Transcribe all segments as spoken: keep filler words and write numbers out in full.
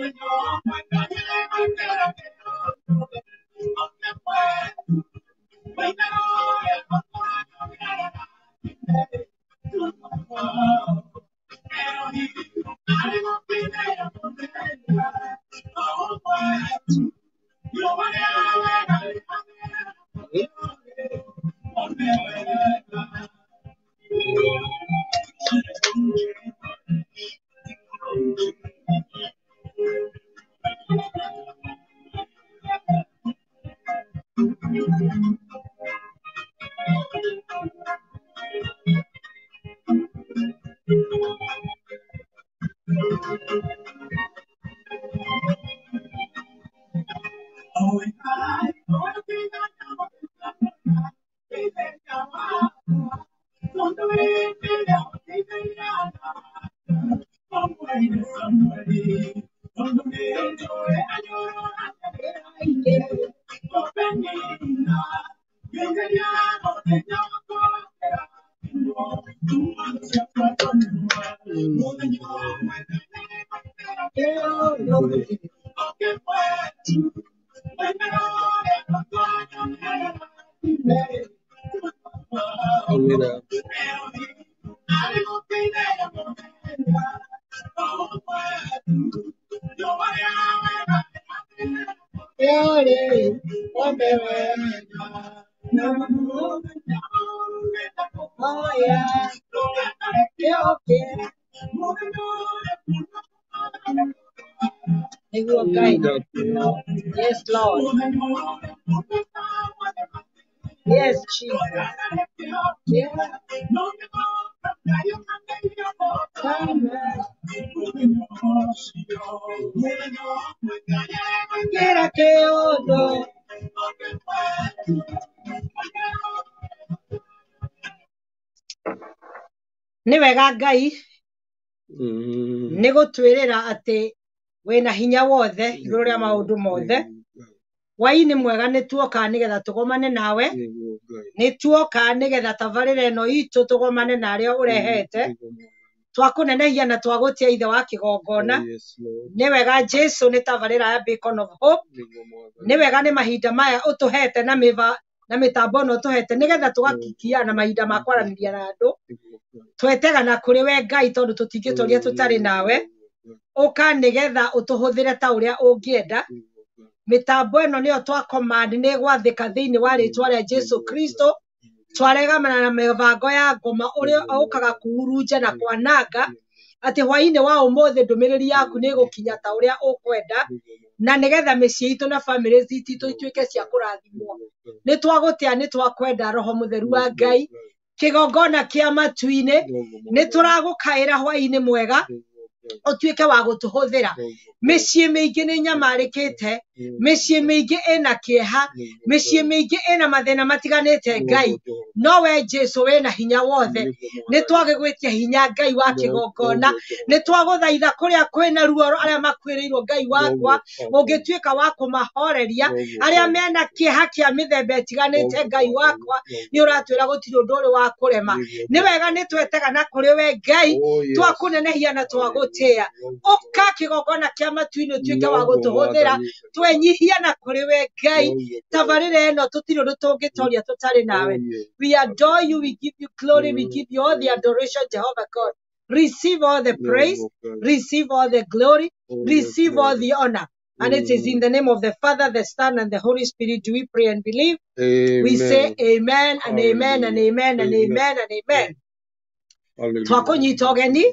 Yes, Lord. Yes, Jesus. Yeah. Quiera que otro. Ni wega Ngai ni gutwirira ati wina hinya wothe iguru ria maundu mothe. Wai ni mwega ni tuoka nigetha tugomane nawe, ni tuoka nigetha tabarira ino itu tugomane na aria urehete, twakunenehia na twagutia ithe wa kigongona. Ni wega Jesu ni tabarira ya Beacon of Hope, ni wega ni mahinda maya utuhete na miva na mitambo no tuhete nigetha tugakikia na mahinda ma kwaraniria na andu. Twetega na kuri we Ngai tondu tutingitoria tutari nawe, uka nigetha utuhuthire ta uria ungienda. Mitambo eno niyo twa command ni gwathika thiini wa ritwa ria Jesu Kristo. Twaregamana na mivango ya ngoma uria ukaga kuhurunja na kwananga ati hwaini wa umuthi ndumiriri yaku ni gukinya ta uria ukwenda, na nigetha micii itu na families itu ituike cia kurathimwo. Ni twagutia ni twakwenda Roho Mutheru wa Ngai kigongona kia matuine. Ni turagukaira hwaini mwega utuike wa gutuhuthira. Micii mingi ni nyamarikite, micii mingi ina kieha, micii mingi ina mathina matiganite Ngai, no we Jesu wena hinya wothe. Ni twagigwitia hinya Ngai wa kigongona, ni twaguthaitha kuria kwina ruo aria makwiriirwo Ngai wakwa ungituika wa kumahoreria aria mena kieha kia mithemba itiganite Ngai wakwa. Ni uratwira gutiri undu uri wa kurema. Ni wega ni twetega na kuri we Ngai, twakunenehia na twagutia. Uka kigongona kia matuine tuike wa gutuhuthira, twenyihia na kuri we Ngai. Tabarira eno tutiri undu tungitoria tutari nawe. We adore you, we give you glory, we give you all the adoration, Jehovah God. Receive all the praise, receive all the glory, receive all the honor. And it is in the name of the Father, the Son, and the Holy Spirit do we pray and believe. Amen. We say amen and amen and amen and amen and amen. Twakunyita ugeni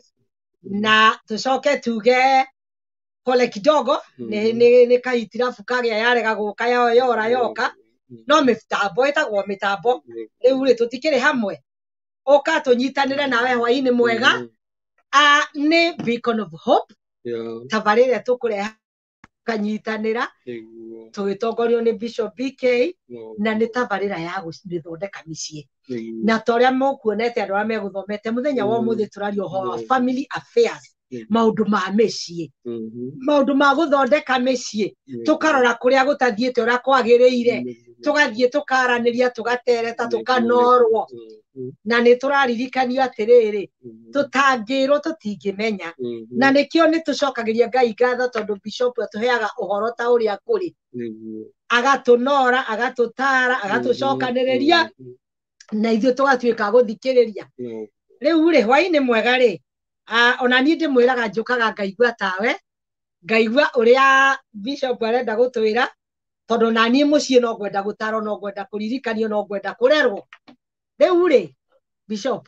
na tucoke tuge pole kidogo. Ni ni ni kahitirabu kagia yarega guka yo yora yoka no mitambo itagwo mitambo riu ri tutikiri hamwe. Oka tunyitanire nawe hwaini mwega. A ni Beacon of Hope tabarire tukureha kanyitanira tugitongorio ni Bishop B K na ni tabarira ya guthondeka micii na toria mukuonete andu aria meguthomete muthenya wa muthi turario ho family affairs maundu ma mĩciĩ maundu ma guthondeka mĩciĩ tukarora kuria gutathiĩte ura kwagĩrĩire tugathiĩ tukaranĩria tugatereta tukanorwo na nĩ tũraririkanio atĩrĩrĩ tutangĩrwo tutingĩmenya na nĩkĩo nĩ tũcokagĩria Ngai ngatho tondũ bishop atuheaga ũhoro ta ũrĩa kũrĩ agatũnora agatũtara agatũcokanĩrĩria na ithuĩ tũgatuĩka gũthikĩrĩria rĩu rĩ hwaĩ-inĩ mwega rĩ ona niĩ ndĩmwĩraga njũkaga ngaigua tawe ngaigua ũrĩa bishop arenda gũtwĩra tondũ na niĩ mũciĩ no ngwenda gũtarwo no ngwenda kũririkanio no ngwenda kũrerwo rĩu rĩ bishop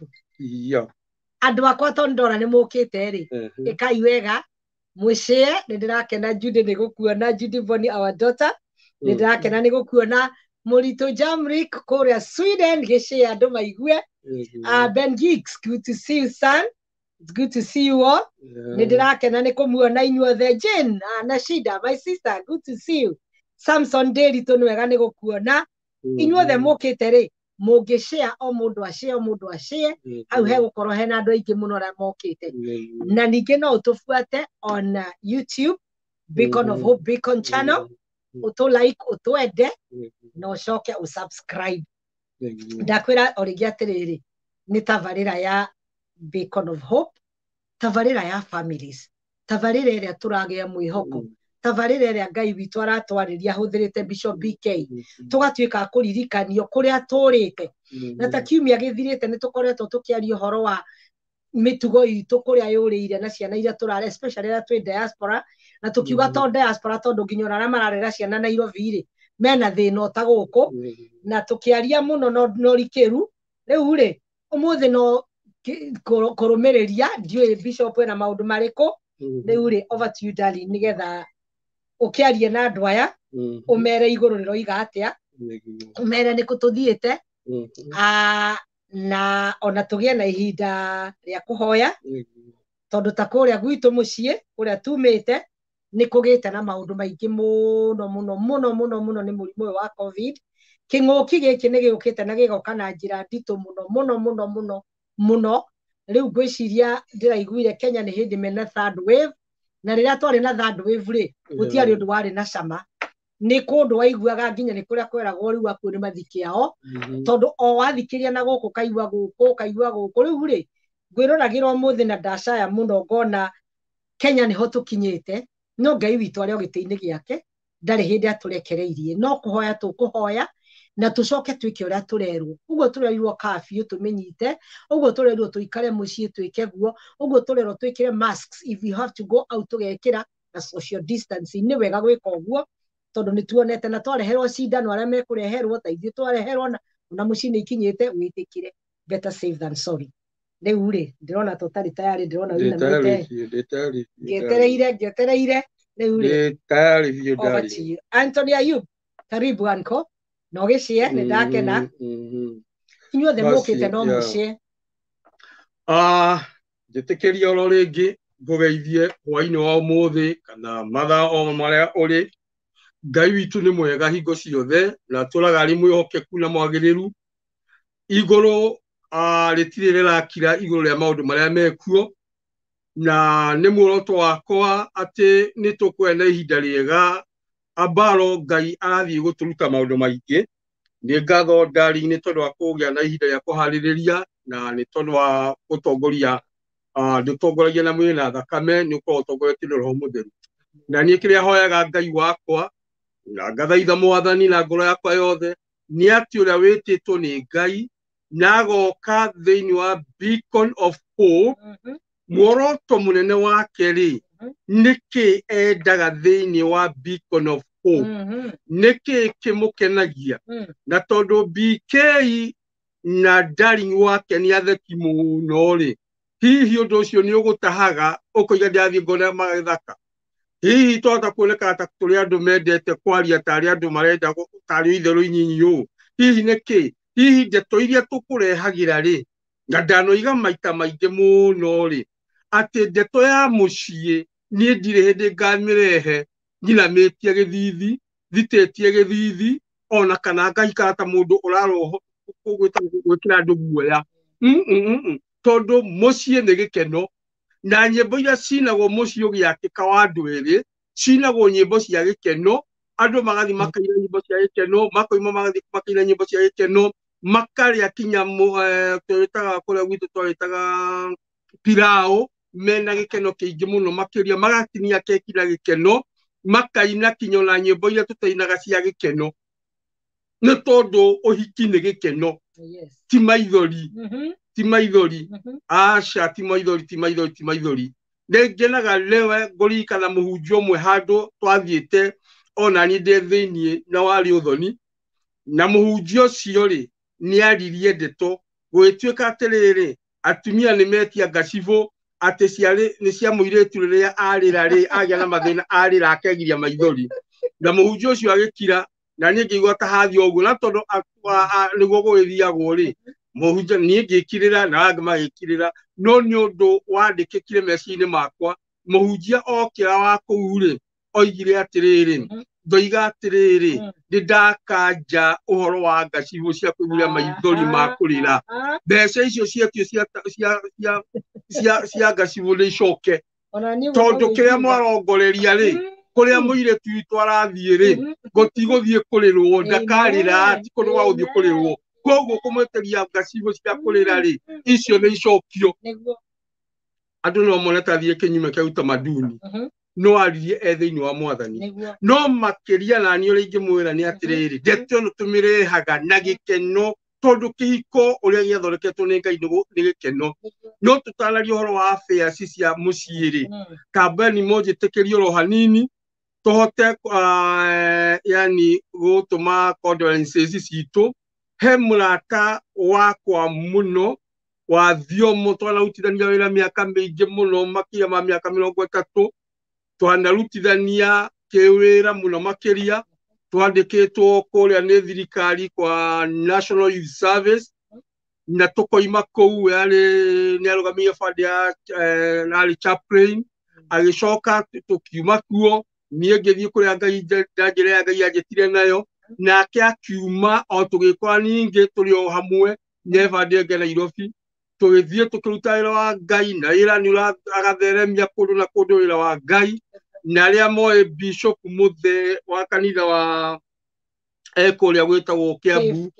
andũ akwa tondũ ndora nĩ mũkĩte rĩ ĩkai wega mũciĩ nĩ ndĩrakena Judy nĩ gũkuona Judy Boni our daughter nĩ ndĩrakena nĩ gũkuona Mũritũ Jamrick kũrĩa Sweden gĩciĩ andũ maigue Ben Giggs good to see you son it's good to see you all nĩ ndĩrakena nĩ kũmuona inyuothe Jane na Shida my sister good to see you Samson Ndĩritũ nĩ wega nĩ gũkuona inyuothe mũkĩte rĩ mũngĩshare o mũndũ ashare o mũndũ ashare hau he gũkorwo hena andũ aingĩ mũno arĩa mokĩte na ningĩ no ũtũbuate on uh, YouTube Beacon of Hope Beacon channel uto like utwende no coke usubscribe ndakwira origi atiriri ni tavarira ya Beacon of Hope tavarira ya families tavarira ĩrĩa tũragĩa mwĩhoko tavarira ĩrĩa Ngai witũ aratwarĩria hũthĩrĩte Bishop B K tũgatuĩka kũririkanio kũrĩa tũrĩte na ta kiumia gĩthirĩte nĩ tũkoretwo tũkĩaria ũhoro wa mĩtugo itũ kũrĩa yũrĩire na ciana iria tũrare especially rĩrĩa twĩ diaspora na tukiuga to diaspora tondũ nginya arĩa mararera ciana Nairobi rĩ mena thĩna ta gũkũ na tukiaria mũno no rikeru rĩu rĩ ũmũthĩ no kũrũmĩrĩria ndiũĩ bishop ena maũndũ marĩkũ rĩu rĩ over to you darling nĩgetha ũkĩarie na andũ aya ũmere igũrũ rĩroiga atĩa ũmere nĩ kũtũthiĩte na ona tũgĩe na ihinda rĩa kũhoya tondũ ta kũrĩa gwitũ mũciĩ kũrĩa tumĩte nĩ kũgĩte na maũndũ maingĩ mũno mũno mũno mũno mũno nĩ mũrimũ ũyũ wa covid kĩng'ũki gĩkĩ nĩ gĩũkĩte na gĩgoka na njĩra nditũ mũno mũno mũno mũno mũno rĩu ngwĩciria ndĩraiguire Kenya nĩ hĩndĩ mena third wave na rĩrĩa twarĩ na third wave rĩ gũtiarĩ ũndũ warĩ na cama nĩ kũndũ waiguaga nginya nĩ kũrĩa kweragwo rĩu akuo nĩ mathiki ao tondũ o wathikĩria na gũkũ kaigua gũkũ kaigua gũkũ rĩu rĩ ngwĩroragĩra ũmũthĩ na ndacaya mũno ngona Kenya nĩho tũkinyĩte no Ngai witũ arĩ o gĩtĩ-inĩ gĩake ndarĩ hĩndĩ atũrekereirie no kũhoya tũkũhoya na tũcoke twĩke ũrĩa tũrerwo ũguo tũrerirwo kabiũ tũmenyite ũguo tũrerirwo tũikare mũciĩ twĩke guo ũguo tũrerwo twĩkĩre masks if you have to go out tũgekĩra na social distancing nĩ wega gwĩka ũguo tondũ nĩ tuonete na twareherwo cindano arĩa mekũreherwo ta ithuĩ twareherwo na mũciĩ nĩ ikinyĩte wĩtĩkire better safe than sorry rĩu rĩ ndĩrona tũtarĩ tayarĩ ndĩrona wĩna ngĩetereire ngĩetereire rĩu rĩ tayarĩ biũ ndari Anthony Ayub karibu anko no gĩciĩ nĩ ndakena inyuothe mũkĩte no mũciĩ njĩtĩkĩria oro rĩngĩ ngũgeithie hwaĩ-inĩ wa ũmũthĩ kana mathaa o marĩa ũrĩ Ngai witũ nĩ mwega hingo ciothe na tũraga arĩ mwĩhokeku na mwagĩrĩru igũrũ rĩtirĩ rĩrakira igũrũ rĩa maũndũ marĩa mekuo na nĩ muoroto wakwa atĩ nĩ tũkwenda ihinda rĩega ambaro Ngai arathiĩ gũtũruta maũndũ maingĩ nĩ ngatho ndari-inĩ tondũ wa kũgĩa na ihinda rĩa kũharĩrĩria na nĩ tondũ wa gũtongoria ndũtongoragia na mwĩrĩ na thakame nĩ ũkorwo ũtongoretie na Roho Mũtheru na niĩ kĩrĩa hoyaga Ngai wakwa na ngathaitha Mwathani na ngoro yakwa yothe nĩ atĩ ũrĩa wĩtĩtwo nĩ Ngai na agoka thĩinĩ wa Beacon of Hope muoroto mũnene wake rĩ nĩkĩ endaga thĩinĩ wa Beacon of Hope nĩkĩ kĩmũkenagia na tondũ B K na darling wake nĩ atheki mũno rĩ hihi ũndũ ũcio nĩ ũgũtahaga ũkoiga ndĩrathiĩ ngona magĩthaka hihi twahota kuoneka ta tũrĩ andũ mendete kwaria tarĩ andũ marenda tarĩ itherũ inyinyi ũũ hihi nĩkĩ hihi ndeto iria tũkũrehagĩra rĩ na ndanoiga maita maingĩ mũno rĩ atĩ ndeto ya mũciĩ niĩ ndirĩ hĩndĩ ngamĩrehe nyiramĩtie gĩthithi thitĩtie gĩthithi ona kana ngaikara ta mũndũ ũraroho gwĩkĩra andũ guoya tondũ mũciĩ nĩ gĩkeno na nyimbo iria cinagwo muciĩ ũgĩakĩka wa andũ erĩ cinagwo nyimbo cia gĩkeno andũ magathi makaina nyimbo cia gĩkeno makoima magathi makaina nyimbo cia gĩkeno makarĩa kinya twĩtaga kũrĩa gwitũ twĩtaga pirao mena gĩkeno kĩingĩ mũno makĩria magatinia keki na gĩkeno makaina kinya na nyimbo iria tũtainaga cia gĩkeno nĩ tondũ ũhiki nĩ gĩkeno ti maithori ti maithori aca ti maithori ti maithori ti maithori nĩngenaga lewe ngũririkana mũhunjia ũmwe handũ twathiĩte ona niĩ ndĩ thĩiniĩ na warĩ ũthoni na mũhunjia ũcio rĩ nĩ aririe ndeto gũgĩtuĩka atĩrĩrĩ atumia nĩ metia ngacibũ atĩ ciarĩ nĩ cia mũirĩtu rĩrĩa arĩra rĩ agĩa na mathĩna arĩra akegiria maithori na mũhunjia ũcio agĩkira na niĩ ngĩigua ta hathi ũguo na tondũ nĩguo gũgĩthiagwo rĩ mũhunjia niĩ ngĩkirĩra na angĩ magĩkirĩra no nĩ ũndũ wandĩkĩkire meciria-inĩ makwa mũhunjia okĩra wa kũu rĩ oigire atĩrĩrĩ ndoiga atĩrĩrĩ nĩ ndakanja ũhoro wa ngacibũ cia kũgiria maithori ma kũrĩra mbeca icio cietio cia ngacibũ nĩ icoke tondũ kĩrĩa mwarongoreria rĩ kũrĩa mũirĩtu witũ arathiĩ rĩ gũtigũthiĩ kũrĩrwo ndakarĩra ti kũndũ gwa gũthiĩ kũrĩrwo koguo kũmweteria ngacibũ cia kũrĩra rĩ icio nĩ icokio andũ no mone ta thiĩ kĩnyume kĩa utamaduni no aririe e thĩinĩ wa mwathani no makĩria na niĩ ũrĩa ingĩmwĩra nĩ atĩrĩrĩ ndeto ĩno tũmĩrehaga na gĩkeno tondũ kĩhiko ũrĩa gĩathondeketwo nĩ Ngai nĩ gĩkeno no tũtanaria ũhoro wa affairs cia mũciĩ rĩ kambeni mũnjĩtĩkĩrie oro hanini tũhote yani gũtũma condolences citũ he mũrata wakwa mũno wa thiomo twanarutithania wĩra mĩaka mĩingĩ mũno makĩria ma mĩaka mĩrongo ĩtatũ twanarutithania kĩwĩra mũno makĩria twandĩkĩtwo kũrĩa nĩ thirikari kwa National Youth Service na tũkoima kũu yarĩ nĩ arũgamirie bandi ya narĩ chaplain agĩcoka tũkiuma kuo niĩ ngĩthiĩ kũrĩa Ngai njĩra ya Ngai anjĩtire nayo nake akiuma o tũgĩkora ningĩ tũrĩ o hamwe nebandi ĩngĩ Nairobi tũgĩthiĩ tũkĩruta wĩra wa Ngai na wĩra nĩ ũratheremia kũndũ na kũndũ wĩra wa Ngai na arĩa moĩ Bishop Mũthee wa kanitha wa kũrĩa gwĩtagwo Kiambu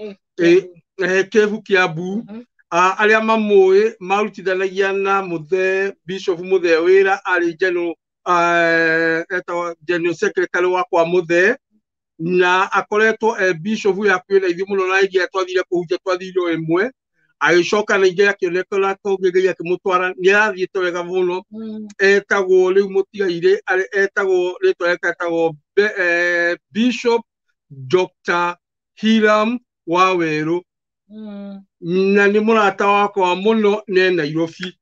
Kĩbu Kiambu arĩa mamũĩ marutithanagia na Mũthee Bishop Mũthee wĩra arĩ general etagwo general secretary wa kwa Mũthee na akoretwo bishop yakuĩ na ithuĩ mũno na ingĩ twathire kũhunjia twathire ĩmwe agĩcoka na ingĩ akĩonekana kũngĩ Ngai akĩmũtwara nĩ arathiĩte wega mũno etagwo rĩu mũtigaire etagwo rĩtwa rĩake etagwo Bishop Doctor Hiram Wawerũ na nĩ mũrata wakwa mũno nĩ Nairobi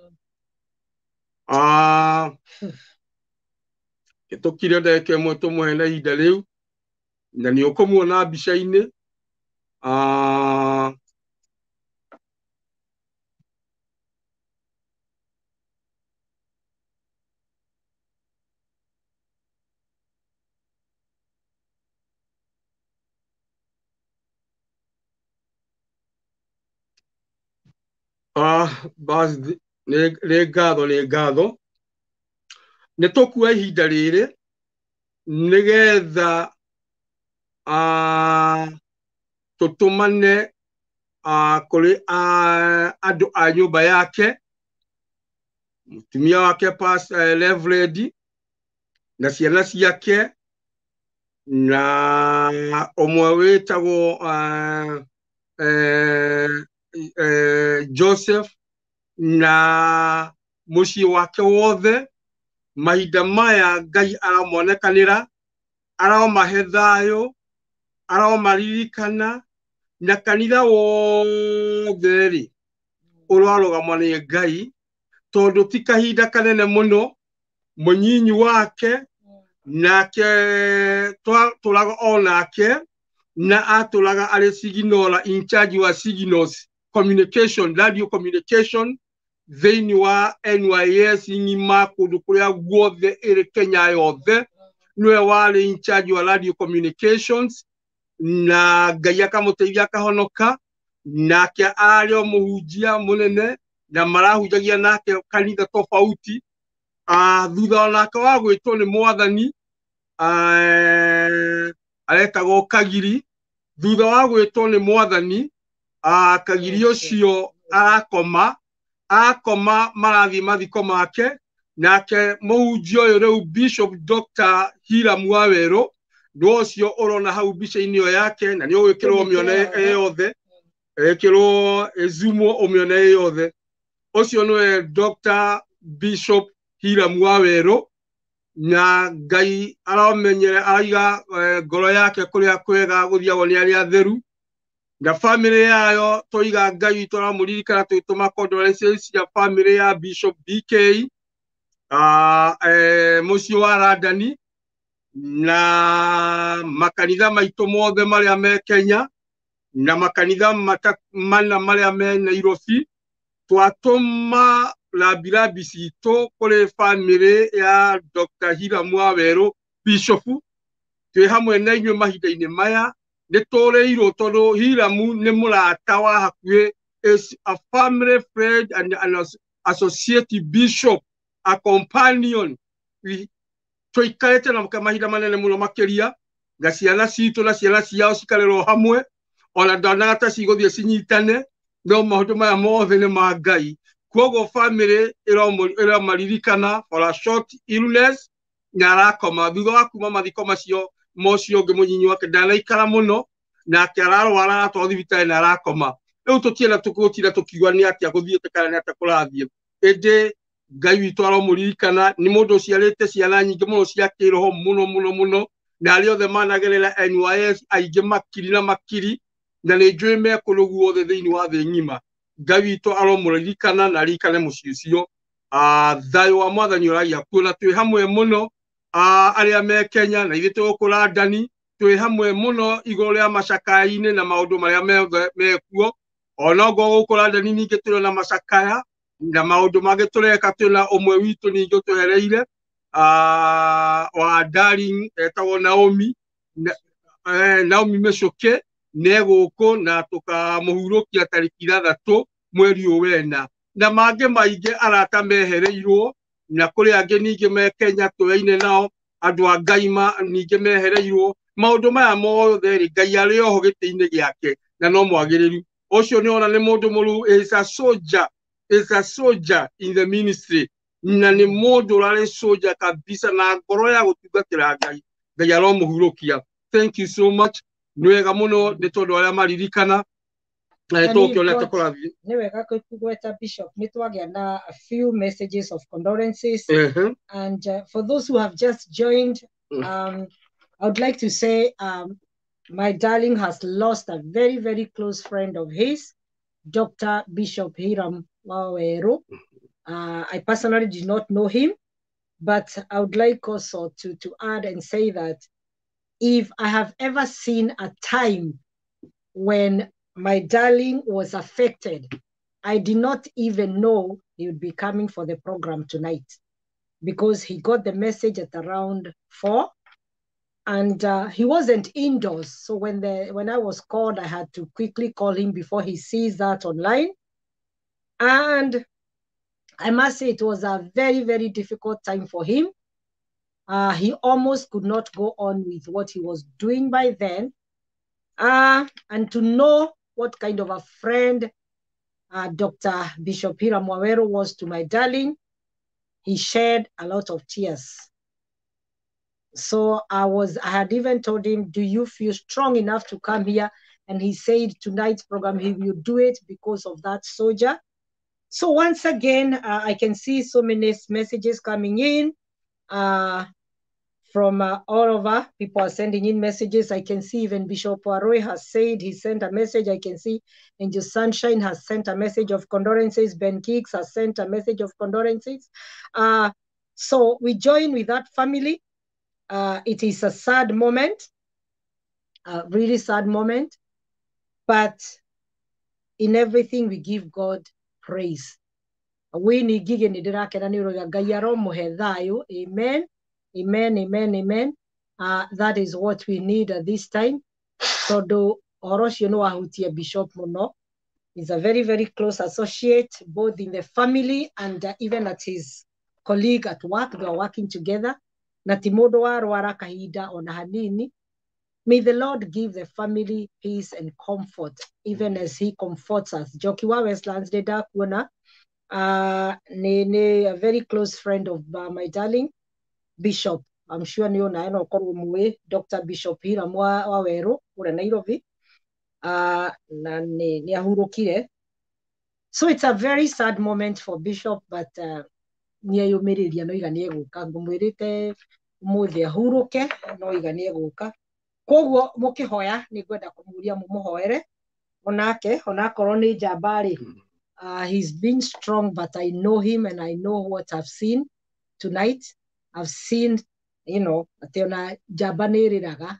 gĩtũkire ndeke ĩmwe tũmũhe na ihinda rĩu na nĩ ũkũmuona mbica-inĩ basi nĩ ngatho nĩ ngatho nĩ tũkuoya ihinda rĩrĩ nĩgetha tũtũmane kũrĩ andũ a nyũmba yake mũtumia wake Reverend na ciana ciake na ũmwe wĩtagwo Joseph na mũciĩ wake wothe mahinda maya Ngai aramonekanĩra aromahe thayũ aromaririkana na kanitha wothe rĩ ũrarũgamwo nĩ Ngai tondũ ti kahinda kanene mũno mũnyinyi wake nake tũraga onake na atũraga arĩ signal in charge wa signals communication radio communication thĩinĩ wa N Y S ng'ima kũndũ kũrĩa guothe ĩrĩ Kenya yothe nĩwe warĩ in charge wa radio communications na Ngai akamũteithia akahonoka nake arĩ o mũhunjia mũnene na marahunjagia nake kanitha tofauti a thutha nake wa gwitwo ni mwathani aretagwo Kagiri thutha wa gwitwo ni mwathani a Kagiri ucio arakoma akoma marathi mathiko make nake muhunjia uyu riu Bishop Doctor Hiram Waweru ndo ucio urona hau bica-ini yo yake na ni ugwikirwo mione yothe ekirwo ezumo omione yothe ucio niwe Doctor Bishop Hiram Waweru na Ngai aramenyere aiga ngoro yake kuria kwega guthiagwo ni aria atheru na family yayo toiga Ngai turamuririkana twituma condolences ya family ya Bishop B K ah eh mucio wa Radani na makanitha maitũ mothe maria me Kenya na makanitha mana maria me Nairobi twatũma rabirabi citũ kũrĩ family ya Doctor Hiram Waweru Bishop twĩ hamwe na inyuĩ mahinda-inĩ maya nĩ tũrĩirwo tondũ Hiram nĩ mũrata wa hakuhĩ is a family friend and an associate bishop a companion tũikarĩte na mahinda manene mũno makĩria na ciana citũ na ciana ciao cikarerwo hamwe ona ndanaga ta cigũthiĩ cinyitane no maũndũ maya mothe nĩ ma Ngai koguo family ĩromaririkana for a short illness na arakoma thutha wa kuma mathiko macio mocio ũngĩ mũnyinyi wake ndanaikara mũno nake ararwara atwarwo thibitarĩ na arakoma rĩu tũtienda tũgũtira tũkiuga nĩ atĩa gũthiĩte kana nĩ atĩa kũrathiĩ ĩndĩ Ngai witũ aromũririkana nĩ mũndũ ũciarĩte ciana nyingĩ mũno cia kĩroho mũno mũno mũno na arĩa othe managerera N Y S aingĩ makiri na makiri na nĩ njũĩ mekũrũ guothe thĩinĩ wa thĩ ng'ima Ngai witũ aromũririkana na aririkane mũciĩ ũcio thayũ wa mwathani ũraiya kuo na twĩ hamwe mũno arĩa me Kenya na ithuĩ tũgũkũ Radani twĩ hamwe mũno igũrũ rĩa macakaya-inĩ na maũndũ marĩa mekuo ona ngo gũkũ Radani ningĩ tũrĩ na macakaya na maũndũ mangĩ tũreka twĩna ũmwe witũ ningĩ twereire wa darling etagwo Naomi Naomi Mĩcuke nĩ gũkũ na tũkamũhurũkia tarĩki ithathatũ mweri ũyũ wena na mangĩ maingĩ arata mehereirwo na kũrĩ angĩ ningĩ me Kenya tũyaine nao andũ a Ngai ningĩ mehereirwo maũndũ maya mothe rĩ Ngai arĩ oho gĩtĩ-inĩ gĩake na no mwagĩrĩru ũcio nĩ ona nĩ mũndũ mũru is a soldier is a soldier in the ministry na nĩ mũndũ ũrarĩ soldier kabisa na ngoro ya gũtungatĩra Ngai Ngai aromũhurũkia thank you so much nĩ wega mũno nĩ tondũ arĩa maririkana tũkĩonete kũrathiĩ nĩ wega kũgweta Bishop nĩ twagĩa na a few messages of condolences and uh, for those who have just joined um, I would like to say um, my darling has lost a very very close friend of his Doctor Bishop Hiram Waweru. uh, I personally did not know him but I would like also to to add and say that if I have ever seen a time when my darling was affected, I did not even know he would be coming for the program tonight because he got the message at around four and uh, he wasn't indoors. So when the when I was called, I had to quickly call him before he sees that online. And I must say it was a very, very difficult time for him. Uh, he almost could not go on with what he was doing by then. Uh, and to know what kind of a friend uh, Doctor Bishop Hiram Waweru was to my darling, he shed a lot of tears. So I was, I had even told him, do you feel strong enough to come here? And he said tonight's program, he will do it because of that soldier. So once again, uh, I can see so many messages coming in. Uh, From uh, all over, people are sending in messages. I can see even Bishop Waroy has said he sent a message. I can see Angel Sunshine has sent a message of condolences. Ben Kicks has sent a message of condolences. Uh, so we join with that family. Uh, it is a sad moment, a really sad moment. But in everything, we give God praise. Amen. Amen, amen, amen. Uh, that is what we need at this time. So do orosh you know ahutia Bishop muno. He's a very, very close associate, both in the family and uh, even at his colleague at work. They are working together. Na ti mundu warwara kahinda ona hanini. May the Lord give the family peace and comfort, even as he comforts us. Joki wa Westlands de da kuona, uh, ni, ni a very close friend of uh, my darling, Bishop. I'm sure ni ona eno korwo muwe, Doctor Bishop Hiram wa, wa Weru, ure Nairobi. Uh, na ni, ni ahurukire. So it's a very sad moment for Bishop, but uh, ni ayumiriria no iganie guka. Ngumwirite umuthi ahuruke, no iganie guka. Koguo mukihoya ni gwenda kumuria mumuhoere onake onakorwo ni jambari. Uh, he's been strong, but I know him and I know what I've seen tonight. I've seen, you know, ati ona jamba ni riraga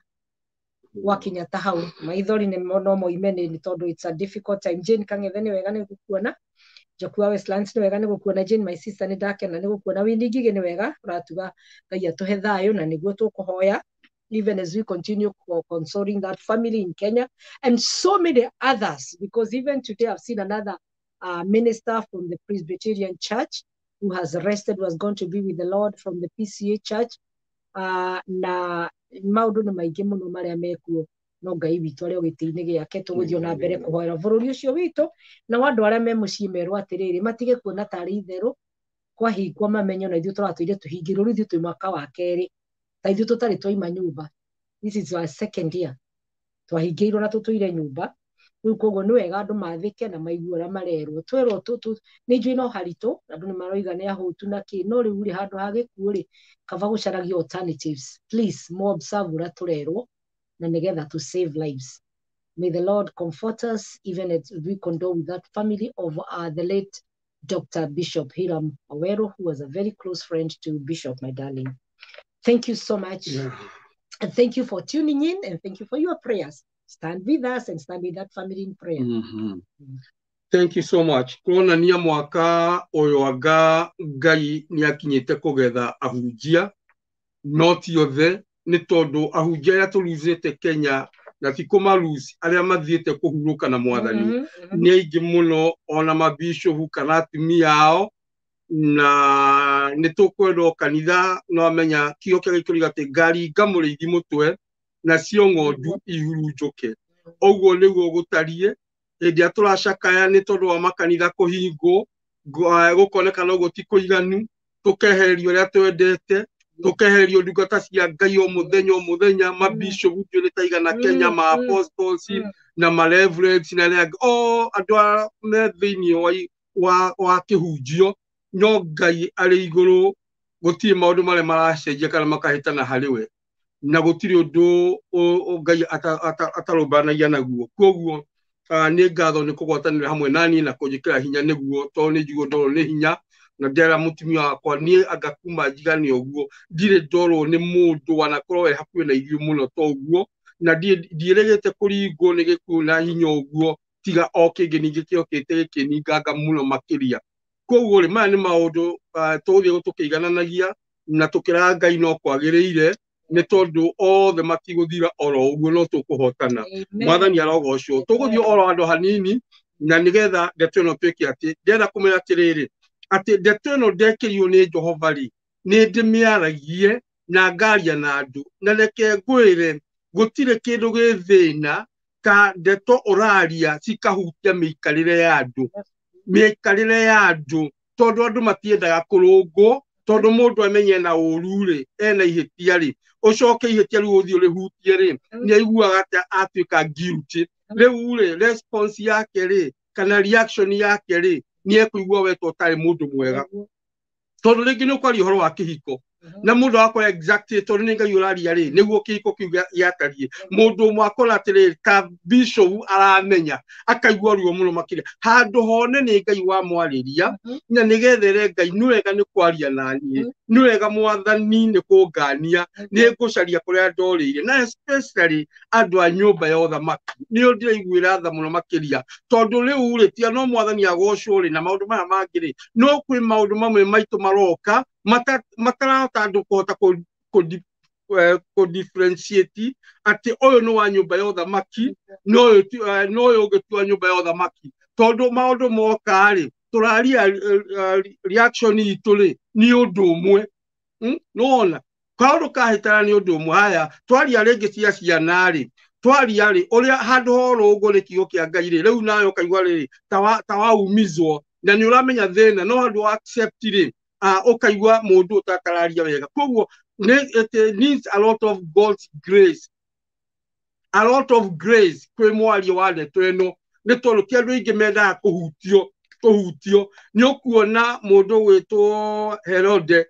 wakinya ta hau maithori ni no moimene ni tondu it's a difficult time. Jane Kang'ethe ni wega ni gukuona, Joki wa Westlands ni wega ni gukuona, Jane my sister ni ndakena ni gukuona, Winnie Ngige ni wega uratuga Ngai atuhe thayo na niguo tukuhoya, even as we continue consoling that family in Kenya and so many others, because even today I've seen another uh, minister from the Presbyterian Church who has rested, was going to be with the Lord from the P C A Church. Uh, na maundu ni maingi muno maria mekuo, no Ngai witu aria giti-ini giake tuguthio na mbere kuhoera bururi ucio witu na wandu aria me mucii merwo atiriri matige kuona tari itheru kwa hingwo mamenyo na ithuĩ tũratũire tũhingĩrwo ithuĩ twĩ mwaka wa kerĩ ta ithuĩ tũtarĩ twaima nyũmba. This is our second year twahingĩirwo na tũtũire nyũmba. Rĩu koguo nĩ wega andũ mathĩke na maigue ũrĩa marerwo. Twerwo nĩ njũĩ no haritũ andũ nĩ maroiga nĩ ahũtu na kĩ, no rĩu rĩ handũ ha gĩkuũ rĩ kaba gũcaragia alternatives. Please more observe ũrĩa tũrerwo na nĩgetha to save lives. May the Lord comfort us even as we condole with that family of uh, the late Doctor Bishop Hiram Awero, who was a very close friend to Bishop, my darling. Thank you so much. Yeah. And thank you for tuning in and thank you for your prayers. Stand with us and stand with that family in prayer. Mm-hmm. Mm. Thank you so much. Kuona nia mwaka oyo aga Ngai ni akinyete kugetha ahunjia no ti othe ni tondu ahunjia ya tuluzete Kenya na ti kumalusi aria mathiete kuhuruka na mwathani. Mm -hmm. Ni aingi muno ona mabishopu kana atumia ao na nĩ tũkwenda kanitha no amenya kĩo kĩa gĩkũri gati ngari ngamũrĩithi mũtwe na cio ng'ondu ihurunjũke. Ũguo nĩguo gũtariĩ hĩndĩ ĩrĩa tũracakaya nĩ tondũ wa makanitha kũhingwo gũkonekana ũguo ti kũiganu, tũkehererio ũrĩa twendete, tũkehererio ndungata cia Ngai o mũthenya o mũthenya, mabishopu nĩ taigana Kenya, ma apostles na ma reverends na arĩa o andũ a me thĩinĩ wa wa kĩhunjio. No Ngai arĩ igũrũ gũtirĩ maũndũ marĩa maracenjia kana makahĩtana harĩ we na gũtirĩ ũndũ Ngai atarũmbanagia naguo. Koguo nĩ ngatho nĩ kũgwatanĩra hamwe naniĩ na kũnjĩkĩra hinya nĩguo tondũ nĩ njiguo ndorwo nĩ hinya na ndera mũtumia wakwa niĩ anga kuma njigane ũguo ndirĩ ndorwo nĩ mũndũ wanakorwo e hakuhĩ na ithuĩ mũno ta ũguo na ndiĩrĩgĩte kũringwo nĩ gĩkuũ na hinya ũguo tiga o kĩngĩ ningĩ kĩokĩte gĩkĩninganga mũno makĩria. Koguo rĩ maya nĩ maũndũ tũgũthiĩ tũkĩigananagia na tũkĩraga Ngai no kwagĩrĩire nĩ tondũ othe matigũthira oro ũguo no tũkũhotana. Mwathani arogocwo. Tũgũthiĩ oro handũ hanini na nĩgetha ndeto ĩno twĩke atĩ ndĩrenda kũmenya atĩrĩrĩ atĩ ndeto ĩno ndekĩrirwo nĩ Jehova rĩ nĩ ndĩmĩaragie na ngaria na andũ na reke ngwĩre gũtirĩ kĩndũ gĩ thĩna ta ndeto ũraria cikahutia mĩikarĩre ya andũ. Mĩikarĩre ya andũ tondu andũ matiendaga kũrũngwo tondu mũndũ amenye na ũru rĩ ena ihĩtia rĩ ũcoke ihĩtia rĩu ũthiĩ ũrĩhutie rĩ nĩ aiguaga atuĩka guilty. Rĩu rĩ response yake rĩ kana reaction yake rĩ nĩ ekũigua we ta ũtarĩ mũndũ mwega tondu rĩngĩ nĩ ũkwaria ũhoro wa kĩhiko na mũndũ wakora exactly tondu nĩ Ngai ũraria rĩ nĩguo kĩhiko kĩu gĩatariĩ. Mũndũ ũmwe akona atĩrĩrĩ ta Bishop aramenya akaigua ruo mũno makĩria handũ hone nĩ Ngai wamwarĩria na nĩgethere Ngai nĩ wega nĩ kwaria na niĩ, nĩ wega Mwathani nĩ kũngania, nĩ ngũcaria kũrĩa ndorĩire na especially andũ a nyũmba ya ũthamaki nĩo ndĩraiguĩra tha mũno makĩria tondu rĩu rĩ tia no Mwathani agocwo rĩ na maũndũ maya mangĩ rĩ no kwĩ maũndũ mamwe maitũ maroka matarahota andũ kũhota kũ differentiate atĩ ũyũ nĩ wa nyũmba ya ũthamaki no ũyũ ũngĩtua nyũmba ya ũthamaki tondu maundu moka ri turaria reaction itu ri ni undu umwe nona kaundu kahitana ni undu umwe haya twaria ringi cia ciana ri twaria ri uria handu horo uguo ni kiugo kia Ngai ri riu nayo kaigua ri tawaumizwo na ni uramenya thina no handu accept ri ukaigua mundu utakararia wega koguo it needs a lot of God's grace a lot of grace kwi mwario wa ndeto ino ni tondu ki andu ingi mendaga kuhutio kuhutio ni ukuona mundu witwo Herode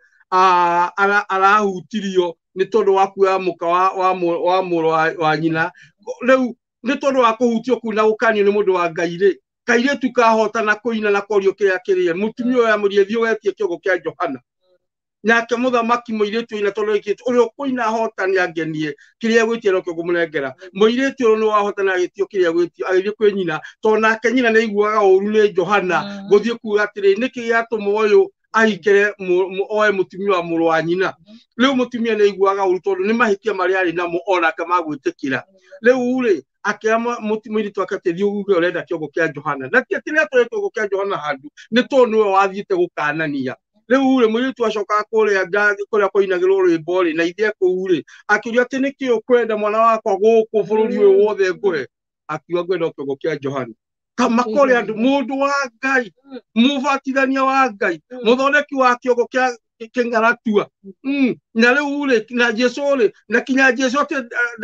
arahutirio ni tondu wa kuoya muka wa muru wa nyina riu ni tondu wa kuhutio kuna gukanio ni mundu wa Ngai ri kairitu kahotana kuina na korio kiria kirie mutumia uyu amurie thio wetie kiogo kia Johana nake muthamaki muiritu ina tondu ikite urio kuina hotani angenie kiria gwitie kiogo munengera muiritu uyu ni wahotana agitio kiria gwitio agithie kwi nyina tondu nake nyina ni iguaga uru ni Johana guthie kuga atiri niki giatuma uyu ahikire oe mutumia wa muru wa nyina riu mutumia ni iguaga uru tondu ni mahitia maria ari namo ona kama gwitikira riu ri akiama mutumia tu akatethi uguge urenda kiogo kia Johana na ti atire atore kiogo kia Johana handu ni tondu we wathiite gukanania riu ri muiritu acoka kuria ngathi kuria koinagirwo rwimbo ri na ithie kuu ri akiuria ati niki ukwenda mwana wakwa guku bururi uyu wothe nguhe akiuga ngwenda kiogo kia Johana kama kore andu mundu wa Ngai mubatithania wa Ngai muthondeki wa kiogo kia kingaratua na riu ri na Jesu ri na kinya Jesu ati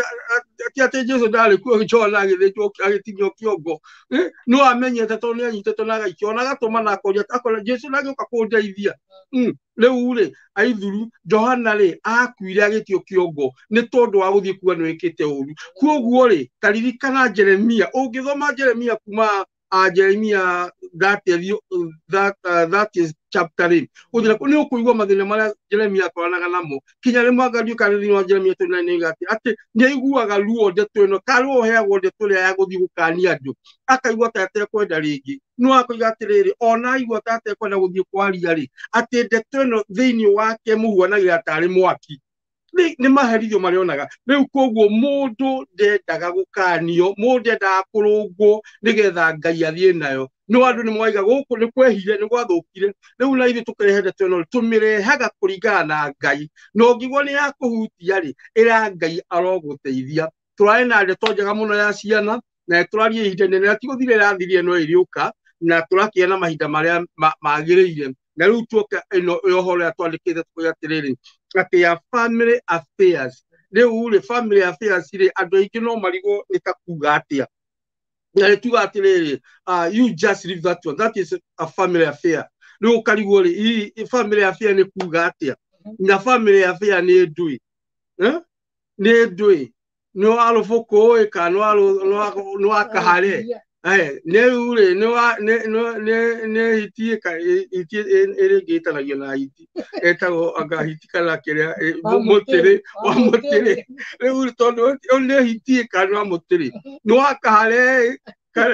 ati Jesu ndari ku Johana agithitwo agitinio kiongo no amenyete tondu anyitete na Ngai kiona gatuma na akoria akora Jesu nagiuka kundeithia riu ri aithuru Johana ri akuire agitio kiongo ni tondu wa guthie kuwa nwikite uru koguo ri taririkana Jeremia ungithoma Jeremia kuma a Jeremia that that uh, that is chapter eight uthira ni ukuigwa mathina maria Jeremia akoranaga namo kinya rimwe angario kanithini wa Jeremia twenty-nine gati ati ni aiguaga ruo ndeto ino karuo heagwo ndeto ria ya guthii gukania andu akaigua ta ate kwenda ringi no akoiga atiriri ona aigua ta ate kwenda guthii kwaria ri ati ndeto ino thiini wake muhuanagira tari mwaki ni maherithio marionaga riu koguo mundu ndendaga gukanio mundu ndendaga kurungwo nigetha Ngai athie nayo no andu ni mwaiga guku ni kwehire ni gwathukire riu na ithu tukirehe ndeto ino tumirehaga kuringana na Ngai no ngigwo ni ya kuhutia ri ira Ngai aroguteithia turae na ndeto njega muno ya ciana na turarie ihinda nene tiguthire rathirie no iriuka na turakiena mahinda maria magiriire na riu tuoka ino yohoro ya twandikite tukoya atiriri ati ya family affairs riu ri family affairs ri andu aingi no marigo ni ta kuga atia na tuga atiriri you just leave that one that is a family affair riu karigwo ri family affair ni kuga atia na family affair ni ndui eh ni ndui no alofoko e ka no alo no akahare eh ne ure no ne no ne ne hiti ka hiti ere geta na yona hiti etago aga hiti kala kere motere wa motere le ure tono onle hiti ka no motere no akahare ka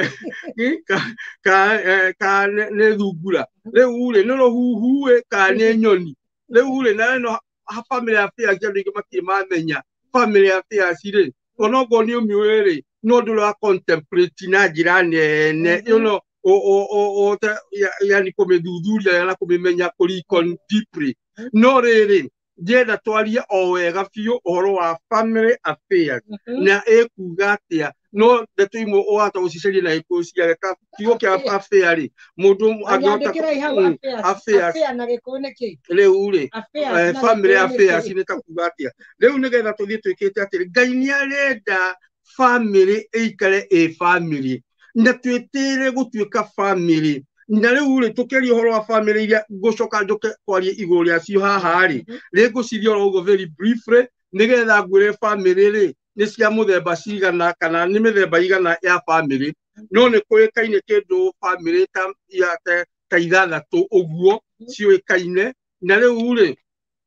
ka ka ne dugura le ure no hu e ka ne nyoni le ure na no family affair ke ri maki mamenya family affairs ire ono go ni omiwere no do la contemplate na jirane ne you know o o o ya ni come duduria ya la come menya kuri con deeply no rere je da twaria o wega fio ohoro wa family affairs na ekugatia no de tuimo o ata usiseli na ikosi ya ka fio ke affairs mundu agota affairs na gekone ke le ure family affairs ni takugatia leo nega tuthie twikite atiri Ngai ni arenda family eikare e family na twitire gutuika family na riu ri tukeri horo wa family iria gucoka njoke kwaria iguru ria cio haha ri ri guciria oro very briefly nigetha ngwire family ri ni cia muthemba cigana kana ni mithemba igana ya family no ni kuikaine kindu family ta ya ta ithathatu uguo cioikaine na riu ri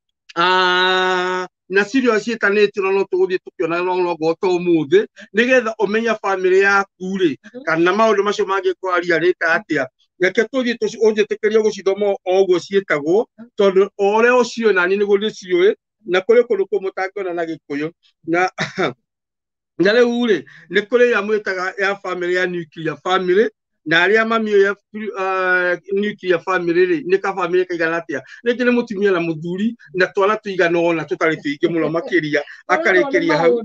ah na sirio cietanite no tuguthie tukiona no no goto umuthi nigetha umenya family yaku ri kana maundu macio mangi kwaria rita atia reke tuthie unjitikirie gucithoma oguo cietagwo tondu ore ucio nani ni guthicio na kuri kundu kumutangiona na Gikuyu na na riu ri ni kuri ya mwitaga ya family ya nuclear family na aria mami ya nuclear family ri ni ka family kaigana atia rĩngĩ nĩ mũtumia na mũthuri na twana tũigana ona tũtarĩ tũingĩ mũno makĩria akarĩkĩria hau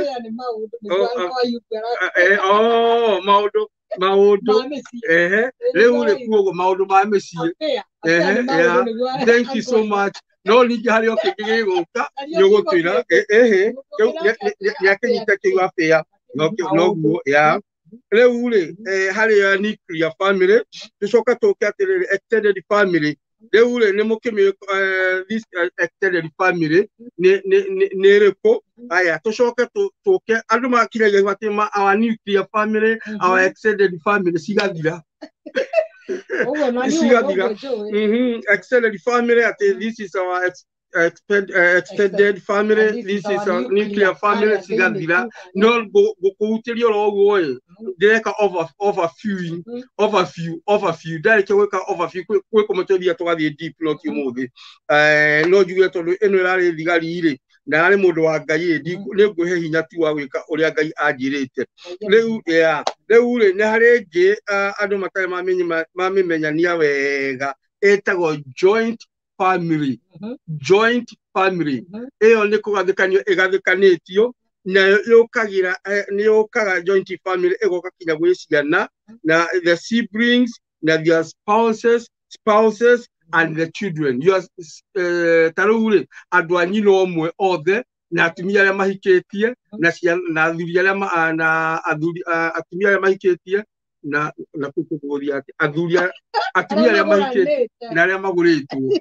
oh maũndũ maũndũ ehe rĩu rĩ kuoguo maũndũ ma mĩciĩ ehe thank you so much no ningĩ harĩ o kĩngĩ gĩgũka nĩ ũgũtwĩra ehe nĩakĩnyita kĩu apĩa noguo ya rĩu rĩ harĩ nuclear family tũcoka tũke atĩrĩrĩ extended family rĩu rĩ nĩ mũkĩmĩ this extended family nĩ ĩrĩkũ aya tũcoke tũke andũ makiragia atĩ our nuclear family our extended family cigathira cigathira extended family atĩ this is our extended family this is a nuclear family cigathira no gũkũhutĩria oro ũguo ĩ ndĩreka overview overview overview ndarĩkia gwĩka overview gwĩ kũmũteithia tũgathiĩ deep no ti ũmũthĩ no njuge tondũ ĩno ĩrarĩ thigari rĩ na arĩ mũndũ wa Ngai nĩ ngwĩhe hinya tu wa gwĩka ũrĩa Ngai anjĩrĩte rĩu rĩu rĩ nĩ harĩ ĩngĩ andũ matarĩ mamĩmenyania wega ĩtagwo joint family joint family ĩyo nĩ kũgathĩkanio ĩgathĩkanĩtio na yũkagĩra nĩ yũkaga joint family ĩgoka kinya gwĩ ciana na the siblings na their spouses spouses and the children tarĩu rĩ andũ a nyina ũmwe othe na atumia arĩa mahikĩtie na athuri arĩa na atumia arĩa mahikĩtie na na kũkũgũria athuri atumia arĩa mahikĩtie na arĩa magũrĩtwo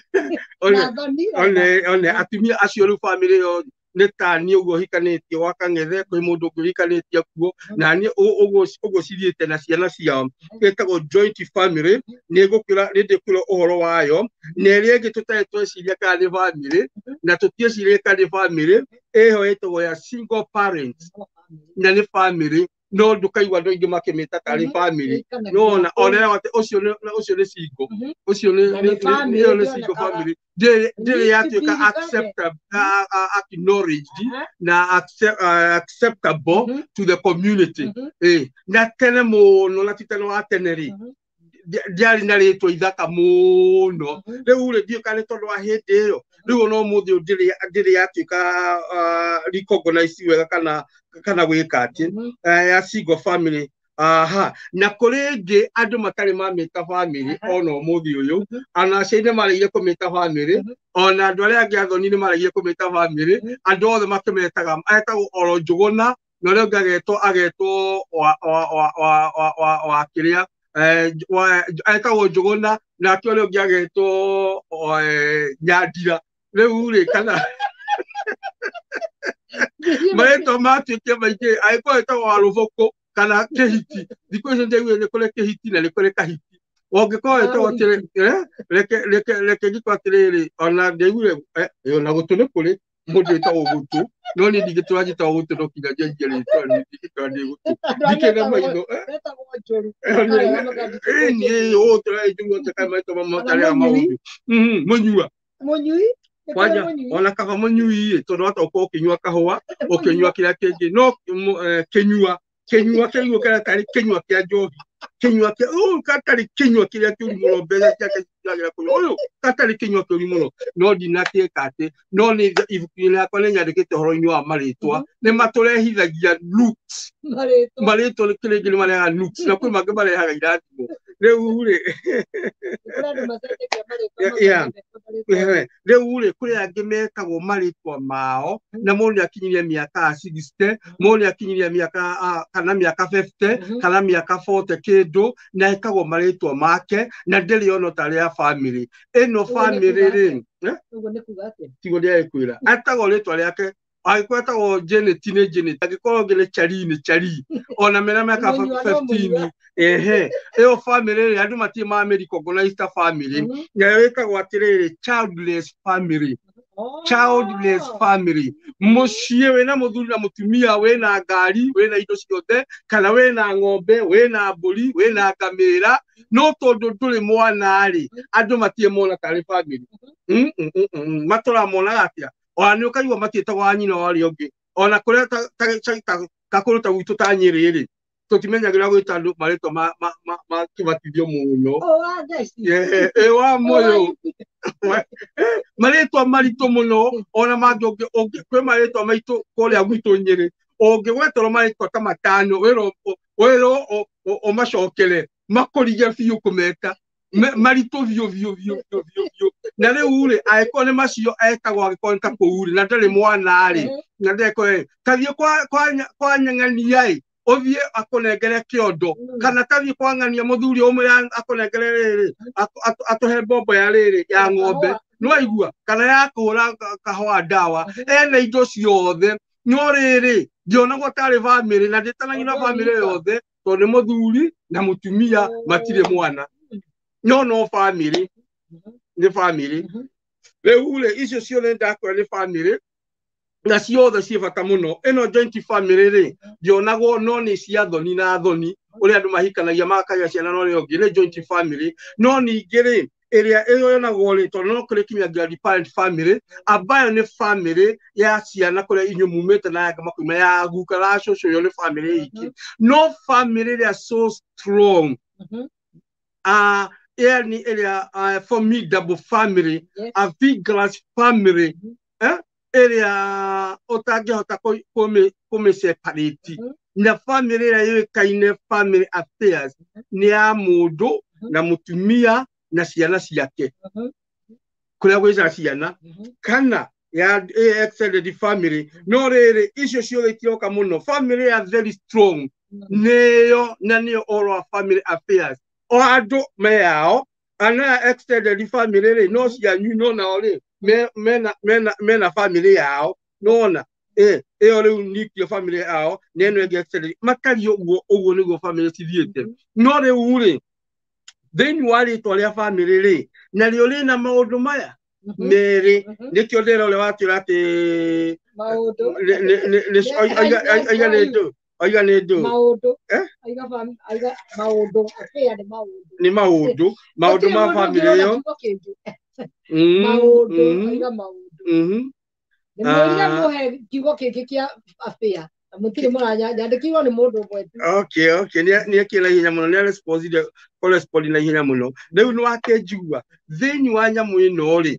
one one atumia acio rĩu family yo nĩ ta niĩ ũguo hikanĩtie wa Kang'ethe kwĩ mũndũ ũngĩ hikanĩtie kuo na niĩ ũguo cithiĩte na ciana ciao ĩtagwo joint family nĩ ngũkwĩra nĩ ndĩkwĩra ũhoro wayo na ĩrĩa ĩngĩ tũtarĩ tweciria kana nĩ family na tũtieciria kana nĩ family ĩho ĩtagwo ya single parents na nĩ family no ndũkaigua andũ aingĩ makĩmĩta tarĩ family no na onera atĩ ũcio ũcio nĩ single ũcio nĩ single family ndĩrĩ yatuĩka acceptable acknowledged na acceptable to the community eh na tene mũno na ti tene wa tene rĩ ndiarĩ na rĩtwa ithaka mũno rĩu rĩ ndiũ kana tondũ wa hĩndĩ ĩyo rĩu no mũthĩ ndĩrĩ yatuĩka recognize wega kana kana gwĩka atĩ ya single family aha na kũrĩ ĩngĩ andũ matarĩ mamĩta family ona ũmũthĩ ũyũ ana aciari nĩ maregire kũmĩta family ona andũ arĩa angĩ athoni nĩ maregire kũmĩta family andũ othe makĩmetaga etagwo oro Njũgũna na ũrĩa ũngĩ agetwo agetwo wa kĩrĩa etagwo Njũgũna nake ũrĩa ũngĩ agetwo Nyandira rĩu rĩ kana marĩtwa matuĩke maingĩ angĩkorwo etagwo wa Rũbũkũ kana Kĩhiti thikũ ici njiguire nĩ kũrĩ Kĩhiti na nĩ kũrĩ Kahiti ũngĩkorwo etagwo atĩrĩ reke ngĩkwo atĩrĩrĩ ona ndaiguire ona Gũtũ nĩ kũrĩ mũndũ etagwo Gũtũ no niĩ ndingĩtũra njĩtagwo Gũtũ no kinya njenjie rĩtwa ndingĩtũra ndĩ Gũtũ ndikĩrĩ maitho niĩ ũũ tũraigua kana maitho matarĩ maũndũ mũnyua mũnyui kwanja ona kaba mũnyui tondũ hata ũkorwo ũkĩnyua kahũa ũkĩnyua kĩrĩa kĩngĩ no kĩnyua kĩnyua kĩnyua kana tarĩ kĩnyua kĩa njohi kĩnyua kĩa ũũ katarĩ kĩnyua kĩrĩa kĩũru mũno mbeca ciake ciagĩra kũnyua ũyũ katarĩ kĩnyua kĩũru mũno no ndinakĩka atĩ no nĩ ibuku-inĩ rĩakwa nĩ nyandĩkĩte ũhoro-inĩ wa marĩtwa nĩ matũrehithagia nuks marĩtwa nĩ kĩrĩngĩ nĩ marehaga nuks na kwĩ mangĩ marehaga irathimo rĩu rĩ rĩu rĩ kũrĩ angĩ metagwo marĩtwa mao na mũndũ nĩakinyirie mĩaka sixty mũndũ nĩakinyirie mĩaka kana mĩaka fifty kana mĩaka forty kĩndũ na ekagwo marĩtwa make na ndĩrĩ ona tarĩ ya family ĩno family rĩ tiguo ndĩrekwĩra etagwo rĩtwa rĩake angĩkorwo etagwo Janet nĩ Janet angĩkorwo ũngĩ nĩ Chari nĩ Chari ona mena mĩaka fifteen ehe ĩyo family rĩ andũ matirĩ mamĩrecognize ta family nayo ĩtagwo atĩrĩrĩ childless family childless family mũciĩ wĩna mũthuri na mũtumia wĩna ngari wĩna indo ciothe kana wĩna ng'ombe wĩna mbũri wĩna ngamĩra no tondũ ndũrĩ mwana rĩ andũ matirĩ mona tarĩ family matũra monaga atĩa ona nĩ ũkaigua matiĩtagwo wa nyina wa ũrĩa ũngĩ ona kũrĩa kakũrũ ta gwitũ ta Nyĩrĩ rĩ tutimenyagira gwita andu marito ma ma ma kibatithio muno oh guys eh e wa moyo marito marito muno ona mangi ongi kwe marito maito kole agwito nyere ongi wetoro marito ta matano wero wero o macokele makorije fiyo kumeka marito vyo vyo vyo vyo vyo na le ure aiko ne macio etagwo agiko nta ko ure na ndale mwana ari na ndeko e kathie kwa kwa kwa nyang'ani yai ovie akonegere kiondo kana kathie kwa ng'ania muthuri omwe akonegere riri atohe bombo ya riri ya ng'ombe no igua kana ya kura kahwa dawa ene indo ciothe no riri ndiona gutari family na nditanagina family yothe tondu muthuri na mutumia matire mwana no no family ni family le ule icio ciothe ndakora ni family na ciothe ci bata muno eno joint family ri ndionagwo no ni cia thoni na thoni uri andu mahikanagia makagia ciana no ri ongi ni joint family no ningĩ ri ĩrĩa ĩyonagwo rĩ tondũ no kũrĩ kinyagia parent family ambayo nĩ family ya ciana kũrĩa inyuĩ mumĩte na yanga makoima ya guka na cũcũ yo nĩ family iki no family ĩrĩa so strong ah yani ĩrĩa formidable family a vigorous family eh ĩrĩa ũtangĩhota kũmĩ separate na family ĩrĩa yũĩkaine family affairs nĩ ya mũndũ na mũtumia na ciana ciake kuria gwĩca ciana kana ya extended family no rĩrĩ icio ciothe itiroka mũno family ya very strong nĩyo na nĩyo all family affairs o andũ meyao ana extended family rĩ no cianyu no nao rĩ mena mena mena family yao nona eh ĩyo rĩu nuclear family yao na ĩno ĩngĩ extended makari ũguo ũguo nĩguo family cithiĩte no rĩu rĩ thĩinĩ wa rĩtwa rĩa family rĩ na rĩo rĩna maũndũ maya merĩ nĩkĩo ndĩra ũrĩa watwĩra atĩ maũndũ aiga nĩ ndũ aiga nĩ ndũ maũndũ aiga aiga maũndũ afia nĩ maũndũ nĩ maũndũ maũndũ ma family ĩyo maũndũ aiga maũndũ nĩ mwĩrire mũhe kiugo kĩngĩ kĩa afia mutire muranya yandikirwo ni mundu umwe okay okay ni akira hinya muno ni responsible correspond na hinya muno riu ni wake njigua thini wa nyamu ino ri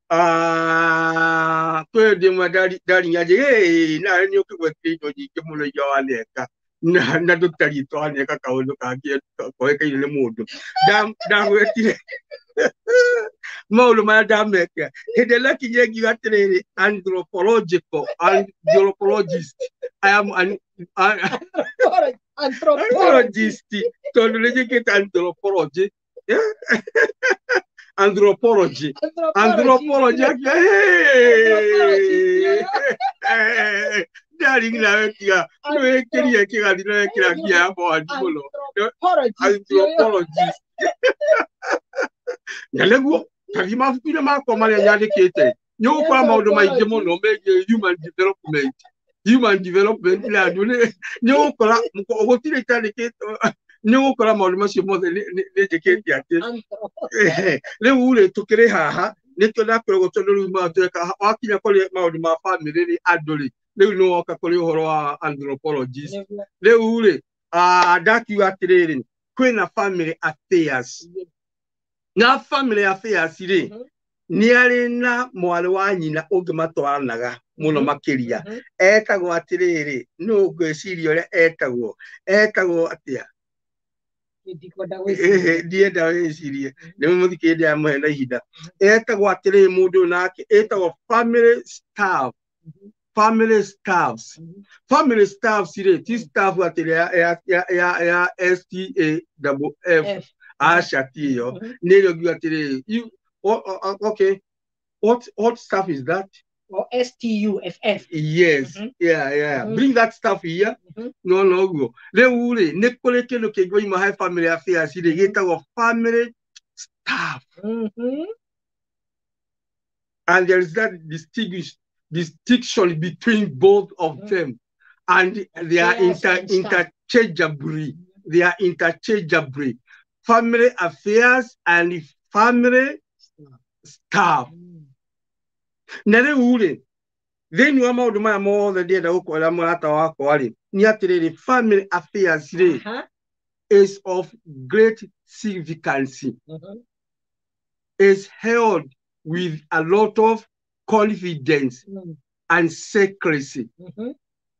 ah twende mwadari dari nyaje eh na ni ukigwete indo nyingi muno iyo waneka na na ndutari to waneka kaundu kangi koeka ile mundu dam dagwetire maulu ma dameka hedela kinyengi gatiriri anthropological anthropologist I am an anthropologist tondu nijikita anthropology anthropology anthropology darling na wekia no ekiria kigadi no ekira kia hapo adimulo anthropologist naleguo kathi mabuku-inĩ makwa marĩa nyandĩkĩte nĩ ũgũkora maũndũ maingĩ mũno megiĩ human development human development na andũ nĩ ũgũkora gũtirĩ itandĩkĩtwo nĩ ũgũkora maũndũ macio mothe nĩ njĩkĩte atĩ rĩu rĩ tũkĩrĩ haha nĩkĩo ndakwĩragwo tondũ rĩu matwĩka wakinya kũrĩ maũndũ ma family rĩ andũ rĩ rĩu nĩ woka kũrĩ ũhoro wa anthropologist rĩu rĩ ndakiuga atĩrĩrĩ kwĩna family affairs na family affairs ri ni ari na mwari wa nyina ungi matwaranaga muno makiria etagwo atiriri no ngwiciria uria etagwo etagwo atia eh ndienda wicirie ni muthikinde amwe na ihinda etagwo atiriri mundu nake etagwo family staff family staffs family staffs ri ti staff atiri ya ya ya S T A F F Asha tiyo nero giatire you okay what what stuff is that or S T U F F yes mm -hmm. yeah yeah mm -hmm. Bring that stuff here mm -hmm. no no go le ure ne kole kelo ke go ima high family affairs ile geta family staff mm -hmm. and there is that distinguish distinction between both of mm -hmm. them and they are yes, inter interchangeable they are interchangeable family affairs and family staff. Nere ure Then you are my more the day that Okolamata Niatri family affairs Uh-huh. is of great significance. Mhm. Is held with a lot of confidence Mm. and secrecy. Mhm.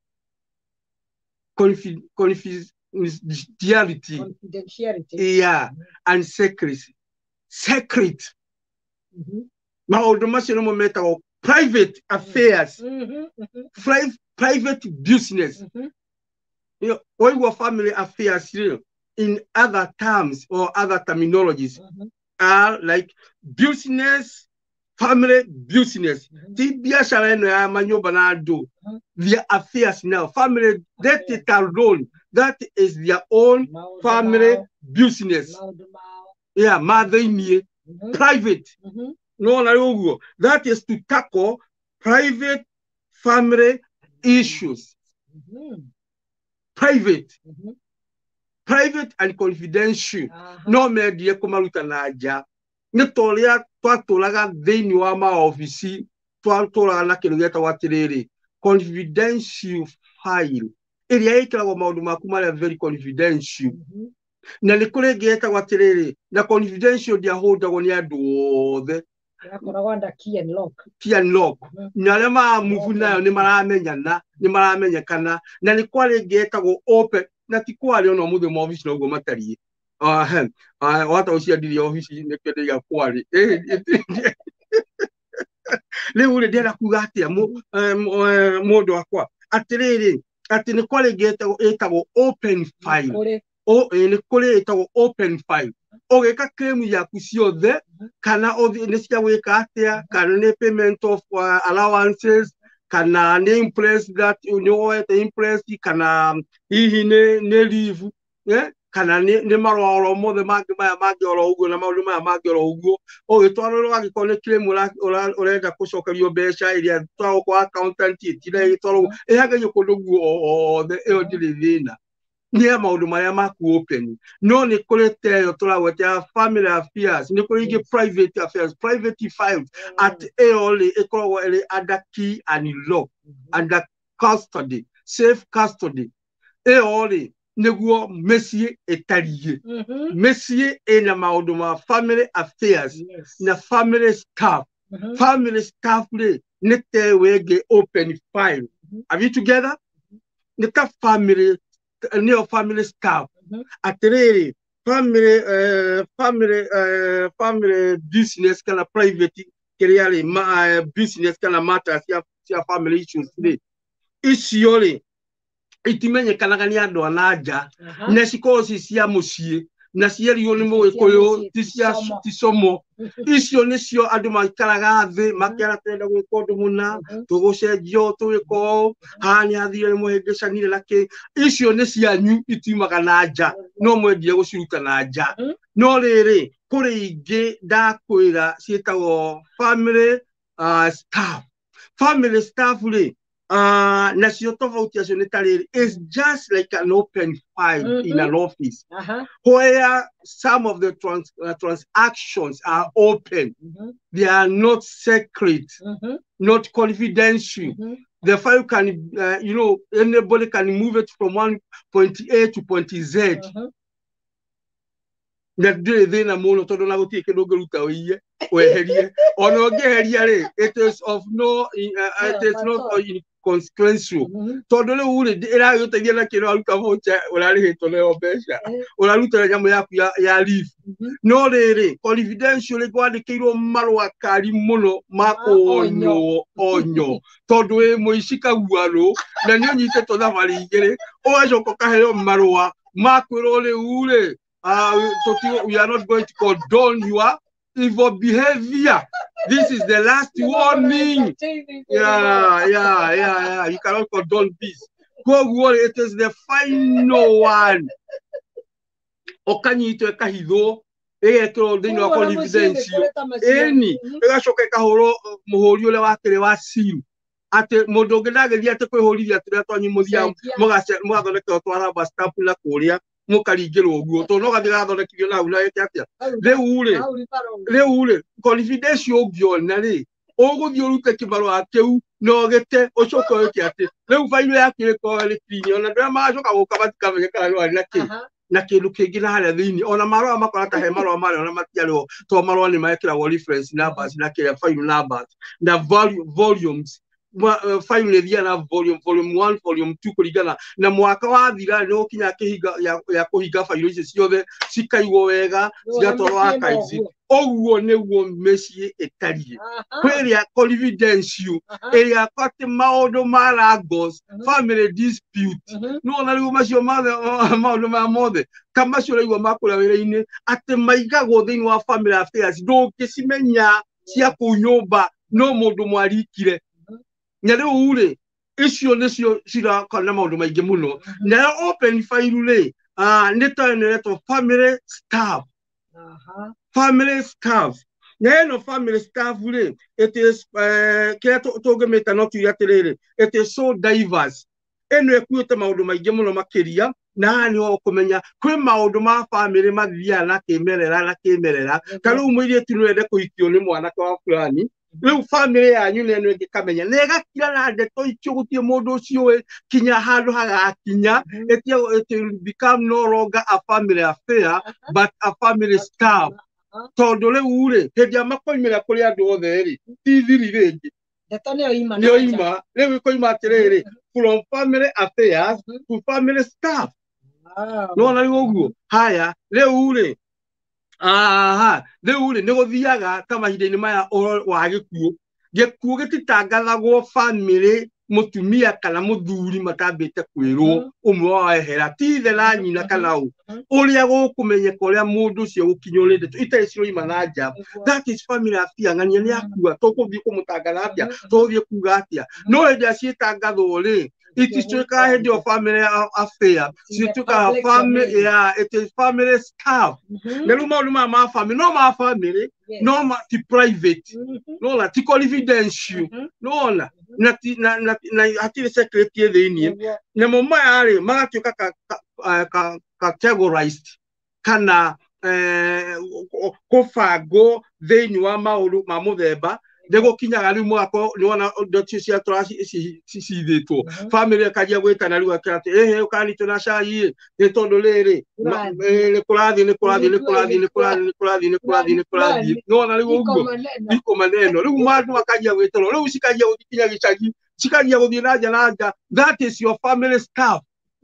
Confi confidentiality. Confidentiality. Yeah, and secrecy. Secret. Mhm. Mm-hmm. Private affairs. Mhm. Mhm. Pri private business. Mhm. You know, all your family affairs here, in other terms or other terminologies, Mhm. are like business, family business. Mhm. Mm-hmm. Mhm. Their affairs now, family, that is alone, that is their own Mao de family Mao. business. Mao de Mao. Yeah, mother Mhm. private. Mhm. No, no, that is to tackle private family issues. Mhm. Private. Mhm. Private and confidential. Uh-huh. No me die kumaruta na aja. Nitoria twatulaga thini wa ma office twatulaga na kintu geta watiriri confidential file. Iria ikiragwo maundu maku maria very confidential. Mhm. Na nä kå rä ngä etagwo atä rä rä na confidential ndiahåndagwo nä andå othe key and lock na arä a mamuvu nayo nä maramenyana nä maramenyekana na nä kwarä ngä etagwo open na ti kwarä ona må thä maobici noguo matariä wata å ciandirie obici nä kä ndä iga kwarä rä u rä ndärenda kuga atä a må ndå wakwa atä rä rä atä nä kwarä ngä etagwo open file o nä kå rä ätagwo open file å gä ka claim yaku ciothe kana nä cia gwä ka atä kana nä payment of uh, allowances kana nä impress that nä woete impress kana hihi nä leave eh? Kana nä marwaro mothe mangä maya mangä oro å guo na maå ndå maya mangä oro å guo å gä twarä rwo agä korwo nä claim å renda gå cokerio mbeca ä rä a twarwo kwa accountant ä tira ä twarwo ä hangä kå ndå guo othe ä yo ndä rä thä na nä ya maå ndå marä a maku open no nä kå rä teyo tå ragwetea family affairs nä kå rä ingä private affairs private files at ä yo rä ä koragwo ä rä under key and lock under custody safe custody ä yo rä nĩguo mĩciĩ ĩtariĩ mĩciĩ ĩna maũndũ ma family affairs na family staff family staff rĩ nĩ teyo ĩngĩ open file are you together nĩ ta family nĩyo family staff atĩrĩrĩ family uh, family uh, family business kana private kĩrĩa rĩ uh, business kana matters cia cia family issues rĩ icio rĩ itimenyekanaga nĩ andũ a na nja na cikorwo ci cia mũciĩ na cierirwo nĩ mũgĩkũyũ ti cia ticomo icio nĩcio andũ maikaraga thĩ makĩara twenda gwĩka ũndũ mũna tũgũcenjio twĩka ũũ haha nĩ hathire nĩ mũhĩngĩcanire na kĩ icio nĩ cianyu itiumaga na nja no mwendire gũciruta na nja no rĩrĩ kũrĩ ingĩ ndakwĩra ciĩtagwo family uh, staff family staff rĩ Uh, na cio tofauti yacio nĩ ta rĩrĩ is just like an open file mm -hmm. in an office uh -huh. where some of the trans uh, transactions are open mm -hmm. they are not secret mm -hmm. not confidential mm -hmm. the file can uh, you know anybody can move it from one point A to point Z mm -hmm. na ndĩrĩ thĩna mũno tondũ na gũtirĩ kĩndũ ũngĩruta ũiye weherie ona ũngĩheria rĩ it is of no uh, it is not consequential tondũ rĩu rĩ ĩragĩteithia na kĩrĩa waruta vocha ũrarĩhĩtwo nayo mbeca ũraruta nyamũ yaku ya leave no rĩrĩ confidential rĩ kwandĩkĩirwo marũa kari mũno ma kũonywo onyo tondũ wĩ mũici kaguarũ na nĩ ũnyitĩtwo thabarĩ igĩrĩ ũgacoka ũkaheo marũa ma kwĩrwo rĩu rĩ we are not going to condone your evil behavior. This is the last warning. Yeah, yeah, yeah, yeah. You cannot condone this. Go worry, it is the final one. Okanyitwe kahitho egekĩrwo thĩinĩ wa confidential ĩni ĩgacoka ĩkahũrwo mũhũri ũrĩa wakĩrĩ wa simu atĩ mũndũ ũngĩ ndagĩthiĩ atĩ kwĩhũrithia tũrĩa twanyu mũthia mũgathondeka twaramba stamp na kũrĩa mũkaringĩrwo ũguo tondũ no gathiĩ gathondekithio na hau na gĩke atĩa rĩu rĩ rĩu rĩ confidential ũngĩona rĩ ũgũthiĩ ũrute kĩmarũa kĩu na ũgĩte ũcoke wĩke atĩ rĩu bairũ yaku ĩkorwo ĩrĩ clean ona ndũrĩa magacoka gũka matikamenya kana nĩ warĩ na kĩ na kĩndũ kĩngĩ na harĩa thĩinĩ ona marũa makora ta he marũa marĩa ona matiarĩho to marũa nĩ mekĩragwo reference numbers na kĩrĩa file numbers na volumes file nĩ thiaga na volume volume one volume two kũringana na mwaka wathira nĩ ũkinya kĩhinga ya kũhinga file icio ciothe cikaigwo wega cigatwarwo archives ũguo nĩguo mĩciĩ ĩtariĩ kwĩrĩa confidential ĩrĩa atĩ maũndũ ma Lagos family dispute no ona rĩu macio maũndũ ma mothe ta macio rĩu makũrĩa wĩra-inĩ atĩ maigagwo thĩinĩ wa family affairs ndũngĩcimenya cia kũu nyũmba no mũndũ mwarikire na rĩu rĩ icio nĩcio cirakorwo na maũndũ maingĩ mũno na open file rĩ nĩ ta ĩretwo family staff family staff na ĩno family staff rĩ it is kĩrĩa tũngĩmĩta no tuge atĩrĩrĩ it is so diverse ĩno ĩkuĩte maũndũ maingĩ mũno makĩria na haha nĩho ũkũmenya kwĩ maũndũ ma family mathiaga na kĩmerera na kĩmerera ta rĩu mũirĩtu nĩ wende kũhikio nĩ mwanake wa fulani rĩu family yanyu nĩ ĩno ĩngĩkamenya na ĩgakira na ndeto icio gũtirĩ mũndũ ũcio kinya handũ hagakinya it will become no longer a family affair but a family staff tondũ rĩu rĩ hĩndĩ ya makoimĩra kũrĩ andũ othe rĩ ti thiri rĩngĩ ndeto nĩyoima nĩyoima rĩu ĩkoima atĩrĩrĩ from family affairs to family staff nona rĩu ũguo haya rĩu rĩ aha rĩu rĩ nĩ gũthiaga ta mahinda-inĩ maya wa gĩkuũ gĩkuũ gĩtitangathagwo family mũtumia kana mũthuri matambĩte kwĩrwo ũmwe wa ehera ti ithe na nyina kana ũ ũrĩa gũkũmenyeka ũrĩa mũndũ ũcio gũkinyũrĩ ndeto itarĩ ciroima na nja that is family affair ng'ania nĩ akua tũgũthiĩ kũmũtangatha atĩa tũgũthiĩ kuga atĩa no hĩndĩ ya ciĩtangathwo rĩ itituĩkaga hĩndĩ ĩyo family affair cituĩkaga family yeah it is family staff na rĩu maũndũ maya ma family no ma family no ma ti private no na ti confidential no na na na na hatirĩ secret thĩinĩ na mo maya rĩ magatuĩka categorized kana kũbangwo thĩinĩ wa maũndũ ma mũthemba nĩgũkinyaga rĩu mwako nĩwona ndeto cia cithĩtwo family ĩkanjia gwĩtana rĩu akĩra atĩ ĩhĩ ũkanitwo na cai nĩ tondũ rĩrĩ nĩ kũrathiĩ nĩ kũrathiĩ nĩ kũrathiĩ nĩ kũrathiĩ nĩ kũrathiĩ nĩ kũrathiĩ nĩ kũrathiĩ nĩwona rĩu ũguo iko maneno rĩu mandũ makanjia gwĩtana rĩu cikanjia gũkinya gĩcagi cikanjia gũthiĩ na nja na nja that is your family staff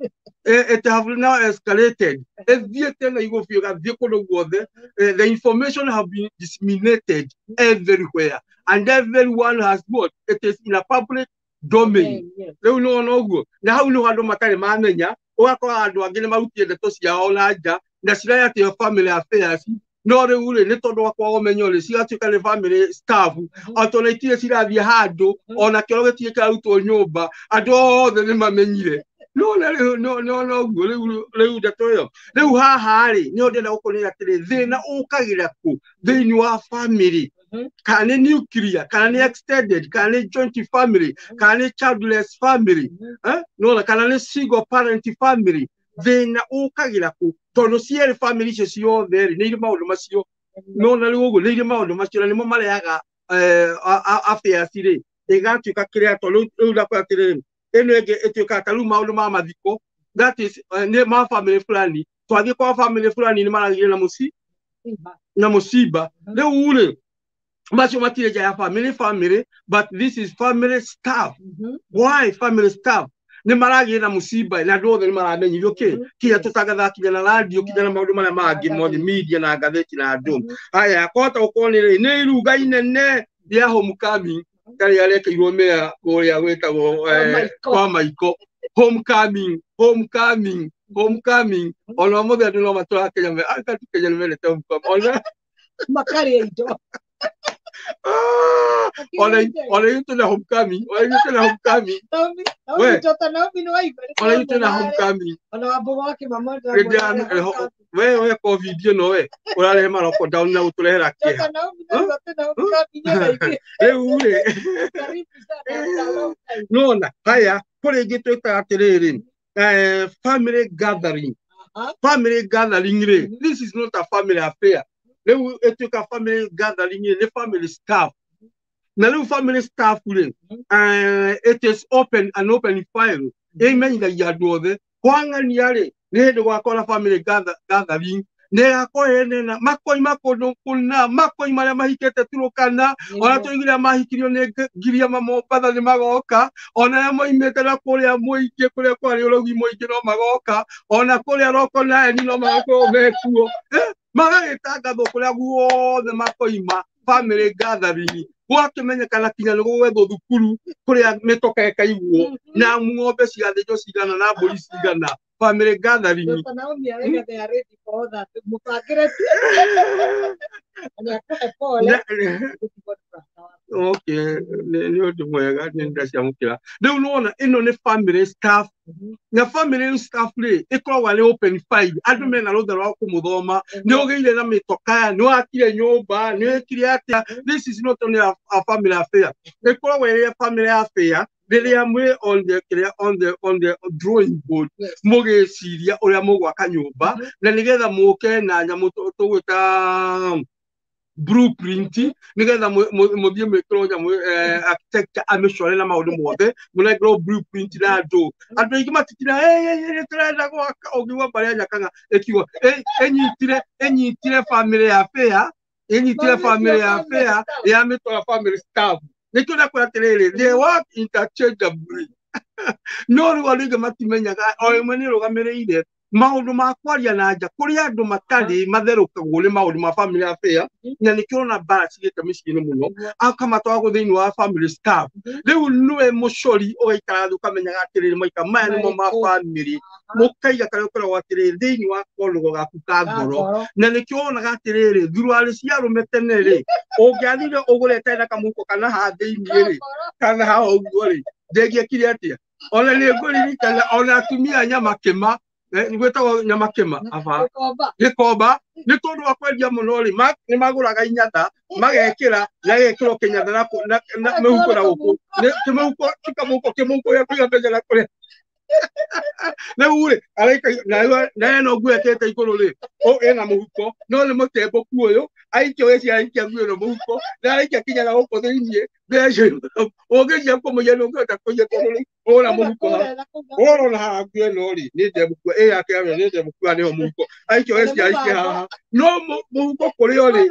it have now escalated ethiĩte na igũrũ biũ gathiĩ kũndũ guothe the information have been disseminated everywhere and everyone has what it is in a public domain rĩu nĩwona ũguo na hau nĩho andũ matarĩ mamenya ũgakora andũ angĩ nĩ marutire ndeto ciao na nja na ciraya atĩ family affairs no rĩu rĩ nĩ tondũ wa kwaga ũmenyo rĩ cigatuĩka nĩ family staff ona itirĩ cirathiĩ handũ ona kĩoro gĩtirĩ kĩrarutwo nyũmba andũ othe nĩ mamenyire no na rĩu no no ũguo rĩu rĩu ndeto ĩyo rĩu haha rĩ nĩ ndĩrenda gũkũrĩra atĩrĩ thĩna ũkagĩra kũ thĩinĩ wa family kana nĩ nuclear kana nĩ extended kana nĩ joint family kana nĩ childless family no kana nĩ single parent family thĩna ũkagĩra kũ tondũ cierĩ family icio ciothe rĩ nĩ irĩ maũndũ macio no na rĩu ũguo nĩ irĩ maũndũ macio na nĩmo marehaga affairs rĩ ĩgatuĩka kĩrĩa tondũ rĩu ndakwĩra atĩrĩrĩ ĩno ĩngĩ ĩtuĩkaga ta rĩu maũndũ ma mathiko that is nĩ ma family fulani twathiĩ kwa family fulani nĩ maragĩire na mũci na mũciba rĩu rĩ macio matirĩ nja ya family family but this is family staff why family staff nĩ maragĩire na mũciba na andũ othe nĩ maramenyirio kĩ kĩrĩa tũtangathaga kinya na radio kinya na maũndũ marĩa mangĩ mothe media na ngathĩti na andũ haya kwahota gũkorwo nĩ nĩ iruga inene rĩa homecoming karĩa rekĩirwo mĩa kũrĩa gwĩtagwo kwa maiko homecoming homecoming homecoming ona mũthĩ andũ no matũra Kenya me aka Kenya nĩ mendete homecoming ona makarĩa indo ona ona yuto na homecoming ona yuto na homecoming we tota na mimi no iba ona yuto na homecoming ona wabo wake mama we we covid no we ũrarehe maroko down na ũtũrehera kĩeha tota na mimi no tota homecoming rĩu rĩ karibu sana nona haya kũrĩ ingĩ twĩtaga atĩrĩrĩ family gathering family gathering rĩ this is not a family affair rĩu ĩtuĩka family gathering nĩ family staff na rĩu family staff rĩ uh, it is open an open file ĩmenyithagia andũ othe kwang'ania rĩ nĩ hĩndĩ gwakora family gathering nĩ gakoe nena makoi makono kuna makoi marĩa mahikĩte Turukana ona tũigire mahikirio nĩ ngiria Mombatha nĩ magoka ona moimĩte na kũrĩa mũingĩ kũrĩa kwarĩ ũrogi mũingĩ no magoka ona kũrĩa Lokonaeni no magakorwo mekuo magagĩtangathwo kũrĩa guothe makoima family gathering gwakĩmenyekana kinya nĩ gũgwethwo thukuru kũrĩa mĩtoka ĩkaigwo na ng'ombe ciathĩnjwo cigana na mbũri cigana family gathering okay nĩ ũndũ mwega nĩ ndaciamũkĩra rĩu nĩwona ĩno nĩ family staff na family staff rĩ ĩkoragwo nĩ open file andũ mena rũtha rwa kũmũthoma nĩ ũgĩire na mĩtoka nĩ wakire nyũmba nĩ wĩkire atĩa this is not only a, a family affair ĩkoragwo ĩrĩ family affair rĩrĩa mwĩ on the on the on the drawing board mũgĩciria ũrĩa mũgwaka nyũmba na nĩgetha mũke na nyamũ tũgwĩta blueprint nigetha muthie mwikiro nyamu architecture amĩcore na maũndũ mothe mũnengero blueprint na andũ andũ aingĩ matikira eh turenda gwaka ũngĩwa barĩa nyakanga ĩkiuga enyitire enyitire family affair enyitire family affair ya mĩtwara family staff nĩkĩo nakũra atĩrĩrĩ they work interchangeably no rĩu andũ aingĩ matimenyaga o ĩmwe nĩ rũgamĩrĩire maũndũ ma kwaria na nja kũrĩa andũ matarĩ matherũkagwo nĩ maũndũ ma family affair na nĩkĩo na bara cigĩte mĩciĩ-inĩ mũno akamatwagwo thĩinĩ wa family staff rĩu nĩwe mũcori ũgaikara thĩ ũkamenyaga atĩrĩrĩ maika maya nĩmo ma family mũkaiga karĩa ũkoragwo atĩrĩrĩ thĩinĩ wa konugo gaku ka ngoro na nĩkĩo wonaga atĩrĩrĩ thuruarĩ cia arũme tene rĩ ũngĩathire ũgũrete na kamũhuko kana haha thĩinĩ rĩ kana haha ũguo rĩ ndĩngĩekire atĩa ona nĩ ngũririkana ona atumia nyama kĩma gwĩtagwo nyama kĩma aba gĩkomba nĩ tondũ wa kwendia mũno rĩ nĩ magũraga inyatha magekĩra na gekĩrwo kĩnyatha na mũhuko na gũkũ kĩmũhuko kĩkamũhuko kĩmũhuko gĩa kũiga mbeca na kũrĩa rĩu rĩ araika na ĩno nguo ekĩte igũrũ rĩ ĩna mũhuko no nĩ mũtembũku ũyũ aikia weci aikia nguo ĩno mũhuko na araikia kinya na gũkũ thĩinĩ mbeca ũngĩcia kũmũiya nĩ ũngĩhota kũiya tondũ rĩ ũra mũhuko ũrona haha nguo ĩno rĩ nĩ ndembũku ĩ yake nĩ ndembũku nĩho mũhuko aikia weci aikia haha no mũhuko kũrĩa rĩ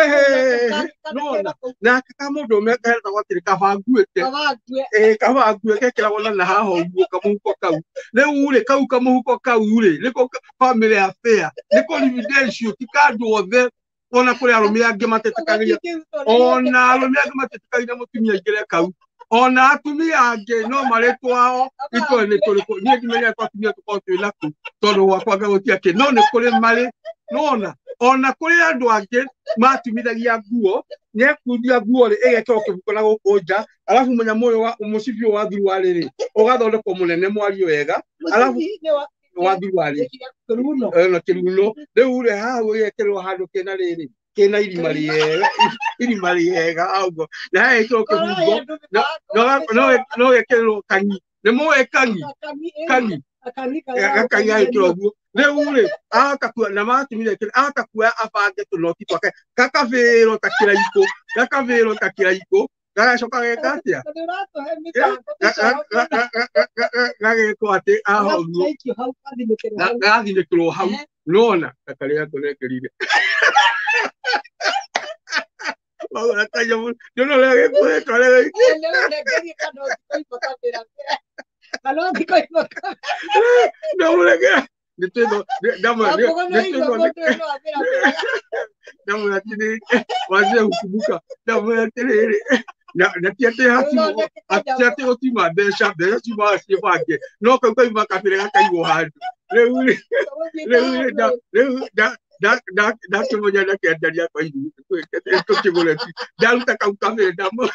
no na kaka mũndũ mekaheta gwatĩrĩ kabanguĩte ĩ kabanguĩte kĩragwo na haha ũguo kamũhuko kau rĩu rĩ kau kamũhuko kau rĩ nĩko family affair nĩko lividation ti kandũ othe ona kũrĩ arũme angĩ matetĩkagĩria ona arũme angĩ matetĩkagĩria mũtumia aingĩre kau ona atumia angĩ no marĩtwo ao itũĩ nĩ tũrĩkũ niĩ ndimenya atumia tũkorwo twĩ naku tondũ gwakwa gũtia kĩ no nĩ kũrĩ marĩ nona ona kũrĩ andũ angĩ matumithagia nguo nĩekundia nguo rĩ ĩgekĩrwo kĩhuko na gũkũ nja alafu mũnyamũ ũyũ wa mũcibi wa thuruarĩ rĩ ũgathondekwo mũnene mwario wega alafu wa thuruarĩ na kĩruno rĩu rĩ haha gũgekĩrwo handũ kĩna rĩrĩ kĩna irima rĩega irima rĩega augo na haha ĩkĩrwo kĩhungo no gĩkĩrwo kanyi nĩ mũĩ kanyi kanyi gakanyi gagĩkĩrwo ũguo rĩu rĩ agakua na matumire kĩrĩ agakuoya abange tũnoti twake gakabĩrwo ta kĩraikũ gakabĩrwo ta kĩraikũ gagacoka geka atĩa gagĩkwo atĩ aha ũguo gagathinĩkĩrwo hau nona gakarĩa ngũnengerire Wagora kanya mu yo no le puede traer no me queda de todo dame dame la tiene waje ukubuka dame tere na na tiate hati atiate otima besha besha chima si bage no ko ko makafire kaiwo handu leu leu leu da da da da que voy a la que daría para ir esto que voy a decir da un taca un café damos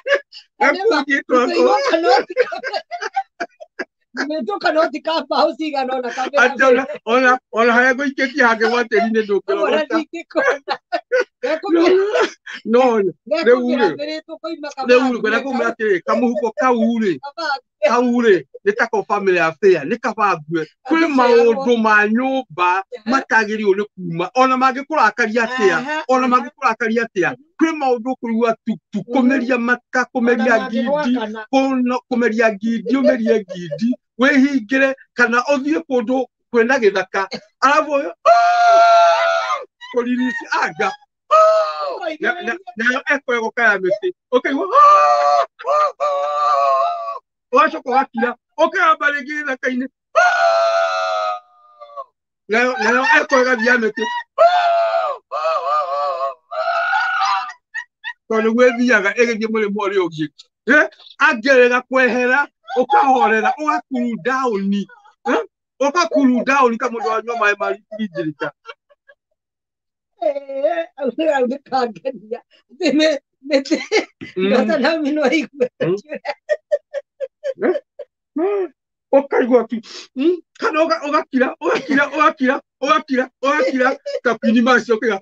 me toca no te capa o siga no la café hola hola hay algo que te haga guaterine do que no reure reure kwenda kumira kiri kamuhuko kaure kaure nitako family affair nikabague kuri maundu ma nyumba matagiri uri kuma ona magikurakari atia ona magikurakari atia kuri maundu kurua tutu kumeria maka kumeria gidi kono kumeria gidi umeria gidi wehingire kana othie kundu kwenda githaka arabu kolirisi aga na na eko kaya mete okay wacho kwa kila okay abaregi na kaine na na eko ga bia mete kono webiaga egedie mole mole ogie eh agerera kwehera ukahorera ugakuru down eh ukakuru down kama ndo anywa mai mari kijirika eh au au kagania me me nota na mino ikwe okaigwa ki kana oga ogakira ogakira ogakira ogakira ogakira kapini masi okega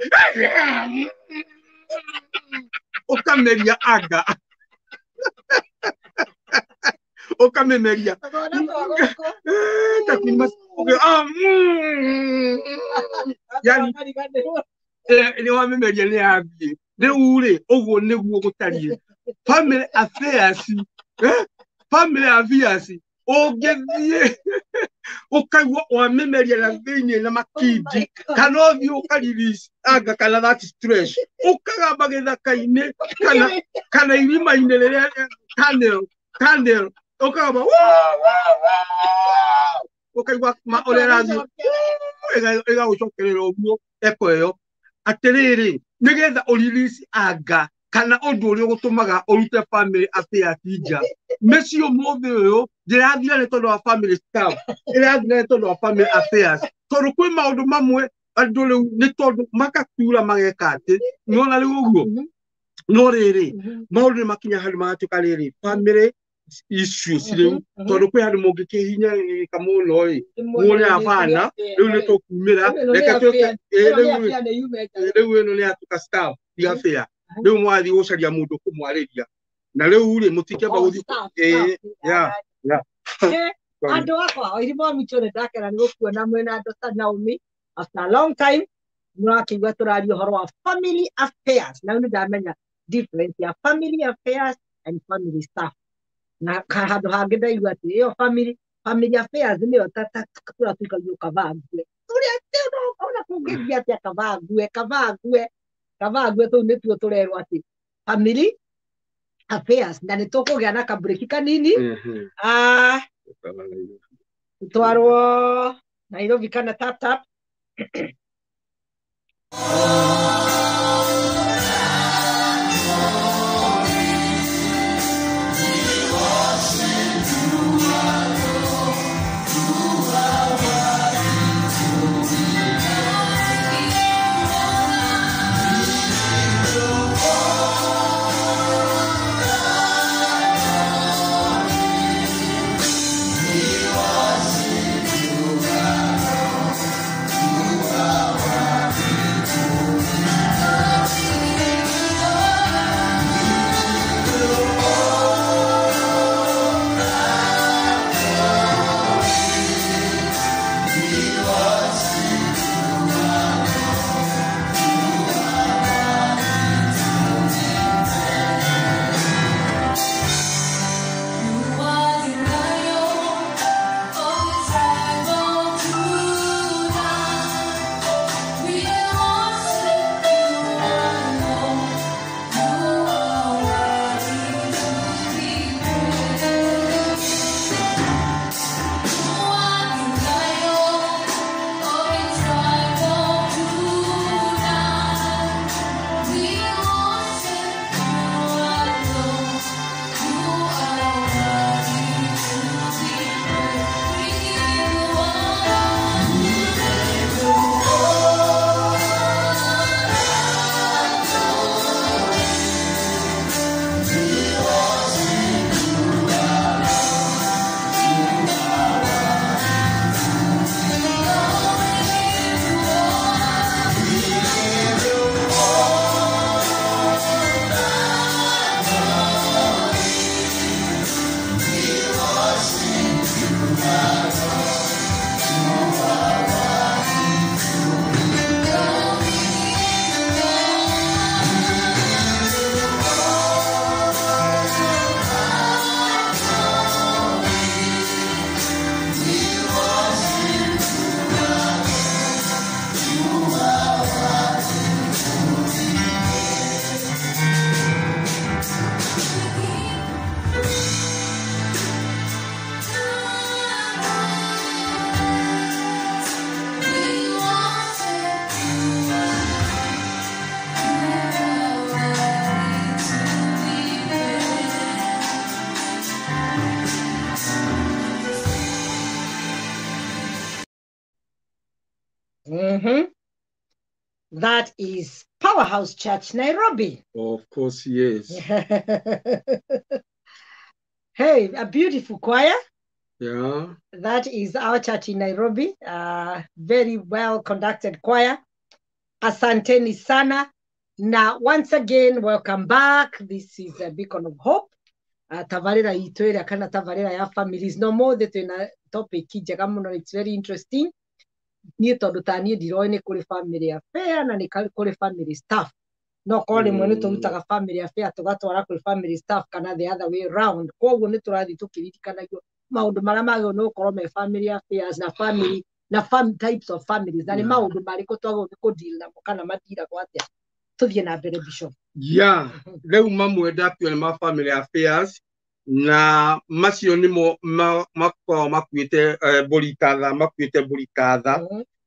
okameria aga okamemeria kapini masi okega ah yani eh ni wa memeria ni abi de ure ogo neguo gutarie family affairs eh family affairs ogethie ukaigwa wa memeria na thini na makindi kana othi ukarirish aga kana that stress ukagamba githaka-ini kana kana irima-ini riria tunnel tunnel ukagamba ukaigwa ma orerathi ega ega ucokerera oguo eko eyo atiriri nigetha urirish aga kana undu uri gutumaga urute family affairs ija meci umuthi uyu ndirathira ni tondu wa family staff irathira ni tondu wa family affairs tondu kwi maundu mamwe andu riu ni tondu makakura mageka ati niona riu uguo no riri maundu ni makinya hari magatuka riri family issues riu tondu kwi handu mungikihinya kamuno ri muone abana riu ni tukumira reka tuke riu ino ni atuka staff ya fair riu mwathi gucaria mundu kumwariria na riu ri mutikamba guthi eh ya ya andu akwa oirimo michore ndakera ni gukuona mwena andu ta Naomi after a long time murakigwa turario horo wa family affairs na ni ndamenya difference ya family affairs and family staff na handu hangi ndaigua ati iyo family family affairs niyo tata turatuika yukavangue turia teno ona kungithia ati akavangue kavangue kavangue tu nituo turerwa ati family affairs na nitukugia na kabreki kanini ah twarwo Nairobi kana tap tap Thank you. Mm-hmm. That is Powerhouse Church, Nairobi. Of course, yes. Hey, a beautiful choir. Yeah. That is our church in Nairobi. Uh, very well conducted choir. Asanteni sana. Now, once again, welcome back. This is a beacon of hope. Uh, tavarira itoira kana tavarira ya families. No more that in a topic njega muno. It's very interesting. Ni tondu tani ndiroe ni kuri family affair na ni kuri family staff. No kole mwene turutaga family affair tugatwara kuri family staff kana the other way around. Koguo ni turathi tukiririkanayo maundu maria magio no korwo me family affairs na family na fam types of families na ni maundu mariko twagwo ku deal na kana madira kwa atia tuthie na mbere bishop. Yeah, leo mamwe dapio ma family affairs na macio nimo makwa makwite bolikatha makwite bolikatha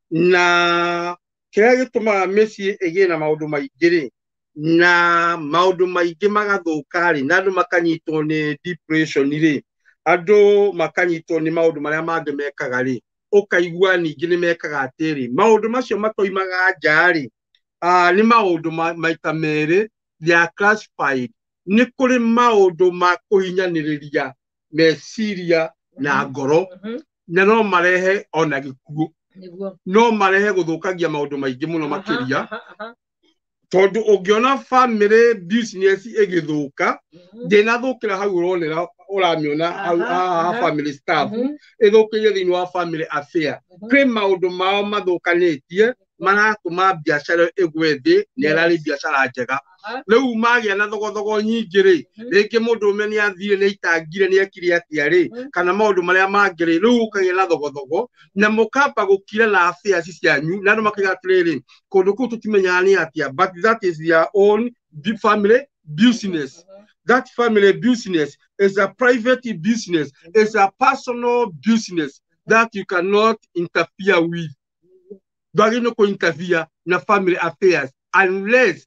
na kira gituma mesi ege na maundu maingiri na maundu maingi magathukari na andu makanyitwo ni depression ri andu makanyitwo ni maundu maria mangi mekaga ri ukaigua ningi ni mekaga atiri maundu macio matoimaga njari ah ni maundu maita mere they are classified ni kuri maundu ma kuhinyaniriria meciria na ngoro na no marehe ona gikuo no marehe guthukagia maundu maingi muno makiria tondu ungiona family business igithuka ndina thukira hau uronera uramiona ha family staff ithukirie thini wa family affair kwi maundu mao mathukanitie maratuma biashara igwe thi nerari biashara njega riu magia na thogothogo nyingi ri ringi mundu umeni athire ni itangire ni ekire atia ri kana maundu maria mangiri riu ukagia na thogothogo na mukamba gukira na affairs cianyu na andu makiga atiriri kundu kuu tutimenya ni atia but that is their own family business. That family business is a private business, it's a personal business that you cannot interfere with. Don't no interfere na family affairs unless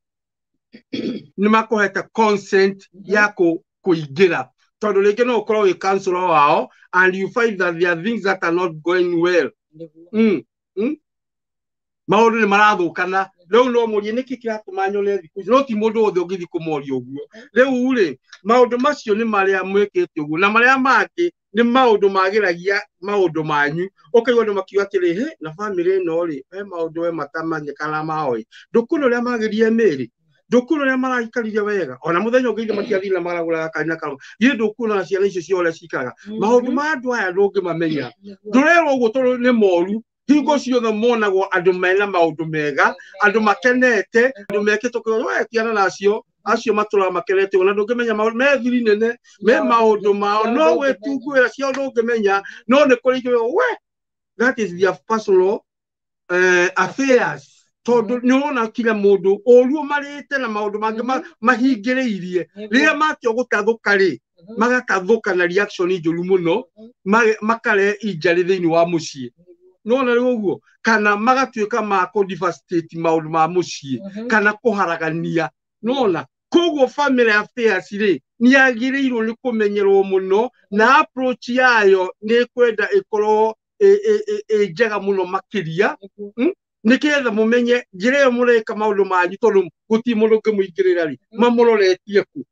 nimako heta consent yako kuigira. Tondu leke no ukoro we counsel wao and you find that there are things that are not going well. Mm. Mm. Maundu ni marathukana riu no murie niki kiratuma thiku no ti mundu othe ungithi kumoria uguo riu ri maundu macio ni maria mwekete uguo na maria mangi ni maundu magiragia maundu manyu ukaigwa andu makiuga atiri he na family no ri he maundu we matamanyikana maoi ndukuno ria magirie meri ndukuno ria maraikarire wega ona muthenya ungithi makiathina maragura kana karo ye ndukuno na ciana icio ciole cikaga maundu ma andu aya ndungi mamenya ndurero uguo tondu ni moru hingo ciothe monagwo andu mena maundu mega andu makenete andu mekite we tiana nacio acio matura makenete ona ndungimenya maundu me thiri nene me maundu mao no we tungwira cio ndungimenya no ni kuri we that is their personal uh, affairs tondu niona kila mundu oruo marite na maundu mangi mahingiriirie riria matio gutathuka ri magatathuka na reaction njuru muno makare injari thiini wa mucii no na ruguo kana magatuika ma ko devastate maundu ma mucii kana kuharagania no na koguo family affairs ri ni agirirwo ni kumenyerwo muno na approach yayo ni kwenda ikorwo e njega muno makiria niketha mumenye njira yo mureka maundu manyu tondu guti mundu ngimuingirira ri mamuroretie ku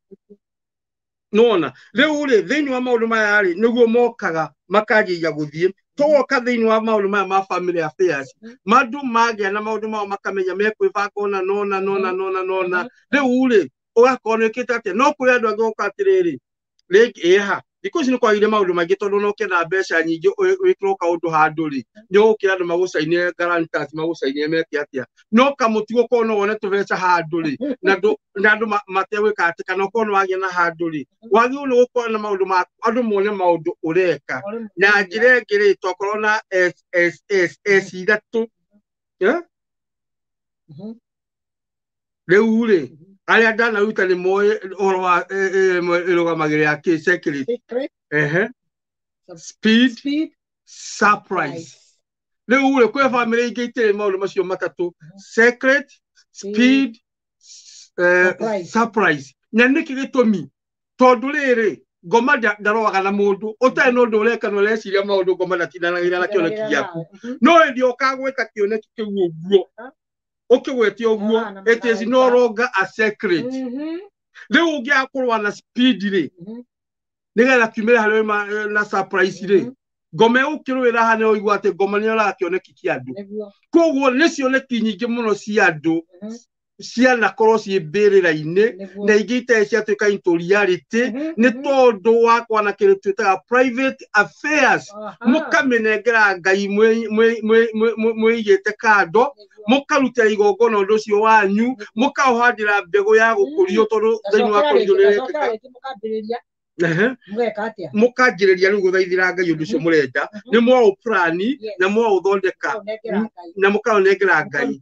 nona riu ri thiini wa maundu maya ri niguo mokaga makanjia guthie toka thiini wa maundu maya ma family affairs mandu magia na maundu mao makamenya mekwibanga ona nona nona nona nona riu ri ugakonekete atia no kuri andu angoka atiriri rigi eha because ni kwagire maundu mangi tondu no kena mbeca nyingi wikiro kaundu handu ri ni ukira andu magusainie guarantors magusainie meke atia no kamutigo kono wone tubeca handu ri na andu na andu matewika ati kana kono wagia na handu ri wagi ule ukora na maundu ma andu mone maundu ureka na njire ngiri tokoro na s s s s ithatu ya riu ri aria ndana ruta ni moe oro wa irugamagire ake secretary ehe speed surprise riu ri kwe family ingitire maundu macio matatu secret speed surprise na niki gitumi tondu riri Goma ndaroaga na mundu utai no ndu ureka no reciria maundu Goma ndatinanagira na kioneki giaku no ndio kagweka kioneki kiu uguo ukigwetia uguo it is no longer a secret riu ungiakorwa na speed ri nigetha kiumira hari na surprise ri Goma ukirwira hane oigwa ati Goma ni ora kioneki kia andu koguo ni cioneki nyingi muno cia andu ciana korwo ciĩ mbĩrĩra-inĩ na ingĩ itarĩ ciatuĩka into reality nĩ tondũ wa kwana kĩndũ twĩtaga private affairs mũkamĩnengera Ngai mwĩigĩte kando mũkarutĩra igongona ũndũ ũcio wanyu mũkaũhandĩra mbegũ ya gũkũrio tondũ thĩinĩ wa kũrio nĩrekĩka mũkanjĩrĩria rĩu gũthaithĩra Ngai ũndũ ũcio mũrenda nĩ mwaũplani na mwaũthondeka na mũkaũnengera Ngai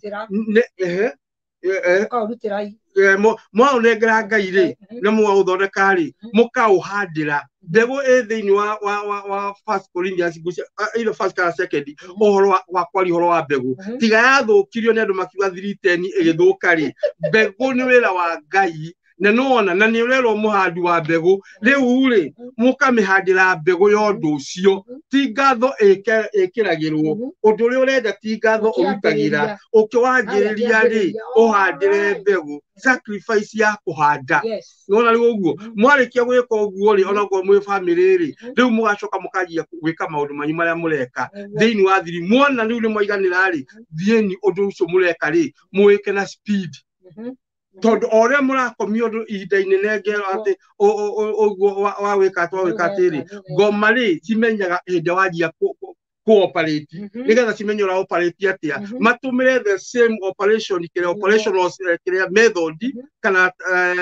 mwaũnengera Ngai rĩ na mwaũthondeka rĩ mũkaũhandĩra mbegũ ĩ thĩinĩ wa wa First Corinthians either first kana second ũhoro wa kwaria ũhoro wa mbegũ tiga yathũkirio nĩ andũ makiuga three ten ĩgĩthũka rĩ mbegũ nĩ wĩra wa Ngai na nona na nĩ ũrerwo mũhandi wa mbegũ rĩu rĩ mũkamĩhandĩra mbegũ ya ũndũ ũcio ti ngatho ĩkĩragĩrwo ũndũ ũrĩa ũrenda ti ngatho ũrutagĩra ũkĩwanjĩrĩria rĩ ũhandĩre mbegũ sacrifice ya kũhanda nona rĩu ũguo mwarĩkia gwĩka ũguo rĩ onakorwo mwĩ family rĩ rĩu mũgacoka mũkanjia gwĩka maũndũ manyu marĩa mũreka thĩinĩ wa thiri muona rĩu nĩ mwaiganĩra rĩ thiĩni ũndũ ũcio mũreka rĩ mũwĩke na speed tondu ore mũrakomio ũndũ ihinda-inĩ nengero atĩ ũguo wa wĩka atĩ wa wĩka atĩrĩ Ngoma rĩ cimenyaga hĩndĩ wanjia cooperate nigetha cimenye ũra operate atĩa matũmĩre the same operation kĩrĩa operational kĩrĩa method kana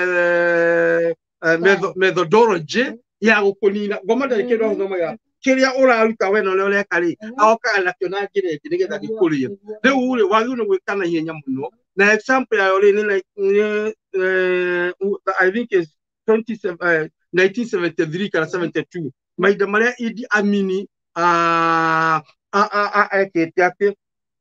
methodology ya gũkũnina Ngoma ndarĩ kĩndũ ahũthagĩra kĩrĩa ũraruta we na ũrĩa ũreka rĩ aokaga nakĩo na njĩra ĩngĩ nigetha gĩkũrĩe rĩu rĩ wagĩrĩirwo nĩ gwĩka na ihenya mũno na example ya rĩ nĩ I think is nineteen seventy-three kana seventy-two mahinda marĩa Idi Amini ekĩte atĩ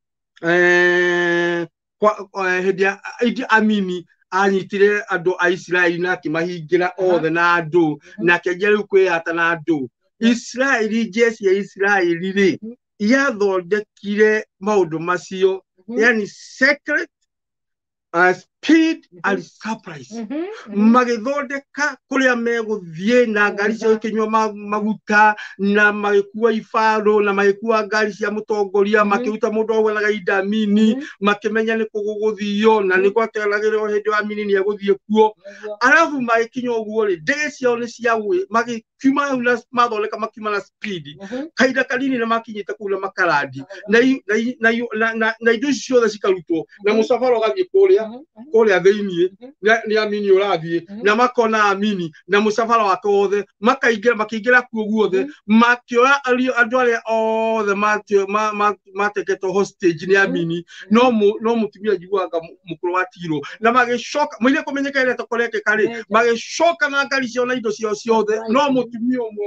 hĩndĩ ya Idi Amini anyitire andũ a Isiraeli na akĩmahingĩra othe na andũ na akĩanjia rĩu kwĩyata na andũ Isiraeli jeshi ya Isiraeli rĩ yathondekire maũndũ macio yani secret Uh, speed and surprise magĩthondeka kũrĩa megũthiĩ na ngari cia gũkĩnyua maguta na magĩkua ibarũ na magĩkua ngari cia mũtongoria makĩruta mũndũ ogwethaga Idi Amini makĩmenya nĩ kũgũgũthio na nĩ gwakeragĩrwo hĩndĩ Amini nĩ egũthiĩ kuo arabu magĩkinya ũguo rĩ ndege ciao nĩ ciagũĩ magĩkiuma hau na mathondeka makiuma na speed kahinda kanini na makinyĩte kũu na makarandi na indo icio ciothe cikarutwo na mũcabara ũgathiĩ kũrĩa kũrĩa thĩinĩ nĩ Amini ũrathiĩ na makona Amini na mũcabara wake wothe makaingĩra makĩingĩra kuo guothe makĩoya andũ arĩa othe mateketwo hostage nĩ Amini no no mũtumia njiguanga mũkũrũ wa Tiro na magĩcoka mũire kũmenyeka ĩrĩa tũkorekeka rĩ magĩcoka na ngari ciao na indo ciao ciothe no mũtumia ũmwe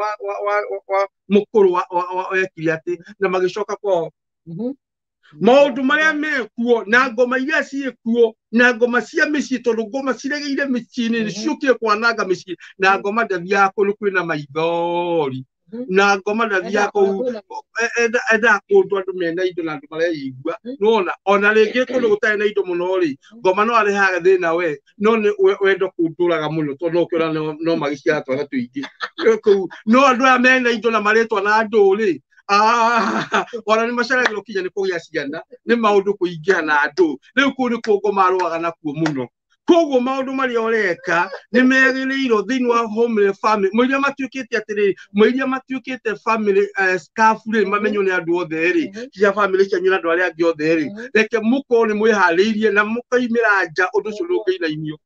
wa mũkũrũ wa ekire atĩ na magĩcoka kwao maũndũ marĩa mekuo na ngoma iria ciĩkuo na ngoma cia mĩciĩ tondũ ngoma ciregeire mĩciĩ-inĩ ciũkire kwananga mĩciĩ na ngoma ndathiaga kũndũ kwĩna maithori na Ngoma ndathiaga kũu enda kũndũ andũ mena indo na andũ mareigua nona ona rĩngĩ kũndũ gũtarĩ na indo mũno rĩ Ngoma no arehaga thĩna we no wendo kũndũraga mũno tondũ ũkĩona no magĩciara twana tũingĩ kũu no andũ aya mena indo na marĩtwa na andũ rĩ ah ora nĩ macaragĩrwo kinya nĩ kũgĩa ciana nĩ maũndũ kũingĩha na andũ rĩu kũu nĩ kuo Ngoma arũaga nakuo mũno koguo maũndũ marĩa ũreka nĩ megĩrĩirwo thĩinĩ wa home family mũiria matuĩkĩte atĩrĩrĩ mũiria matuĩkĩte family scarf rĩ mamenywo nĩ andũ othe rĩ cia family cianyu na andũ arĩa angĩ othe rĩ reke mũkorwo nĩ mwĩharĩirie na mũkaimĩra nja ũndũ ũcio ndũngĩinainio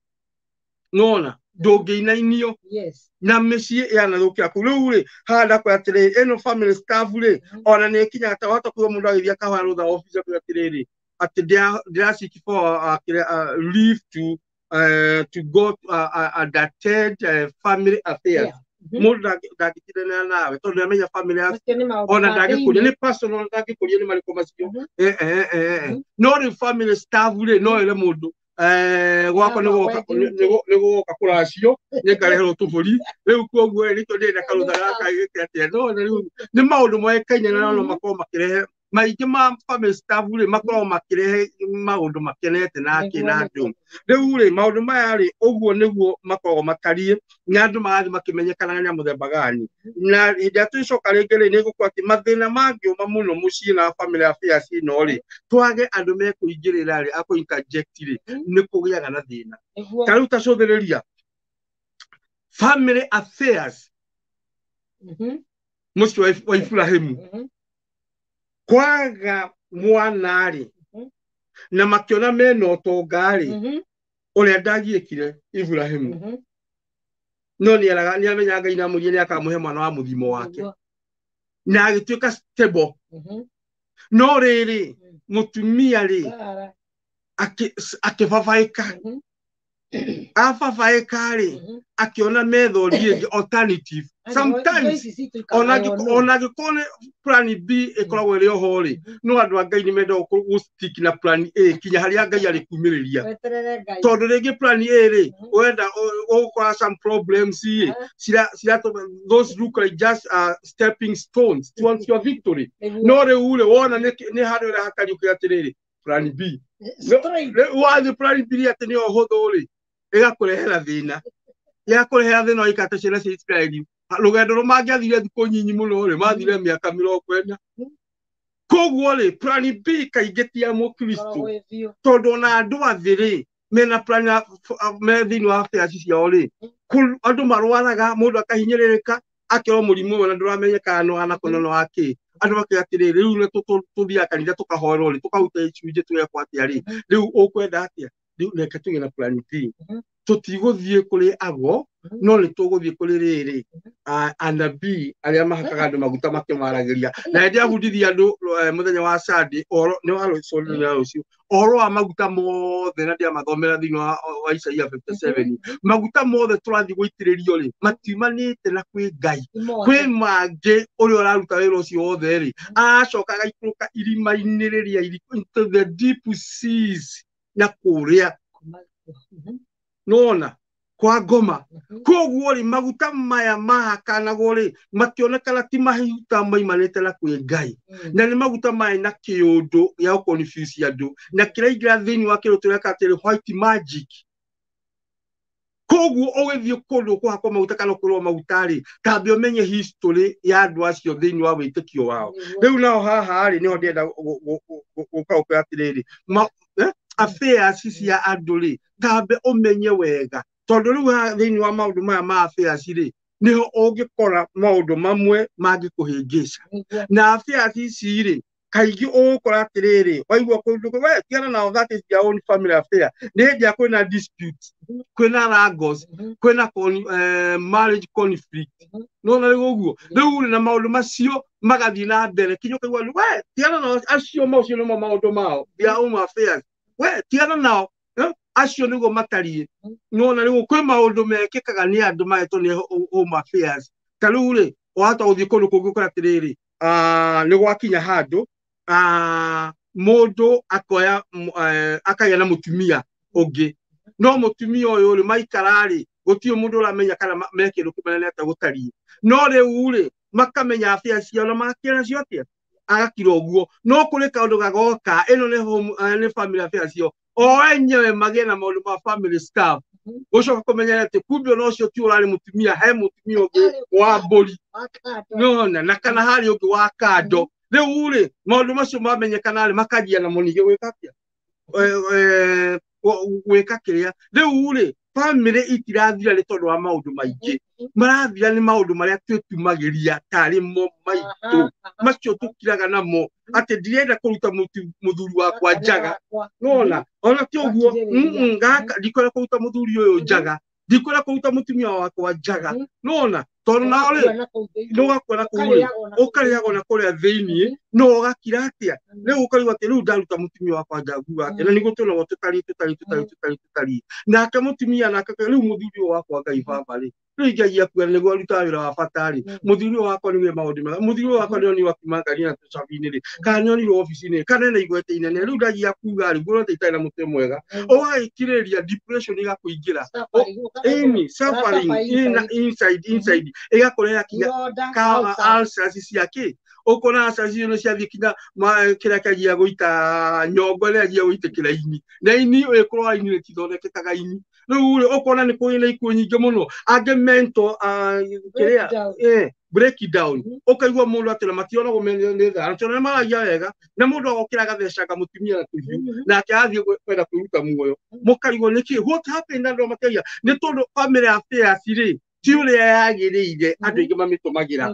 nona ndũngĩinainio na mĩciĩ yanathũkĩra kũu rĩu rĩ handa kwa atĩrĩrĩ ĩno family scarf rĩ ona nĩ ikinyaga ta wahota kuuga mũndũ agĩthiĩ akahoya rũtha obici kwa atĩrĩrĩ at they are seeking for uh, uh, leave to uh, to go to uh, uh, attend uh, family affairs. Mundu ndagĩtirana nawe tondũ amenya family ona ndagĩkũria nĩ personal ndagĩkũria nĩ marĩkũ macio eh eh eh no rĩ family staff rĩ no ere mũndũ eh gwakwa nä gåka kå racio nä ngareherwo tå bå ri rä u koguo nä kä ndä na karå tha gaka gä kä atä nä maå ndå moäkaine na no makorwo makä rehe maingä ma family staff rä makoragwo makä rehe maå ndå makenete na akä na andå rä u rä maå ndå maya rä å guo nä guo makoragwo matariä na andå magathi makä menyekana nä a må themba gani na hä ndä ä tå icoka rä ngä rä nä gå korwo atä mathä na mangä å ma må no må ciä na family affairs ä no rä twage andå mekå ingä rä ra rä akå interject rä nä kå gä aga na thä na ta rä u ta cå thä rä ria family affairs må ciä wa Ibrahimu kwaga mwana rĩ na makiona mena ũtonga rĩ ũrĩa ndangĩekire Ibrahimu no nĩ araga nĩ amenya Ngai na mũrie nĩ akamũhe mwana wa mũthimo wake na agĩtuĩka stable no rĩrĩ mũtumia rĩ akĩbabaĩka ababaĩka rĩ akiona method ĩngĩ alternative sometimes ona gĩkorwo plan B ĩkoragwo ĩrĩ oho rĩ no andũ a Ngai nĩ mendaga gũ stick na plan A kinya harĩa Ngai arĩkumĩrĩria tondũ rĩngĩ plan A rĩ wenda ũgũkora some problems those look like just uh, stepping stones towards your victory no rĩu rĩ wona nĩ handũ ĩrĩa hakariũkĩra atĩrĩrĩ plan B wathi plan B atĩ nĩ ũhũthũ rĩ ĩgakũrehera thĩna yakũrehera thĩna ũikate ciana cia Isiraeli rũgendo rũmangĩathire thikũ nyinyi mũno rĩ mathire mĩaka mĩrongo ĩna koguo rĩ plan B kaingĩ ti ya mũkristo tondũ ona andũ athĩ rĩ mena plan me thĩinĩ wa affairs ciao rĩ andũ marwaraga mũndũ akahinyĩrĩrĩka akĩrwo mũrimũ ũyũ na ndũramenyeka no anakũnono wake andũ makĩga atĩrĩrĩ rĩu nĩ tũthiaga kanitha tũkahoerwo rĩ tũkaruta icunjĩ twekwo atĩa rĩ rĩu ũkwenda atĩa rĩu reke tũgĩe na plan B tũtigũthiĩ kũrĩ ago no nĩ tũgũthiĩ kũrĩ rĩrĩ anabii arĩa mahakaga andũ maguta makĩmaragĩria na hĩndĩ abundithia andũ mũthenya wa Sunday nĩ wa rũciũ ũhoro wa maguta mothe na ndiamathomera thĩinĩ wa Isaia fifty seven maguta mothe tũrathiĩ gũitĩrĩrio rĩ matiumanĩte na kwĩ Ngai kwĩ mangĩ ũrĩa ũraruta wĩra ũcio wothe rĩ acoka agaikũrũka irima-inĩ rĩrĩa into the deep seas na kũrĩa nona kwa ngoma koguo rĩ maguta maya mahakanagwo rĩ makĩonekana ti mahiuta maimanĩte na kwĩ Ngai na nĩ maguta maya na kĩũndũ gĩa gũconfuse andũ na kĩraingĩra thĩinĩ wa kĩndũ tũreka atĩrĩ white magic koguo ũgĩthiĩ kũndũ kũhakwo maguta kana kũrwo maguta rĩ tambe ũmenye history ya andũ acio thĩinĩ wa wĩtĩkio wao rĩu nao haha rĩ nĩho ndĩrenda gũka ũkĩra atĩrĩrĩ affairs cia andũ rĩ tambe ũmenye wega tondũ rĩu thĩinĩ wa maũndũ maya ma affairs rĩ niho ũngĩkora maũndũ mamwe mangĩkũhĩngĩca na affairs ici rĩ kaingĩ ũgũkora atĩrĩrĩ waigua kũndũ we tiana nao that is their own family affair nĩ hĩndĩ ya kwĩna dispute kwĩna wrangles kwĩna marriage conflict nona rĩu ũguo rĩu rĩ na maũndũ macio magathiĩ na mbere kinya ũkaigua we tiana nao acio macio nĩmo maũndũ mao their own affairs we tiana nao acio nĩguo matariĩ nona rĩu kwĩ maũndũ mekĩkaga nĩ andũ magetwo nĩ home affairs ta rĩu rĩ wahota gũthiĩ kũndũ kũngĩ ũkora atĩrĩrĩ nĩ gwakinya handũ mũndũ akoya akagĩa na mũtumia ũngĩ no mũtumia ũyũ rĩ maikara rĩ gũtirĩ mũndũ ũramenya kana me kĩndũ kĩmwe atĩa gũtariĩ no rĩu rĩ makamenya affairs ciao na magakĩra cio atĩa agakira ũguo no kũrĩ kaũndũ gagoka ĩno nĩ family affairs cio o enyewe magĩe na maũndũ ma family staff gũcoka kũmenya atĩ kumbe ona ũcio ti ũrarĩ mũtumia he mũtumia ũngĩ wa mbũri nona na kana harĩ ũngĩ wa kando rĩu rĩ maũndũ macio mamenyekana rĩ makanjia na mũningĩ gwĩka atĩa gwĩka kĩrĩa rĩu rĩ family itirathira nĩ tondũ wa maũndũ maingĩ marathira nĩ maũndũ marĩa twĩtumagĩria tarĩ mo maitũ macio tũkiraga namo atĩ ndirenda kũruta mũthuri wakwa njaga nona ona ti ũguo ndikwenda kũruta mũthuri ũyũ njaga ndikwenda kũruta mũtumia wakwa njaga nona Tono na ole no gakora kuri ukariago na kuri thini no gakira atia riu ukari ati riu ndaruta mutumia wakwa njagu wake na nigo tuno tutari tutari tutari tutari tutari nake mutumia nake riu muthuri wakwa ngai baba ri riu ngai akua nigo aruta wira wa batari muthuri wakwa niwe maundu mega muthuri wakwa ni wakima ngari na tucabini ri kana ni office ni kana na igwete inene riu ngai akuga ri guo ntai na mutu mwega ogaikiriria depression igakuingira ini suffering inside inside igakorera kinya ka ulcers ciake ukona ulcers no ciathi kinya kira kagia guita nyongo ria gia guite kiraini na ini ikorwa ini ni tithondekekaga ini riu ukona ni kuina ikuo nyingi muno ange mental kiria eh break down ukaigua mundu atira mationa gumenetha atona maragia wega na mundu agokira gathecaga mutumia na tuhiu na akiathie kwenda kuruta muoyo mukarigwo niki what happened na ndo materia ni tondu family affairs ri tiure yagiriire andu ingi mamitumagira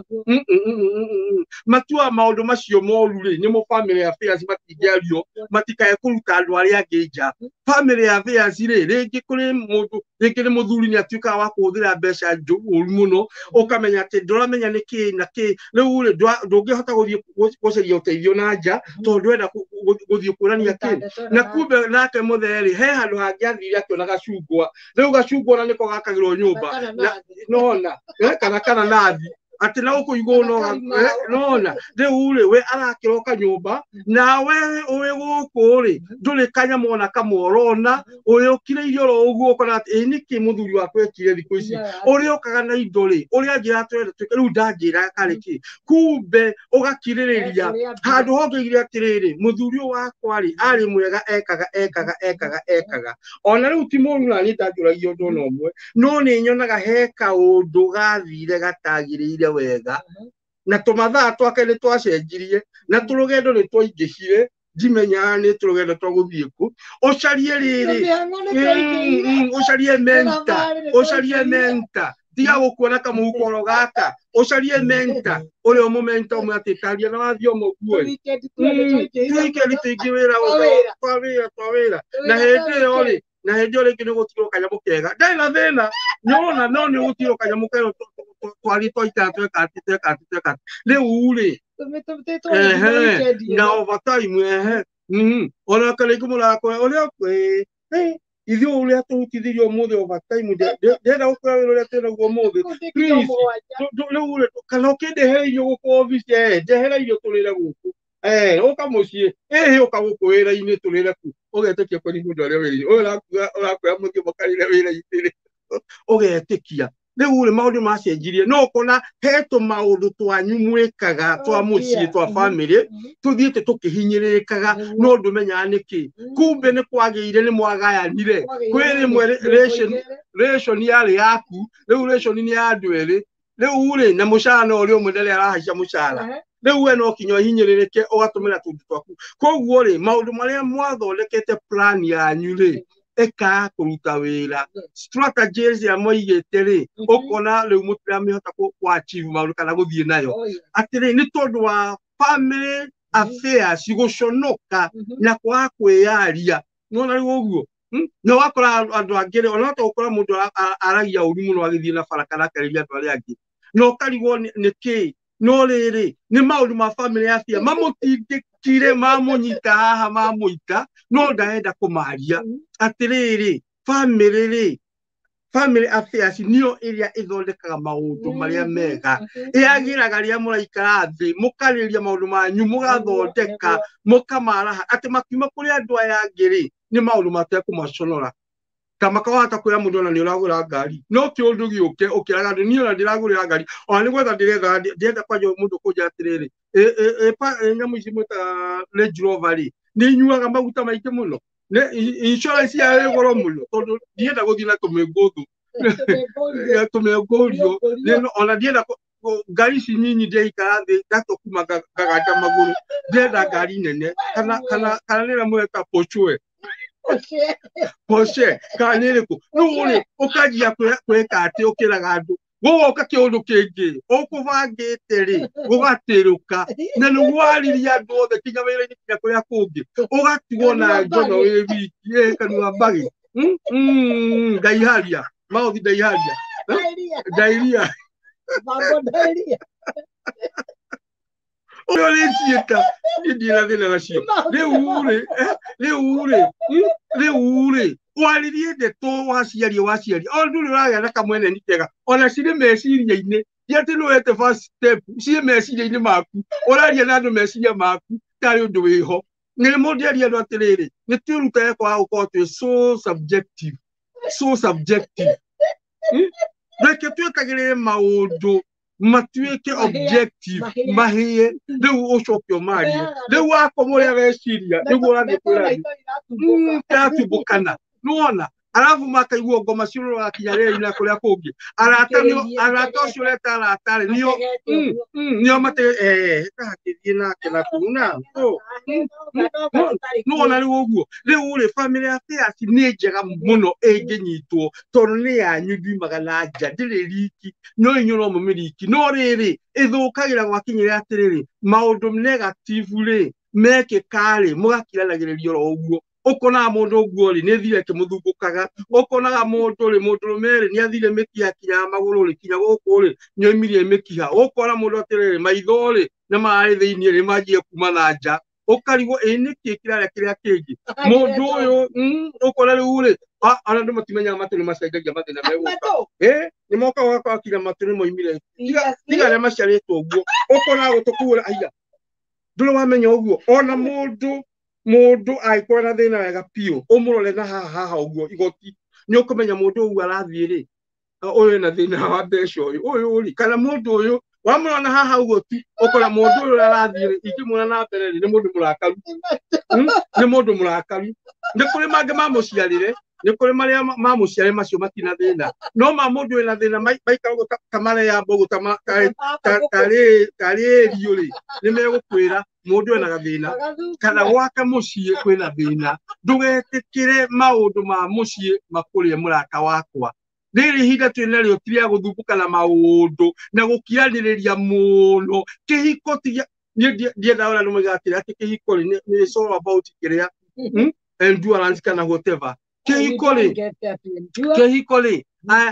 matua maundu macio moru ri ni mo family affairs matingiario matikae kuruta andu aria angi nja family affairs ri ringi kuri mundu ringi ni muthuri ni atuika wa kuhuthira mbeca njuru muno ukamenya ati ndoramenya niki na ki riu ri ndungihota guthie guceria uteithio na nja tondu enda guthie kurania ki na kumbe nake mutheri he handu hangiathire akiona gacungwa riu gacungwa na niko gakagirwo nyumba nona kana kana nathi ati na uko igono nona riu ri we arakiroka nyumba nawe uwe guku ri nduri kanya mona kamorona uyu ukire ro uguo kana ati niki muthuri wakwekire thiku ici uri okaga na indo ri uri anjira twende twike riu ndanjira kariki kumbe ugakiririria handu hongeire atiriri muthuri wakwa ri ari mwega ekaga ekaga ekaga ekaga ona riu ti muru na ni ndanjuragia undu no mwe no ni nyonaga heka undu gathire gatagirire wega na tumathaa twake ni twacenjirie na turugendo ni twaingihire jimenya ni turugendo twaguthie ku ucarie riri ucarie menta ucarie menta tiga gukuona kamuhukoro gaka ucarie menta uri o momenta umwe atitaria na wathio moguo twike twingi wira twawira twawira na hindi yo ri na hindi ri ngi gutiro kanyamu kega ndai na thina nyona no ni gutiro kanyamu kega twari twaita tweka tweka tweka riu ri na overtime ehe mhm ona kale kumula ko ole kwe ithi uria tutithirio muthe overtime ndenda gukora wira uria twina guo muthe please riu ri kana ukindehe irio guku office eh ndehera irio turire guku eh uka mucii eh uka guku wira ini turire ku ugetikia kwa mundu aria wiri urakuga urakuya muthio mukarire wira itiri ugetikia riu ri maundu macenjirie no kona heto maundu twanyu mwikaga twa mucii twa family tuthiite tukihinyirikaga no ndumenya niki kumbe ni kwagiire ni mwagayanire kwiri mwe relation relation yari yaku riu relation ni andu eri riu ri na mucana uri umwe ndele arahaica mucana riu we no kinyo hinyiririke ugatumira tundu twaku koguo ri maundu maria mwathondekete plan yanyu ri eka kuruta wira strategies ya moigete ri ukona riu mutiramihota ku achieve maundu kana guthie nayo atiri ni tondu wa family affairs guconoka na kwa kwiyaria nona riu uguo no wakora andu angire ona to ukora mundu aragia uri muno agithie na baraka na kariria andu aria angi no karigwo niki no riri ni maundu ma family affairs mamutindikire mamunyita haha mamuita no ndaenda kumaria atiriri family ri family affairs niyo iria ithondekaga maundu maria mega iagiraga ria muraikara thi mukariria maundu manyu mugathondeka mukamaraha ati makiuma kuri andu aya angiri ni maundu matekumaconora kama kawata kwira mundu ona ni uragura ngari no ti undu giuke ukiraga ndu ni ona ndiragurira ngari ona ni gwetha ndiretha ndienda kwanja mundu kuja atiriri e e e nyamu ici mwita Range Rover ri ni nyuaga maguta maingi muno ne insurance ya goro muno tondu ndienda guthii na tumeguthu ya tumegorio ni ona ndienda ngari ici nyinyi ndeikara thi ndatokuma ngagaja maguru ndienda ngari nene kana kana kana nira mweta pochwe Porsche kaniriku nuri ukajia kweka ati ukiraga andu gugoka kiundu kingi ukuvangite ri ugatiruka na nugwariria andu othe kinya wira-ini kinya kuria kungi ugatigwo na njono wi wiki kanua mbagi ndaiharia mauthi ndaiharia ndairia Mabodaria. Oyo letieta ndi la vena la chio le ure le ure le ure walirie de to wasiari wasiari ondu la ya ka mwene nitega ona sire mesiri ine yete no ete first step si mesiri ine maku ora ria na do mesiri maku tari odo we ho ne modi ria do telere ne turuta ko ha ko to so subjective so subjective de que tu kagere maodo matueke objective mahie de o shopio mari de wa komore ya Syria de wa de kwera ta tubukana nuona alafu maka iwo goma siro ya kijare ina kole akogi arata ni arata shule tala atale niyo niyo mate eh ta kidina kila kuna so nuona ni woguo le ule family affairs nejega muno egenyitwo torne ya nyubi magana aja dire riki no inyoro mumiriki no riri ithukagira gwakinyira atiriri maundu negatively meke kale mugakiranagirerio ro uguo ukona mundu uguo ri ne thire kimuthugukaga ukonaga mundu ri mundu mere ni athire mikia kinya maguru ri kinya guku ri nyoimirie mikiha ukona mundu atiriri maitho ri na mari thiini ri majie kuma na nja ukarigo ene kikira kiria kingi mundu uyu ukona ri uri ana ndo matimenya matene masaidagia mathina meguka eh ni moka wako akira matene moimire tiga tiga na maciaritwo uguo ukona gutukura aiya nduro wamenya uguo ona mundu mundu aikora thina wega pio umurore na haha haha uguo igoti ni ukumenya mundu uguo arathie ri uyu na thina wa mbeca uyu uyu uri kana mundu uyu wamurona haha uguo ti ukora mundu uyu arathie ri ingimuna na mbere ni mundu murakaru ni mundu murakaru ni kuri mange mamuciarire ni kuri maria mamuciare macio matina thina no ma mundu ena thina maikara go kamare ya bogo tama kare kare riuri ni megukwira mundu ena gathina kana gwaka mucie kwina thina ndugetikire maundu ma mucie makurie muraka wakwa riri hinda twina rio tiria guthumbuka na maundu na gukiraniriria muno kihiko tiria nie ndaona no mugatira ati kihiko ni ni so about kiria endurance kana whatever kehikoli kehikoli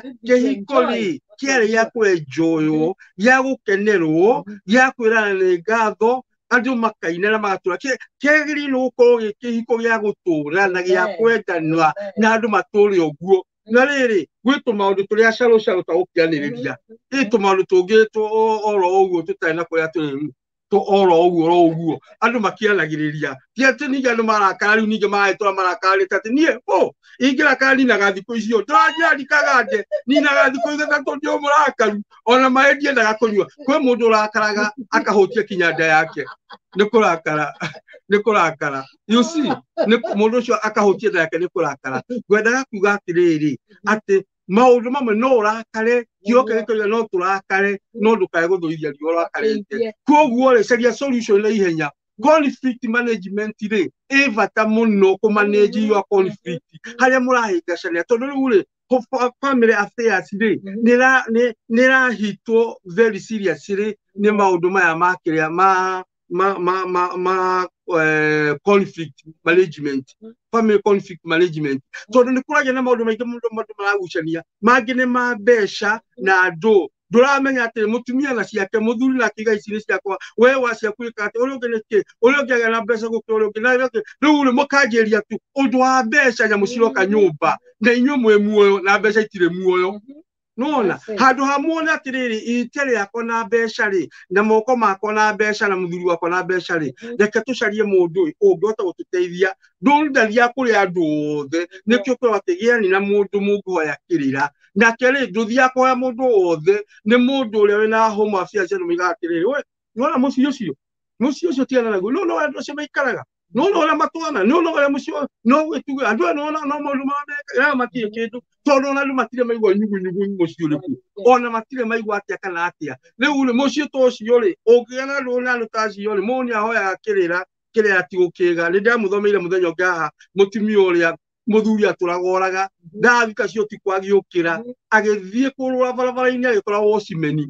kehikoli kiere ya kwejoyo ya gukenerwo ya kwirana ni gatho andu makainera magatura kegiri no ko kehiko ya gutura na ya kwedanwa na andu maturi oguo na riri gwitu maundu turi acaro caro ta ukianiriria itu maundu tungitwo oro oguo tutaina kuria turi to oro oguo ro oguo andu makianagiriria tiate ni andu marakari ni gemae to marakari tati ni o ingira kali na gathiko icio ndaja dikagande ni na gathiko icio to ndio murakaru ona maendie ndaga kunywa kwe mundu rakaraga akahotia kinyanda yake ni kurakara ni kurakara you see ni mundu cio akahotia nda yake ni kurakara gwendaga kuga atiriri ati maundu mamwe no urakare kioke gikoya no turakare no ndukae guthuithia rio rakarete koguo ri caria solution na ihenya conflict management ri ivata muno ku manage your conflict haria murahingacania tondu riu ri family affairs ri nira nira hitwo very seriously ni maundu maya makiria ma ma ma ma, ma uh, conflict management family conflict management tondu ni kuragia na maundu maingi mundu mundu maragucania mangi ni ma mbeca na andu nduramenya ati mutumia na ciake muthuri na kiga ici ni ciakwa we wacia kwika ati uri ungeneke uri ungiaga na mbeca gukira uri ungina riu ri mukanjiria tu undu wa mbeca nya muciroka nyumba na inyu mwe muoyo na mbeca itire muoyo nona handu hamwe atiriri itere yako na mbeca ri na moko mako na mbeca na muthuri wako na mbeca ri reke tucarie mundu ungihota gututeithia ndundaria kuri andu othe nikio kwa wategiani na mundu munguoya kirira na kere nduthia kwa mundu othe ni mundu uria wina home affairs no migatiriri we nona mucio ucio mucio ucio tiana naguo no no andu acio maikaraga no no la matwana no no la mucio no wetu andu no no no mundu mabeka ya matie kindu tondu na matire maigwa nyugu nyugu mucio riku ona matire maigwa atia kana atia riu ri mucio to cio ri ungiana ru na lutaci yo ri moni ahoya kirira kire ati gukiga ni ndamuthomeire muthenya ngaha mutumia uria muthuri aturagoraga ndathika cio ti kwagiukira agithie kurura barabara-ini agikora wocimeni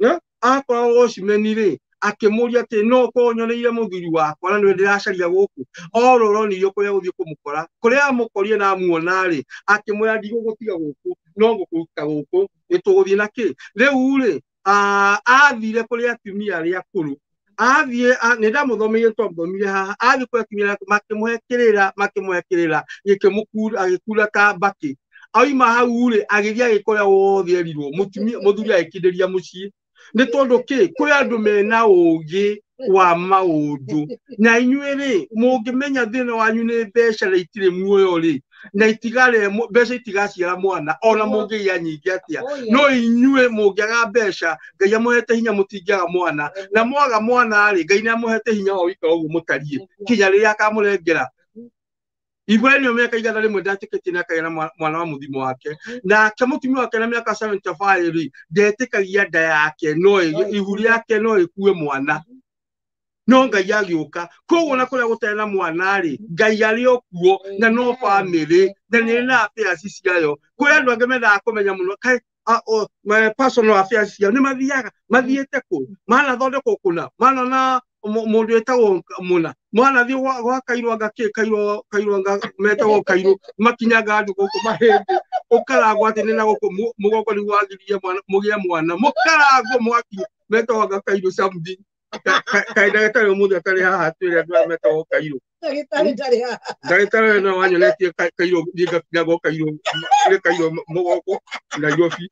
akora wocimeni ri akimuria ati no ko nyoneire muthuri wakwa na nwe ndiracaria guku ororo ni yo kuria guthie kumukora kuria amukorie na amuona ri akimwira ndigugutiga guku no ngukuruta guku ituguthie na ki riu ri athire kuri atumia aria akuru athie nenda muthomeire twathomire haha athie kuri atumia makimuhekirira makimuhekirira gikimukura agikura ta mbaki aima hau ri agithia agikoria wothe erirwo mutumia muthuri agikinderia mucii ni tondu ki kuri andu mena ugi wa maundu na inyuĩ ri mungimenya thina wanyu ni mbeca na itire muoyo ri na itigare mbeca itigaciara mwana ona mungiia nyingi atia no inyuĩ mungiaga mbeca Ngai amuhete hinya mutingiaga mwana na mwaga mwana ri Ngai ni amuhete hinya wa wika uguo mutarie kinya riria akamurengera igwe ni omeka igana rimwe ndatikitie na kagena mwana wa muthimo wake na kamutumia wake na miaka seventy-five ri ndetikagia nda yake no iguri yake no ikue mwana no Ngai agiuka koguo na kuria gutari na mwana ri Ngai ari okuo na no family na ni na affairs ciayo kuria andu ange menda kumenya muno kai my personal affairs ciayo ni mathiaga mathiete ku mana thondeko kuna mana na mundu etagwo muna mwana thi gwa kairwo ngake kairwo kairwo nga metagwo kairwo makinyaga andu guku mahindi ukaragwo ati ni na guku mugongo ni wagirie mwana mugie mwana mukaragwo mwaki metagwo nga kairwo something kai ndagĩtarĩ mũndũ atarĩ haha twĩre andũ arĩa metagwo kairũ ndagĩtarĩ ndarĩ haha ndagĩtarĩ no wanyonetie kairũ thiĩ ngakinyagwo kairũ nĩ kairũ mũgongo Nairobi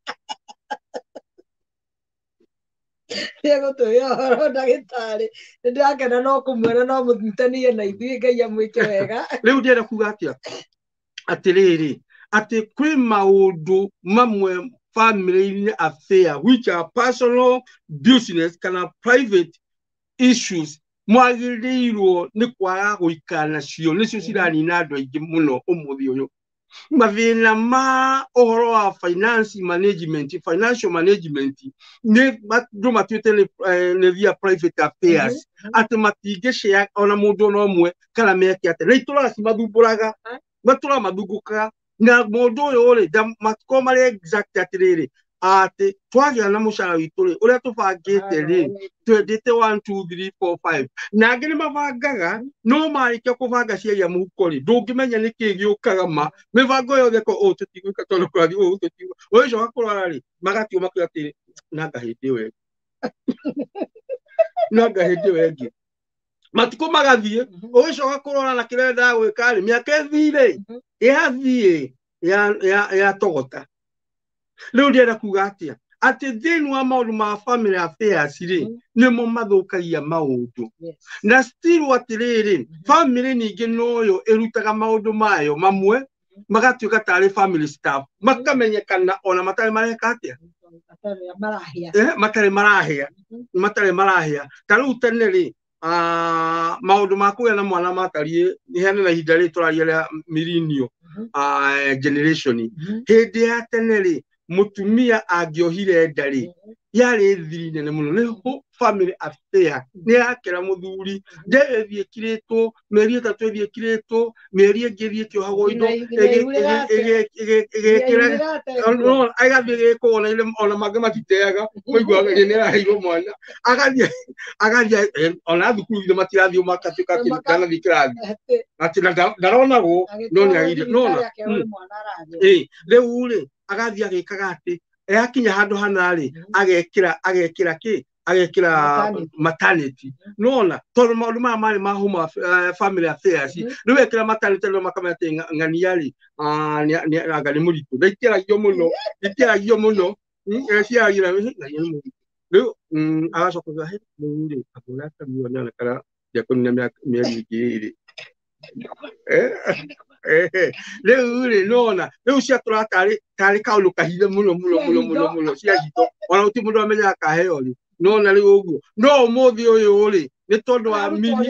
nĩegũtũhe ũhoro ndagĩtarĩ nĩndĩrakena no kũmwĩra no mũnyitanie na ithuĩ Ngai amwĩke wega rĩu ndĩrenda kuga atĩa atĩrĩrĩ atĩ kwĩ maũndũ mamwe family affair which are personal business kana private issues mwagĩrĩirwo nĩ kwaga gũikara nacio nĩcio ciranina andũ aingĩ mũno ũmũthĩ ũyũ mathĩna ma ũhoro wa finance management financial management nĩ andũ matuĩte nĩ via private affairs atĩ matingĩshare ona mũndũ ona ũmwe kana meke atĩ na itũraga cimathumbũraga matũraga mathungũkaga na mũndũ ũyũ rĩ matiko marĩ exact atĩrĩrĩ atĩ twagĩa na mũcara witũ rĩ ũrĩa tũbangĩte rĩ twendete one two three four five na angĩ nĩ mabangaga no marĩkia kũbanga ciagia mũhuko rĩ ndũngĩmenya nĩkĩ gĩũkaga ma mĩbango yothe ko ũ tũtigwĩka tondũ kũrathiĩ ũũ tũtigwo ũcio gakũrora rĩ magatiũ makĩra atĩ na ngahĩndĩ ĩyo ĩngĩ na ngahĩndĩ ĩyo ĩngĩ matukũ magathiĩ ũgĩcoka kũrora na kĩrĩa endaga gwĩka rĩ mĩaka ĩthire yathiĩ ya ya ya togota rĩu ndĩrenda kuga atĩa atĩ thĩinĩ wa maũndũ ma family affairs rĩ nĩmo mathũkagia maũndũ na still atĩrĩrĩ family ningĩ noyo ĩrutaga maũndũ mayo mamwe magatuĩka tarĩ family staff makamenyekana ona matarĩ mareka atĩa matarĩ marahĩa matarĩ marahĩa ta rĩu tene rĩ maũndũ ma kũgĩa na mwana matariĩ nĩhena na ihinda rĩ tũraria rĩa millennial generation hĩndĩ ya tene rĩ mutumia angĩohire nda rĩ yarĩ thiri nene mũno nĩ family affair nĩ yakĩra mũthuri ndĩthiĩ ĩkirĩtwo mĩeri ĩtatũ ĩthiĩ ĩkirĩtwo mĩeri ĩngĩ ĩthiĩ ĩkĩohagwo indo ĩgĩkĩra agathiĩ gĩkwo ona mangĩ matiteaga mũiguaga nĩ araheirwo mwana agathiĩ agathiĩ ona thukuru ithe matirathiĩ makatuĩka kĩndũ kĩanathiĩ kĩrathi atĩ ndaronagwo no nĩ agire nona rĩu rĩ agathiĩ agĩkaga atĩ yakinya handũ hana rĩ agekĩra agekĩra kĩ agekĩra maternity nona tondũ maũndũ maya marĩ ma home family affairs rĩu wekĩra maternity no makamenya atĩ ng'ania rĩ anga nĩ mũritũ ndaikĩragio mũno ndaikĩragio mũno ciaragira rĩu agacoka kuga rĩu rĩ akũra kamio nĩona kana ndekũnina mĩeri ĩngĩ ĩrĩ rĩu rĩ nona rĩu ciatũra tarĩ tarĩ kaũndũ kahithe mũno mũno mũno mũno mũno ciagitwo ona gũtirĩ mũndũ amenyaga kaheo rĩ nona rĩu ũguo no ũmũthĩ ũyũ rĩ nĩ tondũ wa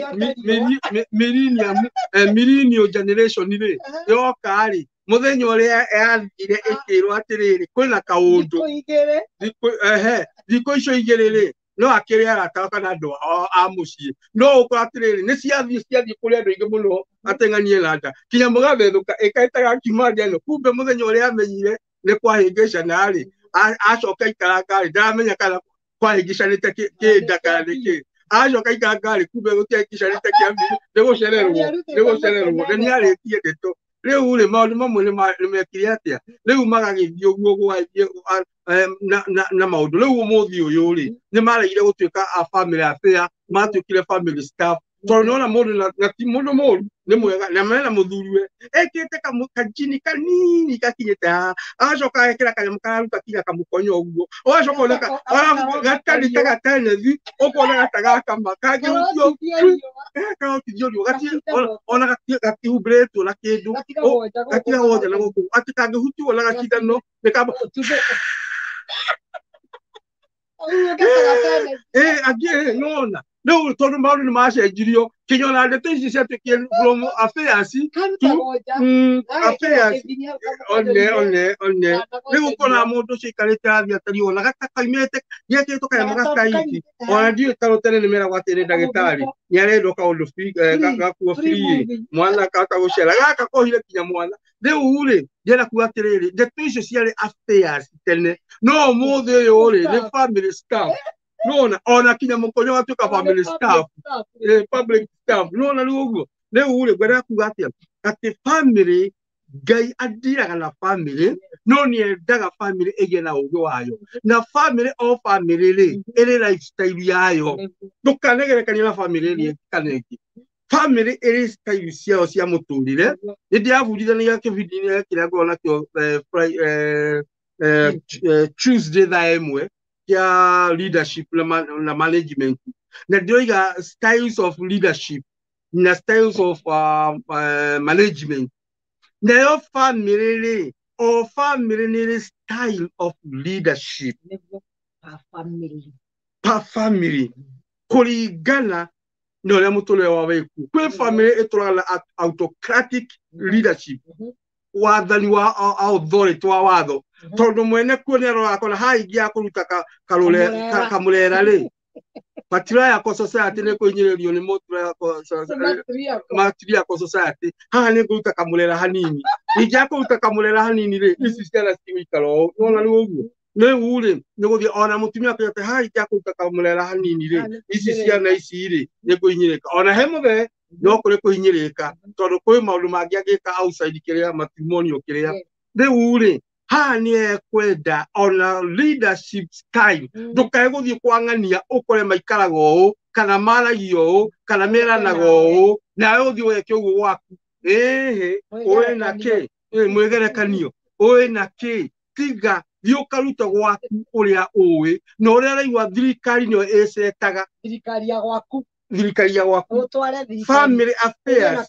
millennial generation rĩ yoka rĩ mũthenya ũrĩa yathire ĩkĩrwo atĩrĩrĩ kwĩna kaũndũ thikũ icio igĩrĩ rĩ no akĩrĩ arata kana andũ a mũciĩ no ũkora atĩrĩrĩ nĩ ciathiĩ ciathiĩ kũrĩ andũ aingĩ mũno ateng'anie na nda kinya mũgathethũka ĩkaĩtaga kiumagia ĩno kumbe mũthenya ũrĩa amenyire nĩ kwahĩngĩcana rĩ acoka ikaranga rĩ ndaramenya kana kwahĩngĩcanĩte kĩnda kana nĩ kĩ acoka ikaranga rĩ kumbe gũtiahĩngĩcanĩte kĩambia nĩ gũcererwo nĩ gũcererwo na nĩ arĩtie ndeto Riu ri maundu mamwe ni mekire atia riu magagithio guo na na na maundu riu umuthi uyu ri ni maraire gutuika a family affair matuikire family staff tondu nona mundu na ti mundu muru ni mwega na mena muthuriwe ekite kajini kanini gakinyite ha agacoka ekira kanyamu kararuta kinya kamukonyo uguo agacoka oneka gatari tagatene ukona gataga kama kagio kagio rio gati ona gati ubretu na kindu gati hoja na guku ati kagihuti wala gakidano nikaba eh agie nona no tondu maundu ni macenjirio kinyona ndeto ici ciatuikie from affairs to affairs one one one riu kona mundu cikarite athia tari ona gatakaimete niekitwo kanyama gakaiti ona ndiu karutene ni mera gwatire ndagitari ni arendo kaundu gakuo free mwana kaka gucera gaka kohire kinya mwana riu ri ndira kuga atiriri ndeto icio ciari affairs tene no muthi uyu ri ni family staff nona ona kinya mukonyo watuka family staff eh public staff nona rugo ne ure gwera kuga atia ati family gai adiraga na family no ni endaga family ege na ugo wayo na family o family ri ere lifestyle yayo dukanegerekania na family ri kaneki family ere style ciao cia muturire ndi avurithania kivindini kira ngona kio Tuesday tha imwe ya leadership na management na ndio styles of leadership na styles of uh, uh, management na yo family or family style of leadership pa family pa family kuligana no le mutole wa weku kwe family etorala autocratic leadership wathani wa authority wa watho tondu mwene kuone ro akona haigi akuruta karule kamurera ri matira ya ko society ne kuinyirerio ni mutira ya ko matira ya ko society ha ne kuruta kamurera hanini ija kuruta kamurera hanini ri isi ciana ciikaro nona ni uguo ne ure ne guthie ona mutumia kwete ha ija kuruta kamurera hanini ri isi ciana ici ri ne kuinyirika ona he muthe no kuri kuinyirika tondu kwi maundu mangi agika outside kiria matrimonial kiria ne ure ha ni ekwenda ona leadership style ndukae guthie kwangania ukore maikaraga uu kana maragio uu kana meranaga uu na uthie weke uguo waku ehe oe na ke mwegerekanio oe na ke tiga thio karuta gwaku uria uwi no uria raigwa thirikari no ecetaga thirikari ya gwaku thirikari ya gwaku family affairs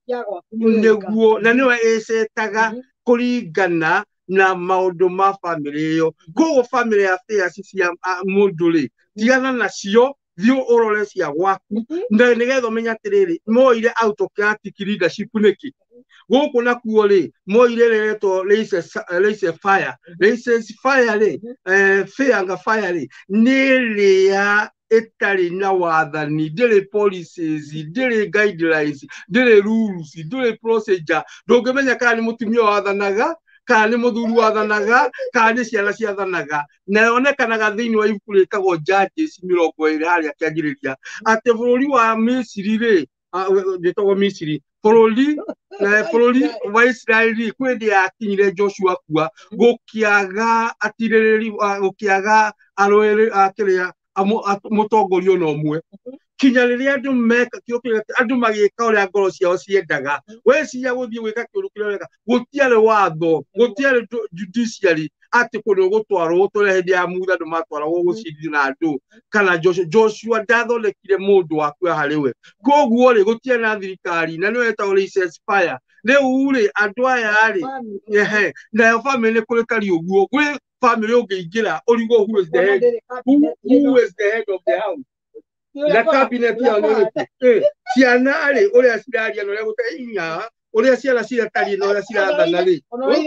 neguo na niwe ecetaga kuringana na maundu ma family yo go family affairs cia mundu ri tigana nacio thio urore cia gwaku na nigetho menya atiriri moire autocratic leadership niki guku nakuo ri moire reto laisse laisse fire laisse fire ri eh feanga fire ri ni ya etari na wathani ndire policies ndire guidelines ndire rules ndire procedure ndungemenya kana ni mutumia wathanaga kana ni muthuri wathanaga kana ni ciana ciathanaga na yonekanaga thiini wa ibuku rikagwo Judges mirongo iri haria kianjiriria ati bururi wa Misiri ri nditagwo Misiri bururi bururi wa Israeli kwindi akinyire Joshua kuwa gukiaga atiriri gukiaga aroere akiria mutongorio no mwe kinya riria andu meka kio kio andu magika uria ngoro ciao ciendaga weciria guthie gwika kiuru kiria weka gutiare watho gutiare judiciary ati kuno gutwarwo tore hindi ya mutha andu matwaragwo gucindithio na andu kana Joshua ndathondekire mundu wakwa hariwe koguo ri gutiare na thirikari na niwe etagwo license fire riu ri andu aya ri ehe na family ni kurikari uguo gwi family ungiingira urigo who is the head who, who is the head of the house the cabinet ya norete eh ciana ri uria ciraria no guteinya uria ciana ciratari no uria cirathana ri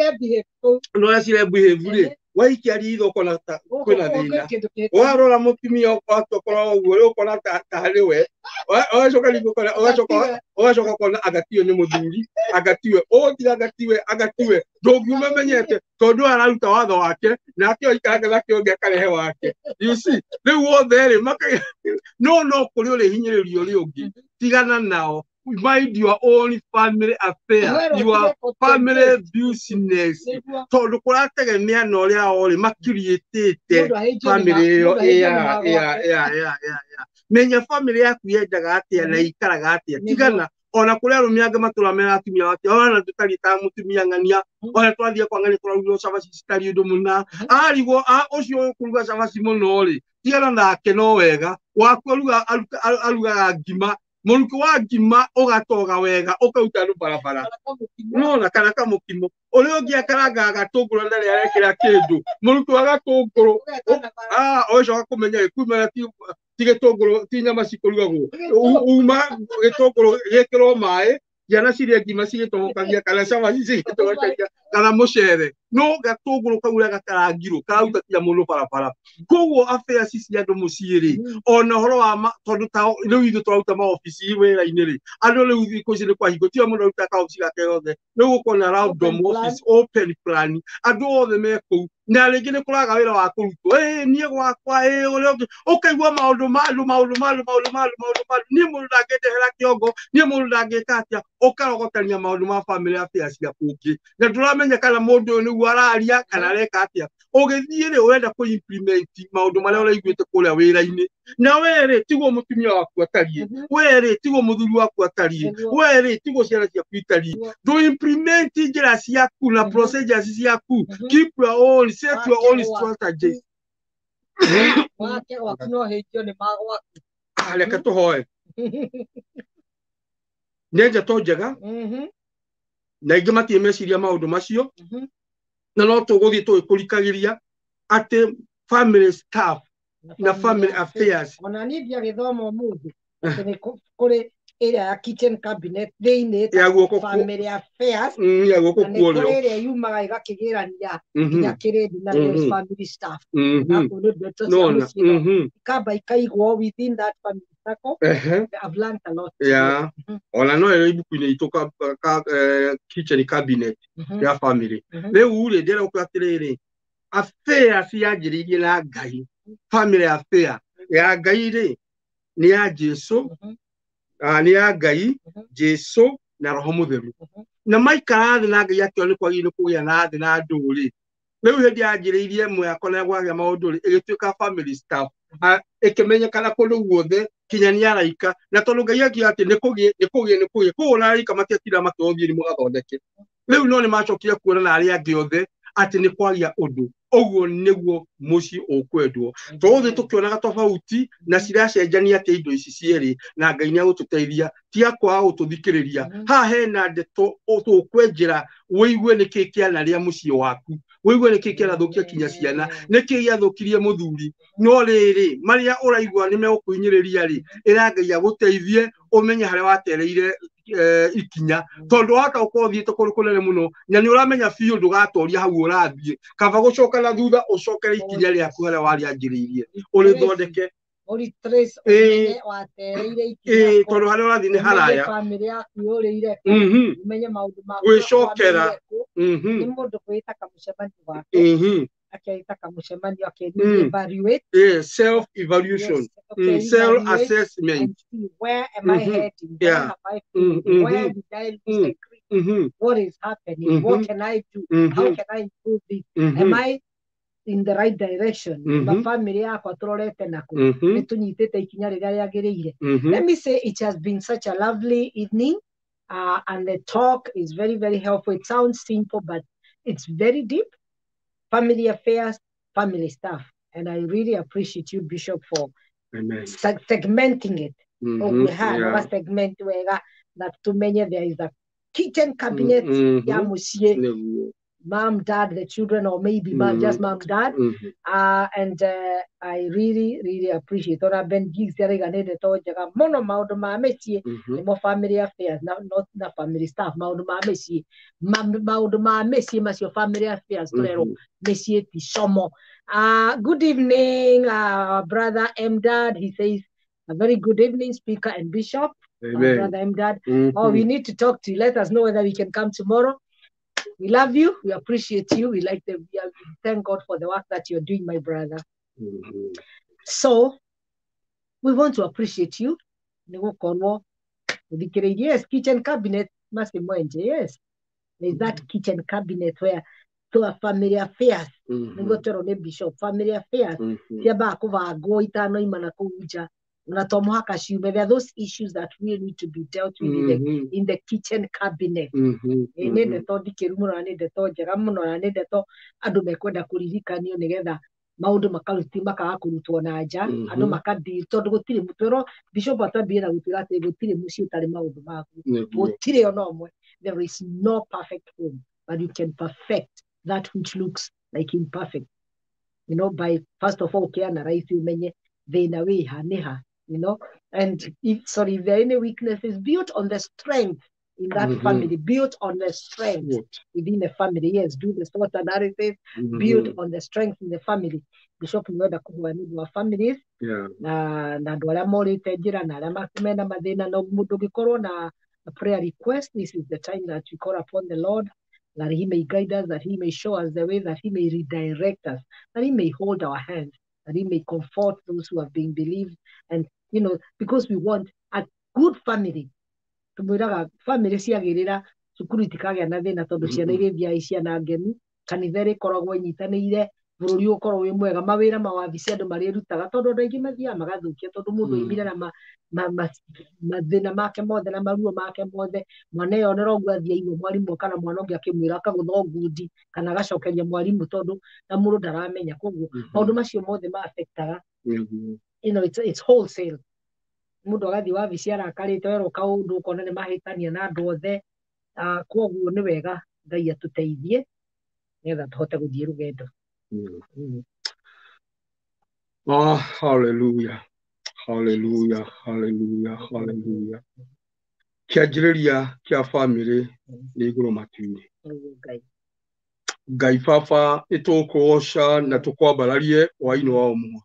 no uria cire behave ri waiki ari itho kona kwina thina warora mutumia okotokora uguo ukona tari we ogacoka ringo kona ogacoka ogacoka kona agatio ni muthuri agatiwe othira agatiwe agatiwe ndungiuma menyete tondu araruta watho wake na akio ikaraga gake onge akarehe wake you see riu othe ri no no kuri uri hinyiririo ri ungi tigana nao mind your own family affair, your family business. Todo kurategemea na uria ori makirietete family yo ya ya ya ya ya menya family yaku yendaga atia na ikaraga atia tigana ona kuria rumianga matura mera atumia wake ona tutarita mutumia ngania ona twathie kwa ngani turaruga cabaci citari undu muna arigo a ucio kuruga cabaci muno ri tigana nake no wega wakuruga arugaga ngima muruko wa ngima ugatoga wega ukauta ndu barabara nona kana kamukimo uri ungi akaranga gatunguru na ria rekira kindu muruko wa gatunguru ah ucio akumenya kumenya tige tongoro ti nyama cikurugagwo uma gitongoro gikirwo mai yana ciria ngima cigitobokagia kana cabaci cigitobokagia kana mucere no gatunguru kaura gakarangirwo kauta tia mundu barabara koguo affair cici andu muciiri ona horo wa tondu ta riu ithu twaruta ma office wira-ini ri andu riu thikũ ici ni kwahingo tio mundu aruta ka office gake yothe ni gukona random office open plan andu othe me kuu na ringi ni kuraga wira wa kurutwo eh nie gwakwa eh uri ungi ukaigua maundu malu maundu malu maundu malu maundu malu ni mundu ndangĩndehera kĩongo ni mundu ndangĩka atia ukarogotania maundu ma family affairs cia kungi na turamenya kana mundu uyu niguo araria kana areka atia ugithie ri urenda ku implement maundu maria uraiguite kuria wira-ini na were tiguo mutumia waku atarie were tiguo muthuri waku atarie were tiguo ciana ciaku itarie do implement njira ciaku na procedures ciaku keep your own set your own strategy wake wakino hekio ni magwa aleka tuhoe nyenja to njega na ingi matie meciria maundu macio na no tuguthie tuikurikagiria ati family staff na family affairs ona ni bia githomo mundu ni kuri area ya kitchen cabinet thini ya guoko family affairs ya guoko kuorio ni area yumaga igakigirania ya kiredi na family staff na kuno beto no kaba ikaigwo within that family circle I've learned a lot yeah ona no ero ibuku-ini itoka kitchen cabinet ya family riu ri ndira ukwatiriri affairs yanjiririe na Ngai family affair ya Ngai ri ni ya Jesu ni ya Ngai Jesu na Roho Mutheru na maikara thi na Ngai akio ni kwagire kugia na thi na nduri riu hindi yanjiririe mwako na gwagia maundu ri igituika family staff ikimenyekana kundu guothe kinya ni araika na tondu Ngai akio ati ni kugie ni kugie ni kugie ko na araika matiatira makiothie ni mugathondeke riu no ni macokire kuona na aria angi othe ati ni kwagia undu oguo niguo muci ukwendwo tothe tukionaga tofauti na ciracenjania ati indo ici cieri na Ngai ni agututeithia ti akwa ututhikiriria ha hena ndeto tukwenjira wiigue niki kiana ria muci waku wiigue niki kiana thukia kinya ciana niki giathukirie muthuri no riri maria uraigua ni megukuinyiriria ri ira Ngai aguteithie umenye haria watereire ikinya tondu waka ukothite kuri kunene muno na ni uramenya fiu ndugatoria hau urathie kaba gucoka na thutha ucokere ikinya riaku haria wari anjiriirie uri thondeke uri trace umenye watereire ikinya eh tondu haria urathie ni haraya family yaku yurire umenye maundu ma gwicokera ni mundu kwita kamucemani wake akaita kamucemani wake ni evaluate yeah self evaluation self assessment where am I heading yeah where did I disagree what is happening what can I do how can I improve this am I in the right direction ma family yako turorete nako nitunyitete ikinya riria riagiriire let me say it has been such a lovely evening uh, and the talk is very very helpful. It sounds simple but it's very deep. Family affairs, family stuff, and I really appreciate you, Bishop, for Amen. seg segmenting it. Mm-hmm. Oh, we had yeah. a segment where that too many there is a kitchen cabinet, mm-hmm. yeah, monsieur, mm-hmm. mom, dad, the children, or maybe mom, mm-hmm. just mom, dad. Mm-hmm. Uh, and uh, I really, really appreciate it. I've been gigs there again. They told you, "Mono maudo mamesi, mo family affairs, not not not family stuff. Maudo mamesi, maudo mamesi, mas your family affairs. Tolero, mesi ti somo. Uh, good evening, uh, brother M Dad. He says, a very good evening, speaker and bishop. Uh, brother M Dad. Mm-hmm. Oh, we need to talk to you. Let us know whether we can come tomorrow. We love you. We appreciate you. We like the. We thank God for the work that you're doing, my brother. Mm-hmm. So, we want to appreciate you. Yes, kitchen cabinet must be more. Yes, there's that kitchen cabinet where to a family affairs. Ngotero ne bishop family affairs. Siaba kuvago itano imana kuja. Unatomohaka shiume. There are those issues that really need to be dealt with in the in the kitchen cabinet. Ene de to dikirumu na ne de to jeramu na ne de to adu mekwenda kuririkania nigetha maundu makaruti makaga kurutwo na nja andu makadi tondu gutire mutwero bishop atambire na gutira ati gutire muci utari maundu maku gutire ono omwe. There is no perfect home, but you can perfect that which looks like imperfect, you know, by first of all kiana raisi umenye thina wi haniha, you know, and if sorry if there are any weaknesses, built on the strength in that mm-hmm. family, built on the strength what? Within the family. Yes, do the SWOT analysis, mm-hmm. build on the strength in the family. Bishop Nweda kuhuanidu wa families, yeah. na na dwala mori tejira na lama kumena madina na umudu gikoro na a prayer request. This is the time that we call upon the Lord, that He may guide us, that He may show us the way, that He may redirect us, that He may hold our hands, that He may comfort those who have been believed. And, you know, because we want a good family. Tumwiraga family ciagirira cukuru itikagĩa na thĩna tondũ ciana iria thia ciana ngeni kanitha ĩkoragwo inyitanĩire bũrũri ũkorwo wĩ mwega mawĩra mawabici andũ marĩrutaga tondũ andũ aingĩ mathiaga magathukia tondũ mũndũ oimire na mathĩna make mothe na maruo make mothe mwana eyonera ũguo athiĩ aigua mwarimũ kana mwana ũngĩ akĩmwĩra akagũtha ngundi kana agacokeria mwarimũ tondũ na mũndũ ndaramenya koguo maũndũ macio mothe ma affectaga you know it's, it's wholesale. Mundu agathi wabici arakarite weroka undu ukona ni mahitania na andu othe koguo ni wega Ngai atuteithie nigetha tuhote guthie rugendo. Ah, hallelujah, hallelujah, hallelujah, hallelujah. Kianjĩrĩria kia family ni iguru matu-ini. Ngai baba itukuoca na tukwambararie hwainĩ wa ũmwe.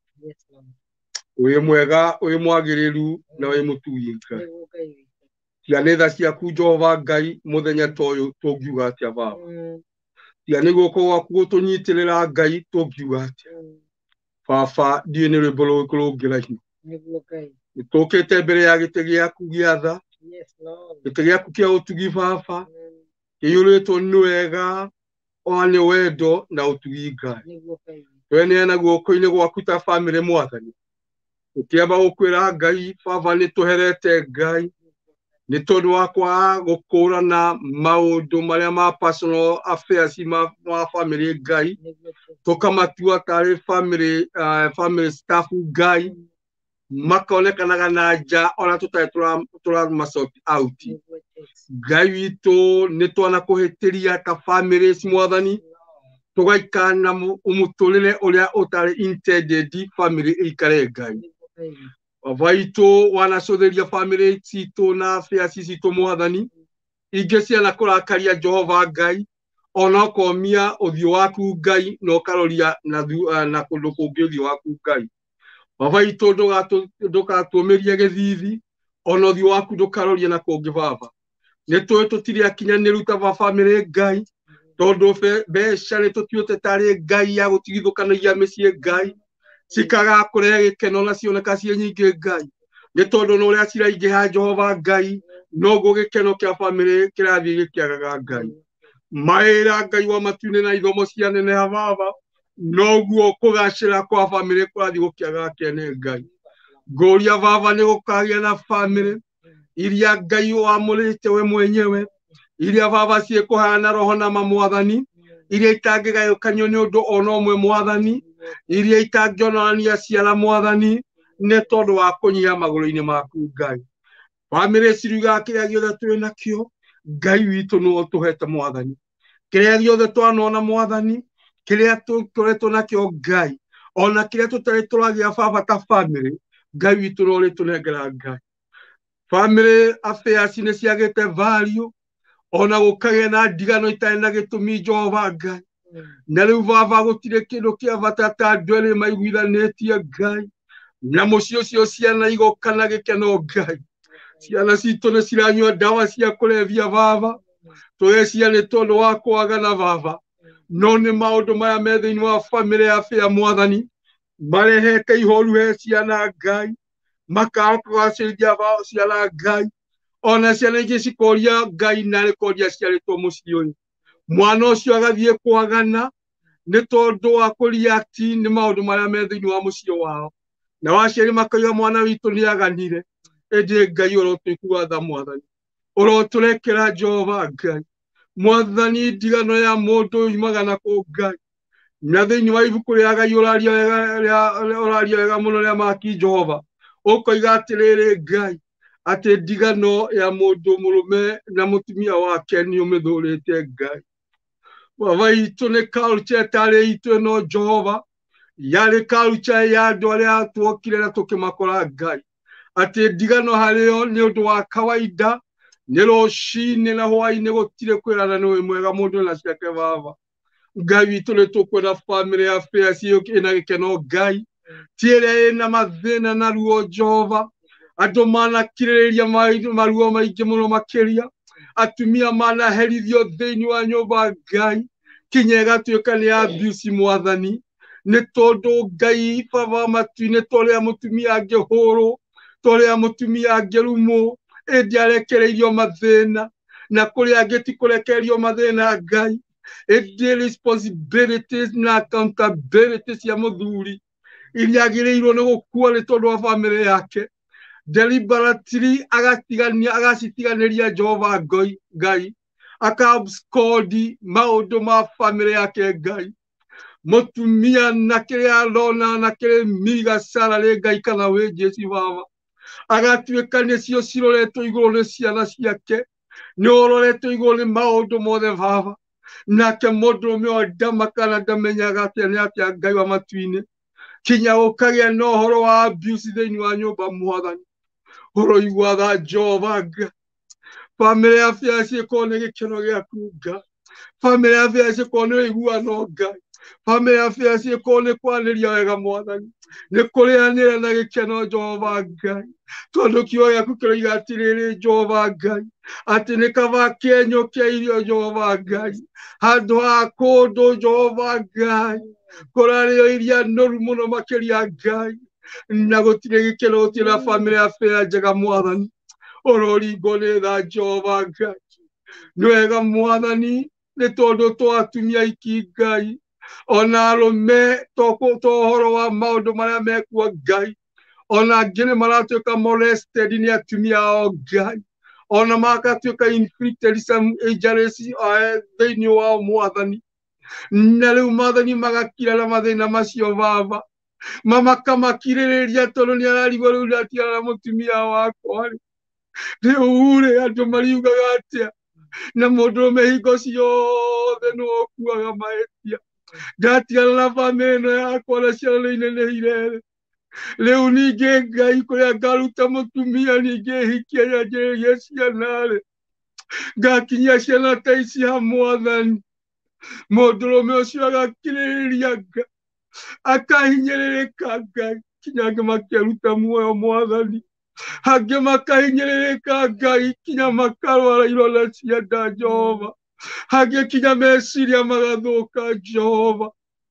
Uyu mwega uyu mwagiriru na uyu mutuyi Ngai cianitha ciaku Jehova Ngai muthenya toyu tungiuga atia baba ciani guko gwaku gutunyitirira Ngai tungiuga atia baba ndie ni rwimbo rukurungira hino nitukite mbere ya gite giaku giatha gite giaku kia utugi baba kiyuritwo ni wega oni wendo na utugi Ngai twene na guoko-ini gwaku ta family mwathani ukiamba gukwira Ngai baba ni tuherete Ngai ni tondu wakwa gukurana maundu maria ma personal affairs ma family Ngai tukamatua tari family uh, family staff Ngai makonekanaga na nja ona tutai tura masort out Ngai witu ni twana kuhitiria ka families mwathani tugaikana umuturire uria utari intended family ikare Ngai Vaito wanacũthĩria family citũ na affairs citũ mwathani ingĩ ciana kũrakaria Jehova Ngai ona ũkomia ũthiũ waku Ngai na ũkaroria na na kũndũ kũngĩ ũthiũ waku Ngai vaito ndũgatũmĩrie gĩthithi ona ũthiũ waku ndũkaroria na kũngĩ baba nĩtũĩ tũtirĩ akinyanĩru ta family Ngai tondũ mbeca nĩtũtuĩte tarĩ Ngai ya gũtigithũkanagia mĩciĩ Ngai sikaga kũrehe gĩkeno na cioneka ciĩ nyingĩ Ngai nĩ tondũ no ũrĩa ciraingĩha Jehova Ngai noguo gĩkeno kĩa family kĩrathiĩ gĩkĩagaga Ngai mawĩra Ngai wa matu-inĩ na ithomo cia neneha baba noguo kũgacĩra kwa family kũrathiĩ gũkĩagaga kĩene Ngai ngũria baba nĩ gũkagĩa na family iria Ngai wamũrĩte we mwenyewe iria baba ciĩkũhana roho na mamwathani iria itangĩgayũkanio nĩ ũndũ ona ũmwe mwathani iria itangĩonania ciara mwathani nĩ tondũ wa kũnyiha magũrũ-inĩ maku Ngai family ciruga kĩrĩa gĩothe twĩ nakĩo Ngai witũ nĩwe ũtũhete mwathani kĩrĩa gĩothe twanona mwathani kĩrĩa tũretwo nakĩo Ngai ona kĩrĩa tũtarĩ tũragĩa baba ta family Ngai witũ no ũrĩtũnengera Ngai family affairs nĩ ciagĩte value ona gũkagĩa na ndigano itarĩ na gĩtũmi Jehova Ngai na rĩu baba gũtirĩ kĩndũ kĩa bata ta andũ erĩ maiguithanĩtie Ngai nyamũ cio ciana igoka na gĩkeno Ngai ciana citũ nĩ ciranyua ndawa cia kũrebia baba tũgeciria nĩ tondũ wa kwagana baba no nĩ maũndũ maya me thĩinĩ wa family affair mwathani marehete ihoru he ciana Ngai makaga kũgacĩrithia ciana Ngai ona ciana ingĩ cikoria Ngai narĩ koria ciarĩtwo mũciĩ ũyũ. Mwana ũcio agathiĩ kwagana nĩ tondũ wa kũreact nĩ maũndũ marĩa me thĩinĩ wa mũciĩ wao. Na waciari makauga mwana witũ nĩ aganire. Ĩndĩ Ngai ũrotũigua Mwathani. Ũrotũrekera Jehova Ngai. Mwathani ndigano ya mũndũ yumaga na kũ Ngai. Na thĩinĩ wa ibuku rĩa Ngai ũraria wega mũno rĩa Malaki Jehova. Ũkoiga atĩrĩrĩ Ngai atĩ ndigano ya mũndũ mũrũme na mũtumia wake nĩ ũmĩthũrĩte Ngai. Baba itũ nĩ culture ĩtarĩ itũ ĩno Jehova. Yarĩ culture ya andũ arĩa tuokire na tũkĩmakora Ngai. Atĩ ndigano harĩo nĩ ũndũ wa kawaida. Nĩ rũcinĩ na hwaĩ-inĩ gũtirĩ kwĩrana nĩ mwega mũndũ na ciake baba. Ngai witũ nĩ tũkwenda family affairs ĩna gĩkeno Ngai. Ti ĩrĩa ĩna mathĩna na ruo Jehova. Andũ manakirĩrĩria maruo maingĩ mũno makĩria. Atumia manaherithio thĩinĩ wa nyũmba Ngai. Kinya ĩgatuĩka nĩ abuse Mwathani. Nĩ tondũ Ngai baba matu-inĩ tũrĩa mũtumia angĩhũrwo, tũrĩa mũtumia angĩrumwo, ĩndĩ arekereirio mathĩna. Na kũrĩa angĩ ti kũrekererio mathĩna Ngai. Ĩndĩ responsibilities na accountability cia mũthuri iria agĩrĩirwo nĩ gũkua nĩ tondũ wa family yake. Deliberately agatigania agacitiganĩria Jehova Ngai. Akabscond maũndũ ma family yake Ngai. Mũtumia na kĩrĩa arona na kĩrĩ miga salary Ngai kana wĩ Jesu baba. Agatuĩka nĩcio ciroretwo igũrũ nĩ ciana ciake. Nĩ ũroretwo igũrũ nĩ maũndũ mothe baba. Nake mũndũrũme o ndamaka na ndamenyaga atĩa nĩ atĩa Ngai wa matu-inĩ. Kinya gũkagĩa na ũhoro wa abuse thĩinĩ wa nyũmba Mwathani. Ũroigua tha Jehova Ngai. Family affairs ĩkorwo nĩ gĩkeno gĩaku Ngai. Family affairs ĩkorwo nĩ ũiguano Ngai. Family affairs ĩkorwo nĩ kwanĩria wega Mwathani. Nĩ kũrĩanĩra na gĩkeno Jehova Ngai. Tondũ kiugo gĩaku kĩroiga atĩrĩrĩ Jehova Ngai. Atĩ nĩ kaba kĩenyũ kĩa irio Jehova Ngai. Handũ ha kũndũ Jehova Ngai. Kũrarĩo iria noru mũno makĩria Ngai. Na gũtirĩ gĩkeno gũtirĩ na family affairs njega Mwathani. Ũroringwo nĩ tha Jehova Ngai. Nĩ wega Mwathani nĩ tondũ twa atumia aiki Ngai. Ona arũme to ũhoro wa maũndũ marĩa mekuo Ngai. Ona angĩ nĩ maratuĩka molested nĩ atumia ao Ngai. Ona magatuĩka inflicted some injuries thĩinĩ wao Mwathani. Na rĩu Mwathani magakira na mathĩna macio baba. Mamamakirĩrĩria tondũ nĩ ararigwo rĩu ndatigana na mũtumia wakwa. Rĩu rĩ andũ mariugaga atĩa. Na mũndũrũme hingo ciothe nĩ okuaga mahĩtia. Ndatigana na family ĩno yakwa na ciana nĩ inenehire. Rĩu ningĩ Ngai kũrĩa ngaruta mũtumia ningĩ hikia nyanjĩrĩrie ciana rĩ. Ngakinyia ciana ta ici ha Mwathani. Mũndũrũme ũcio agakirĩrĩria Ngai. Akahinyĩrĩrĩka Ngai. Kinya angĩ makĩruta muoyo Mwathani. Angĩ makahinyĩrĩrĩka Ngai. Kinya makarwara ironda cia nda Jehova. Angĩ kinya meciria magathũka Jehova.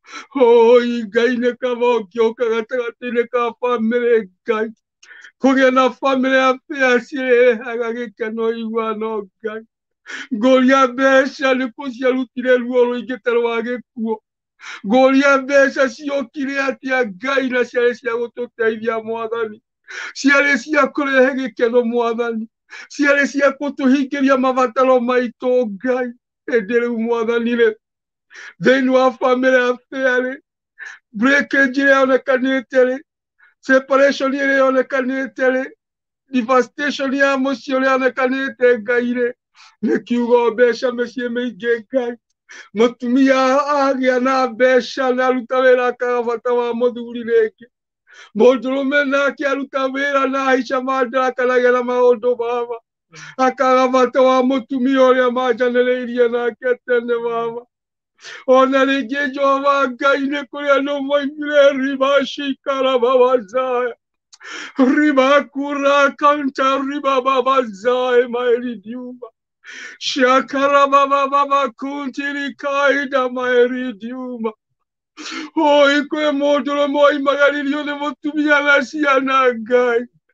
Oi Ngai nĩ kaba ũngĩũka gatagatĩ-inĩ ka family Ngai. Kũgĩa na family affairs ĩrehaga gĩkeno iguano Ngai. Ngũria mbeca nĩ kũ ciarutire ruo rũingĩ ta rwa gĩkuũ. Ngũria mbeca ciokire atĩa Ngai na ciarĩ cia gũtũteithia Mwathani. Ciarĩ cia kũrehe gĩkeno Mwathani. Ciarĩ cia gũtũhingĩria mabataro maitũ Ngai. Ĩndĩ rĩu Mwathani rĩ. Thĩinĩ wa family affair breakage ĩrĩa yonekanĩte rĩ. Separation ĩrĩa yonekanĩte rĩ. Devastation ya mũciĩ ũrĩa yonekanĩte Ngai rĩ. Nĩ kiugo mbeca mĩciĩ mĩingĩ Ngai. Mũtumia agĩa na mbeca na aruta wĩra akaga bata wa mũthuri rĩngĩ. Mũndũrũme nake aruta wĩra na aica mandarakanagia na maũndũ baba. Akaga bata wa mũtumia ũrĩa manjanĩrĩirie nake tene baba. Ona rĩngĩ Jehova Ngai nĩ kũrĩ andũ moimire riba cikara baba zaya. Riba kura kanta riba baba zaya maeridiuma. Shakara baba baba kuntiri kaida maeridiuma. Oi kwĩ mũndũrũme oimagaririo nĩ mũtumia na ciana Ngai.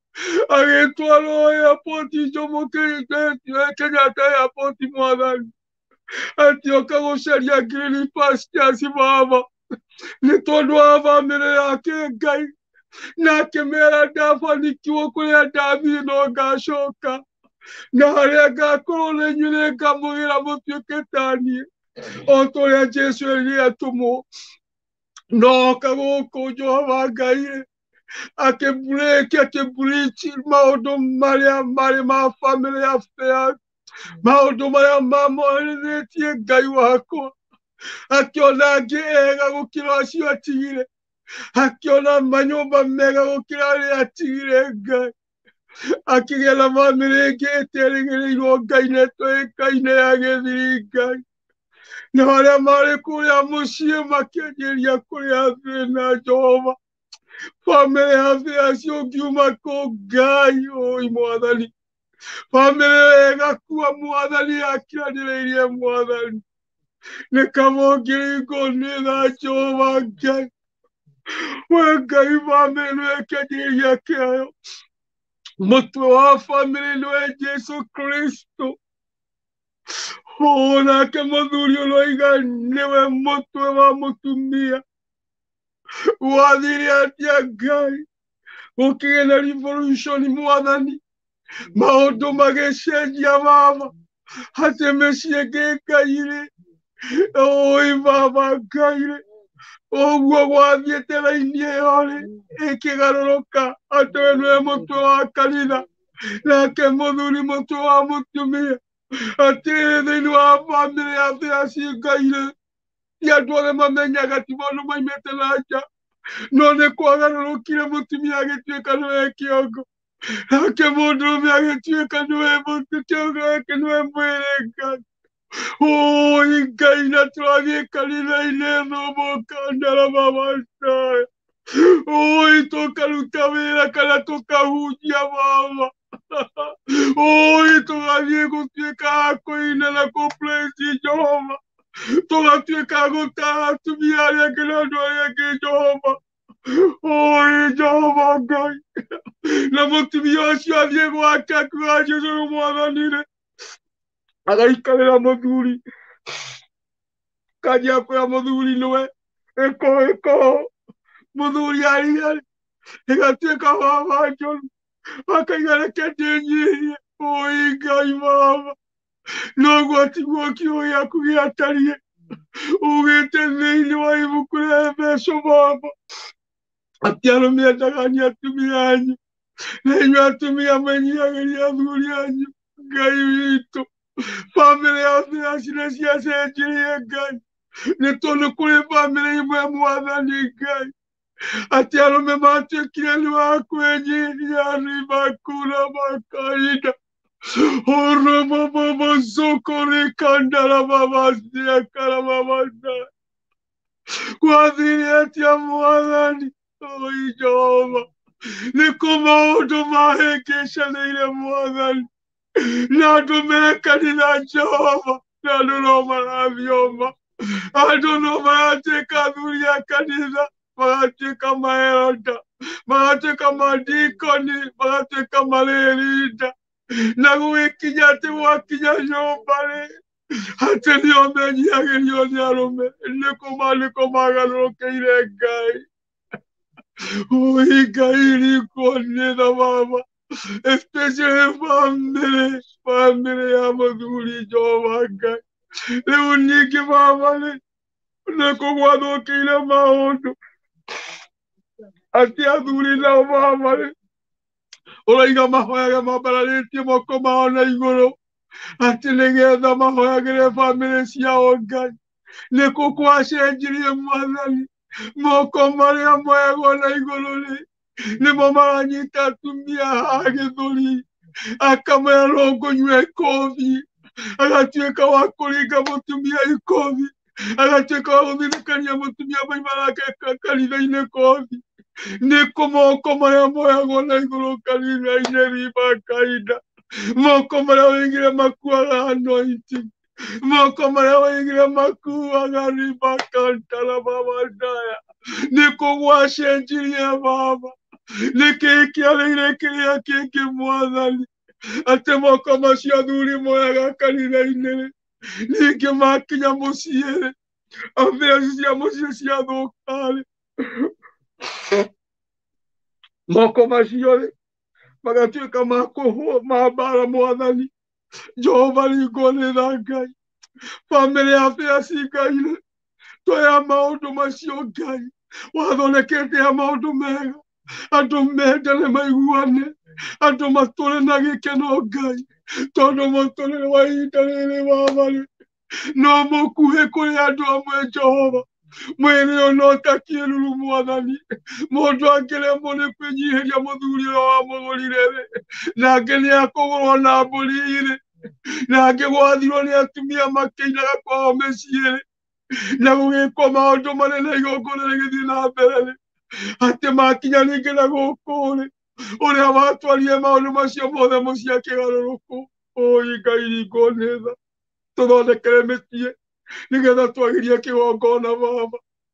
agĩtwarwo airport Jomo Kenyatta airport mwathani atioka gũcaria Green Pastures baba nĩ tondũ wa bamĩrĩ yake Ngai na akĩmera ndabarikiwo kũrĩa ndathiĩ no ngacoka na harĩa ngakorwo nĩ inyuĩ nĩ ngamũgĩra mũtuĩke ta niĩ o ta ũrĩa Jesũ erire atũmwo no oka gũkũ Jehova Ngai akĩbreak akĩbreach maũndũ marĩa marĩ ma family affairs maũndũ marĩa mamohithĩtie Ngai wakwa akĩona angĩ ega gũkĩra acio atigire akiona manyũmba mega gũkĩra arĩa atigire Ngai akĩgĩa na bamĩrĩ ĩngĩ ĩterĩgĩrĩirwo Ngai na ĩtoĩkaine ya gĩthiri Ngai na arĩa marĩ kũrĩa mũciĩ makĩanjĩrĩria kũrĩa thĩna Jehova bamĩrĩ affairs ũngiuma kũ Ngai oi mwathani bamĩrĩ ĩgakua mwathani akĩranĩrĩirie mwathani nĩ kaba ũngĩringwo nĩ tha Jehova Ngai we Ngai bamĩrĩ nĩwe kĩanjĩrĩria kĩayo mũtwe wa bamĩrĩ nĩwe Jesũ Kristo o nake mũthuri ũroiga nĩwe mũtwe wa mũtumia wathire atĩa Ngai gũkĩgĩa na revolution mwathani maũndũ magĩcenjia baba atĩ mĩciĩ ĩngĩngaire oi baba Ngai ũguo gwathiĩte raini ĩyo rĩ ĩkĩgarũrũka atĩ we nĩwe mũtwe wa kanitha nake mũthuri mũtwe wa mũtumia atĩrĩrĩ thĩinĩ wa bamĩrĩ affairs Ngai rĩ ti andũ othe mamenyaga ti maũndũ maimĩte na nja no nĩ kwagarũrũkire mũtumia agĩtuĩka nĩwe kĩongo nake mũndũrũme agĩtuĩka nĩwe kĩongo gĩake nĩwe mwĩrĩ Ngai oi Ngai na tũrathiĩ kanitha-inĩ thũmũka ndarama macaya oi tũkaruta wĩra kana tũkahunjia baba oi tũgathiĩ gũtuĩka a kũina na kũ-praise Jehova tũgatuĩka a gũtaha atumia arĩa angĩ na andũ arĩa angĩ Jehova oi Jehova Ngai na mũtumia ũcio athiĩ gwake akiuga Jesũ nĩ mwathani rĩ agaikarĩra mũthuri kanjia kwĩra mũthuri nĩwe ĩko ĩko mũthuri arĩa ĩgatuĩka baba njũru akaiga reke ndĩnyihie oi Ngai baba noguo tiguo kiugo gĩaku gĩatariĩ ugĩte thĩinĩ wa ibuku rĩa Efeso baba atĩ arũme endagani atumia anyu na inyuĩ atumia menyihagĩria athuri anyu Ngai witũ bamĩrĩ affairs nĩ ciacenjirie Ngai nĩ tondũ kũrĩ bamĩrĩ imwe mwathani Ngai atĩ arũme matuĩkire nĩ wa kwĩnyihia nĩ makura makaida oro baba zokore kandara baba siakara baba kwathire atĩa mwathani oi Jehova nĩ kũ maũndũ mahĩngĩcanĩire mwathani na andũ me kanitha Jehova na andũ no marathioma andũ no maratuĩka athuri a kanitha magatuĩka maelda magatuĩka madikoni magatuĩka marĩrinda na gũgĩkinya atĩ gwakinya nyũmba rĩ atĩ nĩo menyihagĩrio nĩ arũme nĩ kũ maandĩko magarũrũkĩire Ngai oi Ngai rikwo nĩ tha baba especially bamĩrĩ bamĩrĩ ya mũthuri Jehova Ngai rĩu ningĩ baba rĩ nĩ kũ gwathũkĩire maũndũ atĩ athuri nao baba rĩ ũraiga mahoyage mambararĩtie moko mao na igũrũ atĩ nĩgetha mahoyagĩre bamĩrĩ ciao Ngai nĩ kũ gwacenjirie mwathani moko marĩa moyagwo na igũrũ rĩ nĩmo maranyita atumia a gĩthũri akamera no ngũnyua ikobi agatuĩka wa kũringa mũtumia ikobi agatuĩka wa gũthirikania mũtumia maima nake kanitha-inĩ kobi nĩ kũ moko marĩa moyagwo na igũrũ kanitha-inĩ riba kaida moko marĩa woigire makuaga anointing moko marĩa woigire makuaga riba kantara baba ndaya nĩ kũ gwacenjirie baba Nikiki alirekerea kiki mwathani ati moko macio athuri moyaga kanitha-inĩ ningĩ makinya mũciĩ affairs cia mũciĩ ciathũka moko macio magatuĩka ma mbara mwathani Jehova ringwo nĩ tha Ngai family affairs Ngai toya maũndũ macio Ngai wathondekete ya maũndũ mega andũ mendane maiguane andũ matũre na gĩkeno Ngai tondũ mũtũrĩre wa ihinda rĩrĩ wathani no mũkuhĩ kũrĩ andũ amwe Jehova mwĩrĩ ona ũtakĩruru mwathani mũndũ angĩremwo nĩ kwĩnyihĩria mũthuri ũrĩa wamũgũrire rĩ nake nĩakũgũrwo na mbũri irĩ nake gwathirwo nĩ atumia makĩinaga kwao mĩciĩ rĩ na gũgĩkwo maũndũ manene igongona rĩgĩthiĩ na mbere rĩ atĩ makinya ningĩ na gũkũ rĩ ũrĩa watwarire maũndũ macio mothe mũciĩ akĩgarũrũkwo oi Ngai ringwo nĩ tha tũthondekere mĩciĩ nĩgetha twagĩrie kĩgongona baba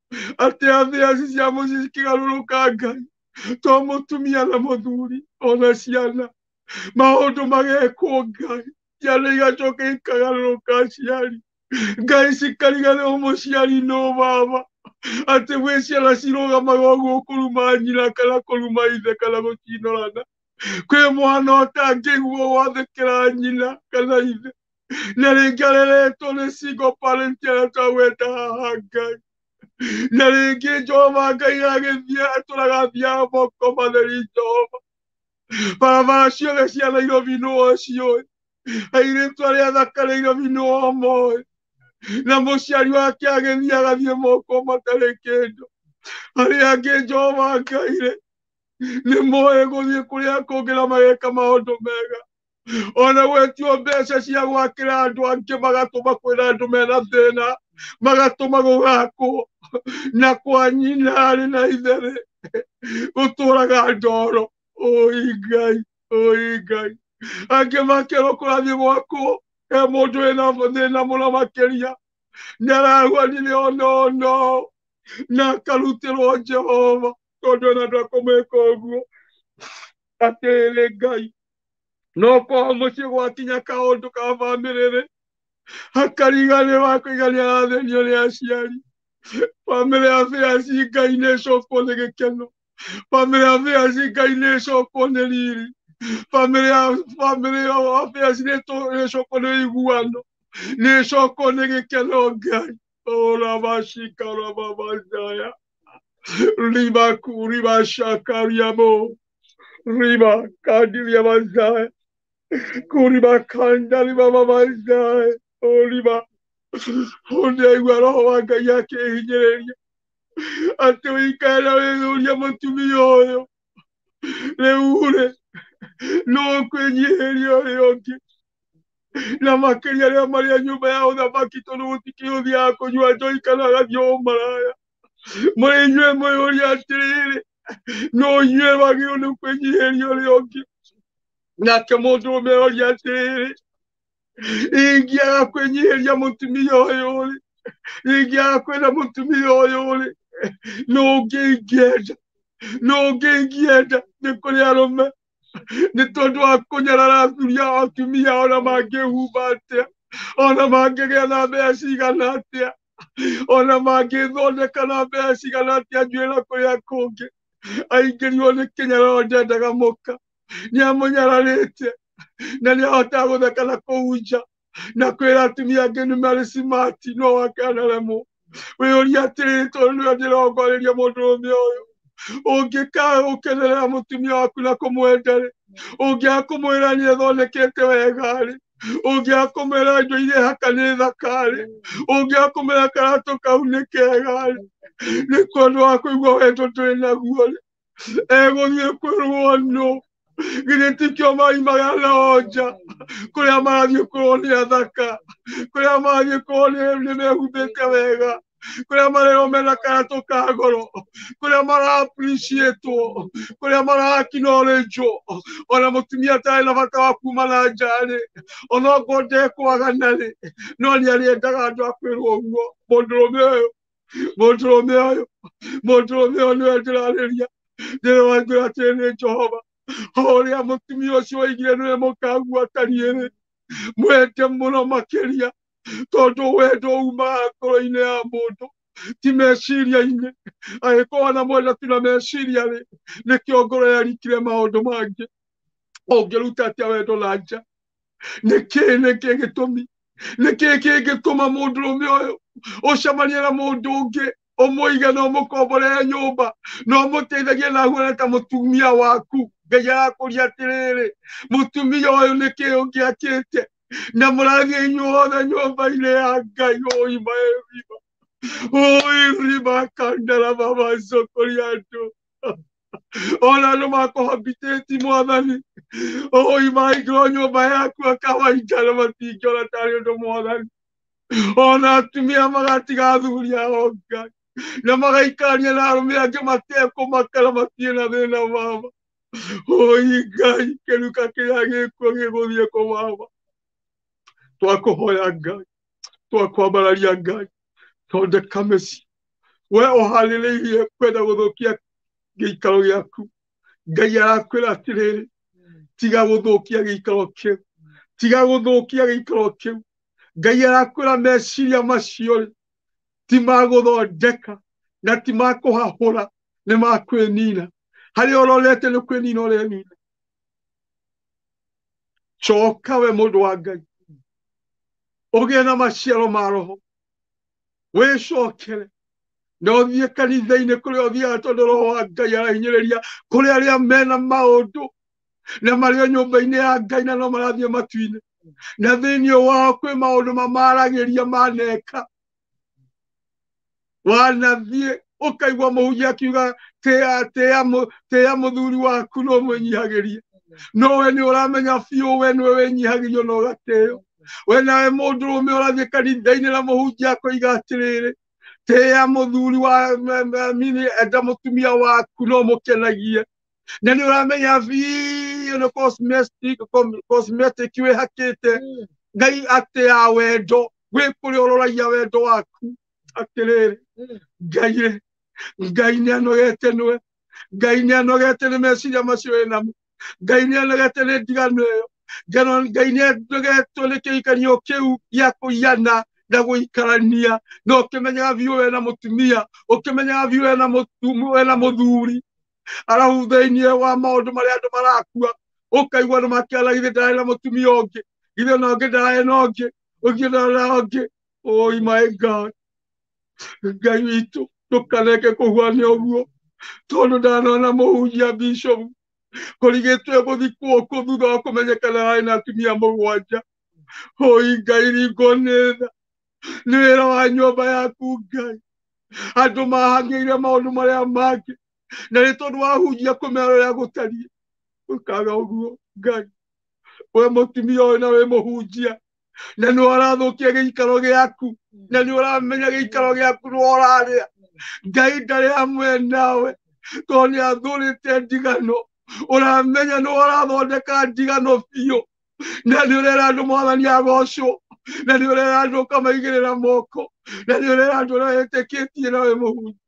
atĩ affairs cia mũciĩ cikĩgarũrũka Ngai to mũtumia na mũthuri ona ciana maũndũ magekwo Ngai ciana igacoka ikagarũrũka aciari Ngai cikariganĩrwo mũciari no baba atĩ gwĩ ciana cirũgamaga ũguo kũruma nyina kana kũruma ithe kana gũcinorana kwĩ mwana ũtangĩigua gwathĩkĩra nyina kana ithe na rĩngĩ areretwo nĩ single parent arĩa twagweta haha Ngai na rĩngĩ Jehova Ngai agĩthiĩ tũragathiaga moko matheri Jehova barabara ciothe cia Nairobi nĩwe ũciũĩ airĩtu arĩa athaka Nairobi nĩwe ũmoĩ na mũciari wake agĩthiĩ agathiĩ moko matarĩ kĩndũ arĩa angĩ Jehova Ngai rĩ nĩmoĩ gũthiĩ kũrĩa kũngĩ na mageka maũndũ mega ona gwetio mbeca cia gwakĩra andũ angĩ magatũma kwĩna andũ mena thĩna magatũma gũgakwo na kwa nyina arĩ na ithe rĩ gũtũraga ndoro oi Ngai oi Ngai angĩ makerwo kũrathiĩ gwakwo he mũndũ wĩna thĩna mũno makĩria nĩaragwanire ono no na akarutĩrwo Jehova tondũ ena andũ akũmwĩka ũguo atĩrĩrĩ Ngai no kwa mũciĩ gwakinya kaũndũ ka bamĩrĩ rĩ akariganĩrwo akũigania athĩnio nĩ aciari family affairs Ngai nĩcokwo nĩ gĩkeno family affairs Ngai nĩcokwo nĩ riri family affairs nĩcokwo nĩ iguano nĩcokwo nĩ gĩkeno Ngai ora bashika ora babazaya riba kuriba shakariamo riba kadiria bazaya kuriba kandali baba bazaya oriba onde igwa roho wa Ngai akĩhinyĩrĩria atĩ ũikara wĩthũria mũtumia ũyũ rĩu rĩ no kwĩnyihĩria ũrĩa ũngĩ na makĩria arĩa marĩ nyũmba ya ũthamaki tondũ gũtikĩhũthia kũnyua njohi kana agathiĩ ũmaraya mũrĩ inyuĩ mwĩyũria atĩrĩrĩ no inyuĩ wagĩrĩirwo nĩ kwĩnyihĩria ũrĩa ũngĩ nake mũndũrũme oria atĩrĩrĩ ingĩaga kwĩnyihĩria mũtumia ũyũ rĩ ingĩaga kwenda mũtumia ũyũ rĩ no ũngĩ ingĩenda no ũngĩ ingĩenda nĩ kũrĩ arũme nĩ tondũ wa kũnyarara atumia atumia ona mangĩhumba atĩa ona mangĩgĩa na mbeca cigana atĩa ona mangĩthondeka na mbeca cigana atĩa njuĩra kũrĩa kũngĩ aingĩrirwo nĩ kĩnyararo ndendaga mũka nĩamũnyararĩte na nĩahotaga gũtheka na kũhunja na kwĩra atumia angĩ nĩ marĩ smart no wake anaremwo wĩyũria atĩrĩrĩ tondũ nĩwe ndĩrongorĩria mũndũrũme ũyũ ũngĩkaga gũkenerera mũtumia waku na kũmwenda rĩ ũngĩaga kũmwĩra nĩethondekete wega rĩ ũngĩaga kũmwĩra indo iria haka nĩ thaka rĩ ũngĩaga kũmwĩra karatũ kau nĩ kega rĩ nĩ tondũ wa kũigua wendo ndũrĩ naguo rĩ egũthiĩ kwĩrwo no githĩ tikĩo maimaga nao nja kũrĩa marathiĩ kwĩrwo nĩ athaka kũrĩa marathiĩ kwĩrwo nĩ mehumbĩte wega kũrĩa marerwo mena karatũ ka goro kũrĩa mara appreciatwo kũrĩa mara acknowledgwo ona mũtumia atarĩ na bata wa kuma na nja rĩ ona okorwo ndekwagana rĩ no nĩarĩendaga andũ a kwĩrwo ũguo mũndũrũme ũyũ mũndũrũme ũyũ mũndũrũme ũyũ nĩwe ndĩrarĩria ndero wangura tene Jehova ore amutumio cio igire nwe mukagua tariere mwete muno makeria tondu wendo uma ngoro-ini ya mundu ti meciria-ini agĩkorwo na mwenda tu na meciria-rĩ nĩkĩo ngoro yarikire maũndũ mangĩ ũngĩruta atĩa wendo na nja nĩkĩ nĩkĩ gĩtũmi nĩkĩ kĩngĩtũma mũndũrũme ũyũ ũcemanie na mũndũ ũngĩ ũmũige na ũmũkomborere nyũmba na ũmũteithagie na ahuane ta mũtumia waku Ngai arakũria atĩrĩrĩ mũtumia ũyũ nĩkĩ ũngĩakĩte na mũrathiĩ inyuothe nyũmba-inĩ ya Ngai oi maĩrima oi rima kandara baba sokori andũ ona andũ makũhabitĩti mwathani oi maingĩrwo nyũmba yaku akawaingana matingĩona tarĩ ũndũ mwathani ona atumia magatiga athuri ao Ngai na magaikarania na arũme angĩ matekũmakara matirĩ na thĩna baba oi Ngai kĩruka kĩrĩa gĩkuo gĩgũthiĩ kũ baba twakũhoya Ngai twakwambararia Ngai thondeka mĩciĩ we ũharĩrĩirie kwenda gũthũkia gĩikaro gĩaku Ngai arakwĩra atĩrĩrĩ tiga gũthũkia gĩikaro kĩu tiga gũthũkia gĩikaro kĩu Ngai arakwĩra meciria macio ti magũthondeka na ti makũhahũra nĩ makwĩnina harĩa ũrorete nĩ kwĩnina ũrenina coka we mũndũ wa Ngai ũgĩe na maciaro ma roho wĩcokere na ũthiĩ kanitha-inĩ kũrĩa ũthiaga tondũ roho wa Ngai arahinyĩrĩria kũrĩ arĩa mena maũndũ na marĩ o nyũmba-inĩ ya Ngai na no marathiĩ matu-inĩ na thĩinĩ wao kwĩ maũndũ mamaragĩria maneka wanathiĩ ũkaigua mũhunjia akiuga tĩĩa mũthuri waku no mwĩnyihagĩrie no we nĩ ũramenya biũ we nĩwe wĩnyihagĩrio na ũgatĩĩo we nawe mũndũrũme ũrathiĩ kanitha-inĩ na mũhunjia akoiga atĩrĩrĩ tĩĩa mũthuri wa mini enda mũtumia waku no mũkenagie na nĩ ũramenya biũ nĩ cosmetic cosmetic wĩhakĩte Ngai atĩa wendo gwĩ kũrĩa ũroragia wendo waku atĩrĩrĩ Ngai Ngai nĩ anogete nĩwe Ngai nĩ anogete nĩ meciria macio wĩnamo Ngai nĩ anogete nĩ ndigano ĩyo Ngai nĩ anogetwo nĩ kĩhikanio kĩu gĩa kũiyana na gũikarania na ũkĩmenyaga biũ wena mũtumia ũkĩmenyaga biũ wena mũthuri arabu thĩinĩ wa maũndũ marĩa andũ marakua ũkaigua andũ makĩara githĩ ndararĩ na mũtumia ũngĩ githĩ ona ũngĩ ndararĩ na ũngĩ ũngĩ ndararĩ ũngĩ oi my God Ngai witũ ndũkareke kũhuania ũguo tondũ ndanona mũhunjia bishop kũrigĩtwo gũthikwo kũ thutha wa kũmenyekana arĩ na atumia mũgwanja oi Ngai ringwo nĩ tha nĩ wĩra wa nyũmba yaku Ngai andũ mahangĩire maũndũ marĩa mangĩ na nĩ tondũ wahunjia kũmera ũrĩa gũtariĩ ũkaga ũguo Ngai we mũtumia ũyũ na wĩ mũhunjia na nĩ ũrathũkia gĩikaro gĩaku na nĩ ũramenya gĩikaro gĩaku nĩ ũrarĩa Ngai ndarĩ hamwe nawe tondũ nĩ athũrĩte ndigano ũramenya nĩ ũrathondeka ndigano biũ na nĩ ũrera andũ mwathani agocwo na nĩ ũrera andũ ũkamaigĩrĩra moko na nĩ ũrera andũ ũrĩa wĩtĩkĩtie na wĩ mũhunjia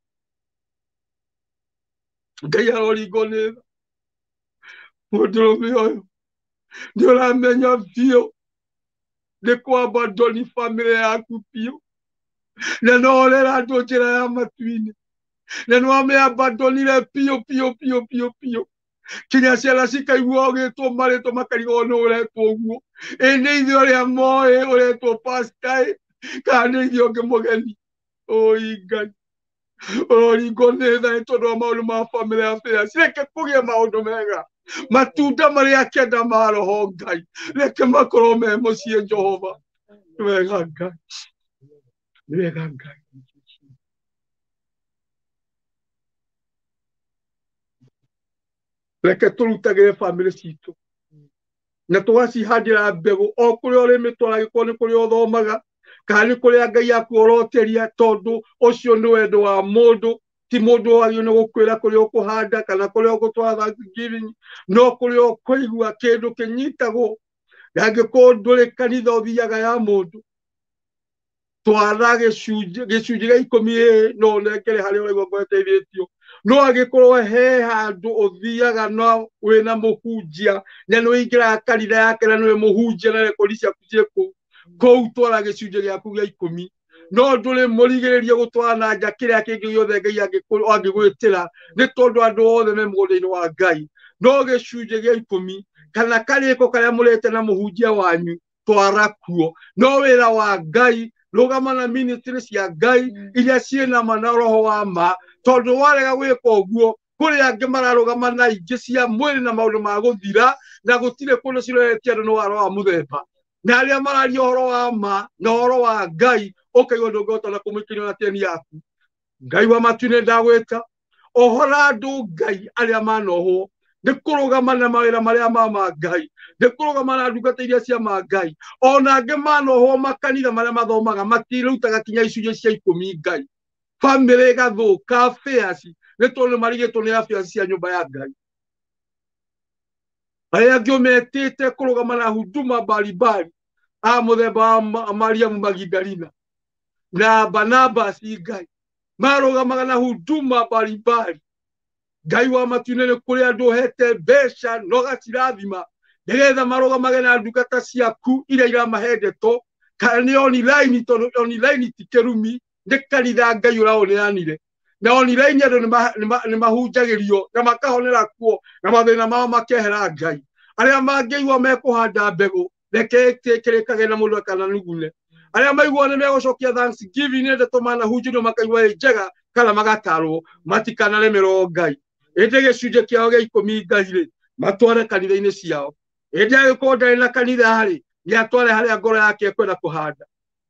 Ngai aroringwo nĩ tha mũndũrũme ũyũ nĩ ũramenya biũ nĩ kwambandoni bamĩrĩ yaku biũ na no ũrera andũ njĩra ya matu-inĩ na nĩ wamĩambandonire biũ biũ biũ biũ biũ kinya ciana cikaigua ũgĩtwo marĩtwo makarigwo nĩ ũretwo ũguo ĩ nĩ ithuĩ ũrĩa moĩ ũretwo pastor kana nĩ ithuĩ ũngĩ mũgeni oi Ngai ũroringwo nĩ tha nĩ tondũ wa maũndũ ma family affairs reke kũgĩe maũndũ mega matunda marĩa kenda ma roho Ngai reke makorwo me mũciĩ Jehova nĩ wega Ngai nĩ wega Ngai reke tũrutagĩre family citũ na tũgacihandĩra mbegũ o kũrĩa ũrĩmĩtwara gĩkorwo nĩ kũrĩa ũthomaga kana nĩ kũrĩa Ngai yaku ũroteria tondũ ũcio nĩ wendo wa mũndũ ti mũndũ wagĩrĩirwo nĩ gũkwĩra kũrĩa ũkũhanda kana kũrĩa ũgũtwara Thanksgiving no kũrĩa ũkũigua kĩndũ kĩnyitagwo angĩkorwo ndũrĩ kanitha ũthiaga ya mũndũ twara gĩcunjĩ gĩcunjĩ gĩa ikũmi no ũnengere harĩa ũraigua ngweteithĩtio no agikorwo he handu uthiaga no wina muhunjia na no ingira kanitha yake na no muhunjia na rekodi ciaku ciku kou twara gicunje giaku gia ikumi no nduri murigiririe gutwara na nja kiria kingi giothe Ngai angigwitira ni tondu andu othe me mugunda-ini wa Ngai no gicunje gia ikumi kana kariko karia murete na muhunjia wanyu twara kuo no wira wa Ngai rugama na ministry cia Ngai iria ciena mana roho wa ma tondu warega gwika uguo kuri angi mararugama na ingi cia mwiri na maundu ma guthira na gutire kundu ciroretie andu no waro wa muthemba na aria mararia horo wa ma na horo wa Ngai ukaigua ndungihota na kumukiria na tieni yaku Ngai wa matune ndagwita ohora andu Ngai aria manohwo ni kurugama na mawira maria ma ma Ngai ni kurugama na ndungata iria cia ma Ngai ona angi manohwo makanitha maria mathomaga matirutaga kinya icunjĩ cia ikumi Ngai family gathuka affairs ni tondu marigitwo ni affairs cia nyumba ya Ngai aya ngiometete kurugama na huduma mbalimbali a muthemba wa Mariamu Magdalena na Barnabas Ngai marugamaga na huduma mbalimbali Ngai wa matune ni kuri andu hete mbeca no gacirathima nigetha marugamage na ndungata ciaku iria iramahendeto kana ni online tondu online tikerumi ni kanitha Ngai uraoneanire na online andu ni mahunjagirio na makahonera kuo na mathina mao makehera Ngai aria mangĩigua mekuhanda mbegu reke kirikage na mundu kana nugune aria maigua ni megucokia Thanksgiving ni ndeto mana hunjio makaigua njega kana magatarwo matikana remero Ngai ende gicunje kiao gia ikumi Ngai ri matware kanitha-ini ciao ende agĩkorwo ndarĩ na kanitha hari ni atware haria ngoro yake kwenda kuhanda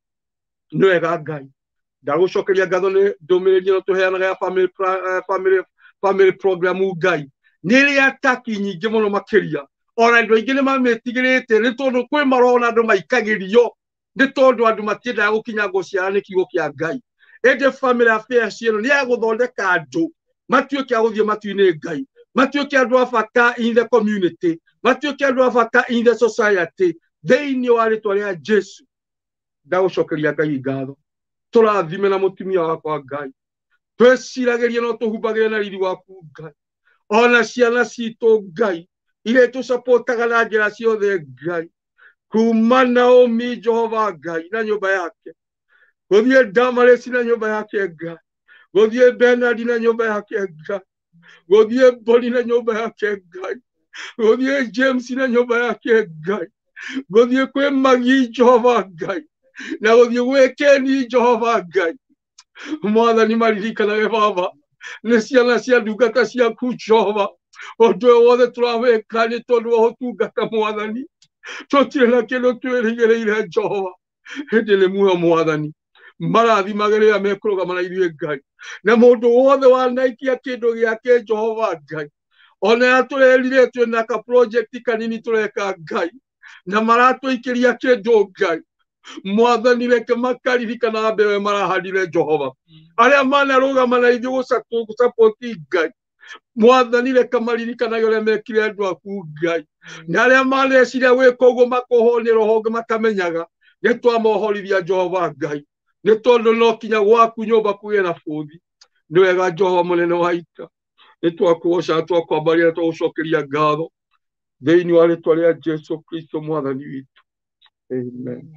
ni wega Ngai ndagucokeria ngatho ni ndumiriri no tuheanaga ya family uh, family family program Ngai ni ri ataki nyingi muno makiria ona andu aingi ni mametigirite ni tondu kwi marona andu maikagirio ni tondu andu matiendaga gukinya ngo ciara ni kiugo kia Ngai ende family affairs ino ni aguthondeka andu matuike aguthie matu-ini Ngai matuike andu abata in the community matuike andu abata in the society thiini wa ritwa ria Jesu ndagucokeria Ngai ngatho turathime na mutumia wakwa Ngai tweciragirie no tuhumbagire na riri waku Ngai ona ciana citu Ngai ile tu supportaga na njira ciothe Ngai kuma Naomi Jehova Ngai na nyumba yake guthie Damaresi na nyumba yake Ngai guthie Bernard na nyumba yake Ngai guthie Boni na nyumba yake Ngai guthie James na nyumba yake Ngai guthie kwe Magi Jehova Ngai na guthie gwe Keni Jehova Ngai mwathani maririkanaga baba ni ciana cia ndungata ciaku Jehova undu wothe turawika ni tondu wa utungata mwathani tutire na kindu twirigireire Jehova hindi ni muoyo mwathani marathimage riria mekurugama na ithuĩ Ngai na mundu wothe wanaikia kindu giake Jehova Ngai ona aturerire twina ka project kanini tureka Ngai na maratuikiria kindu Ngai mwathani reke makaririkana mbewe marahandire Jehova aria manarugama na ithuĩ gusupport Ngai mwathani reke maririkanaga uria mekire andu aku Ngai na aria maneciria gwika uguo makohwo roho makamenyaga ni twamohorithia Jehova Ngai ni tondu no kinya gwaku nyumba kugie na buthi ni wega Jehova munene wa ita ni twakugoca twakwambaria twagucokeria ngatho thiini wa ritwa ria Jesu Kristo mwathani witu amen.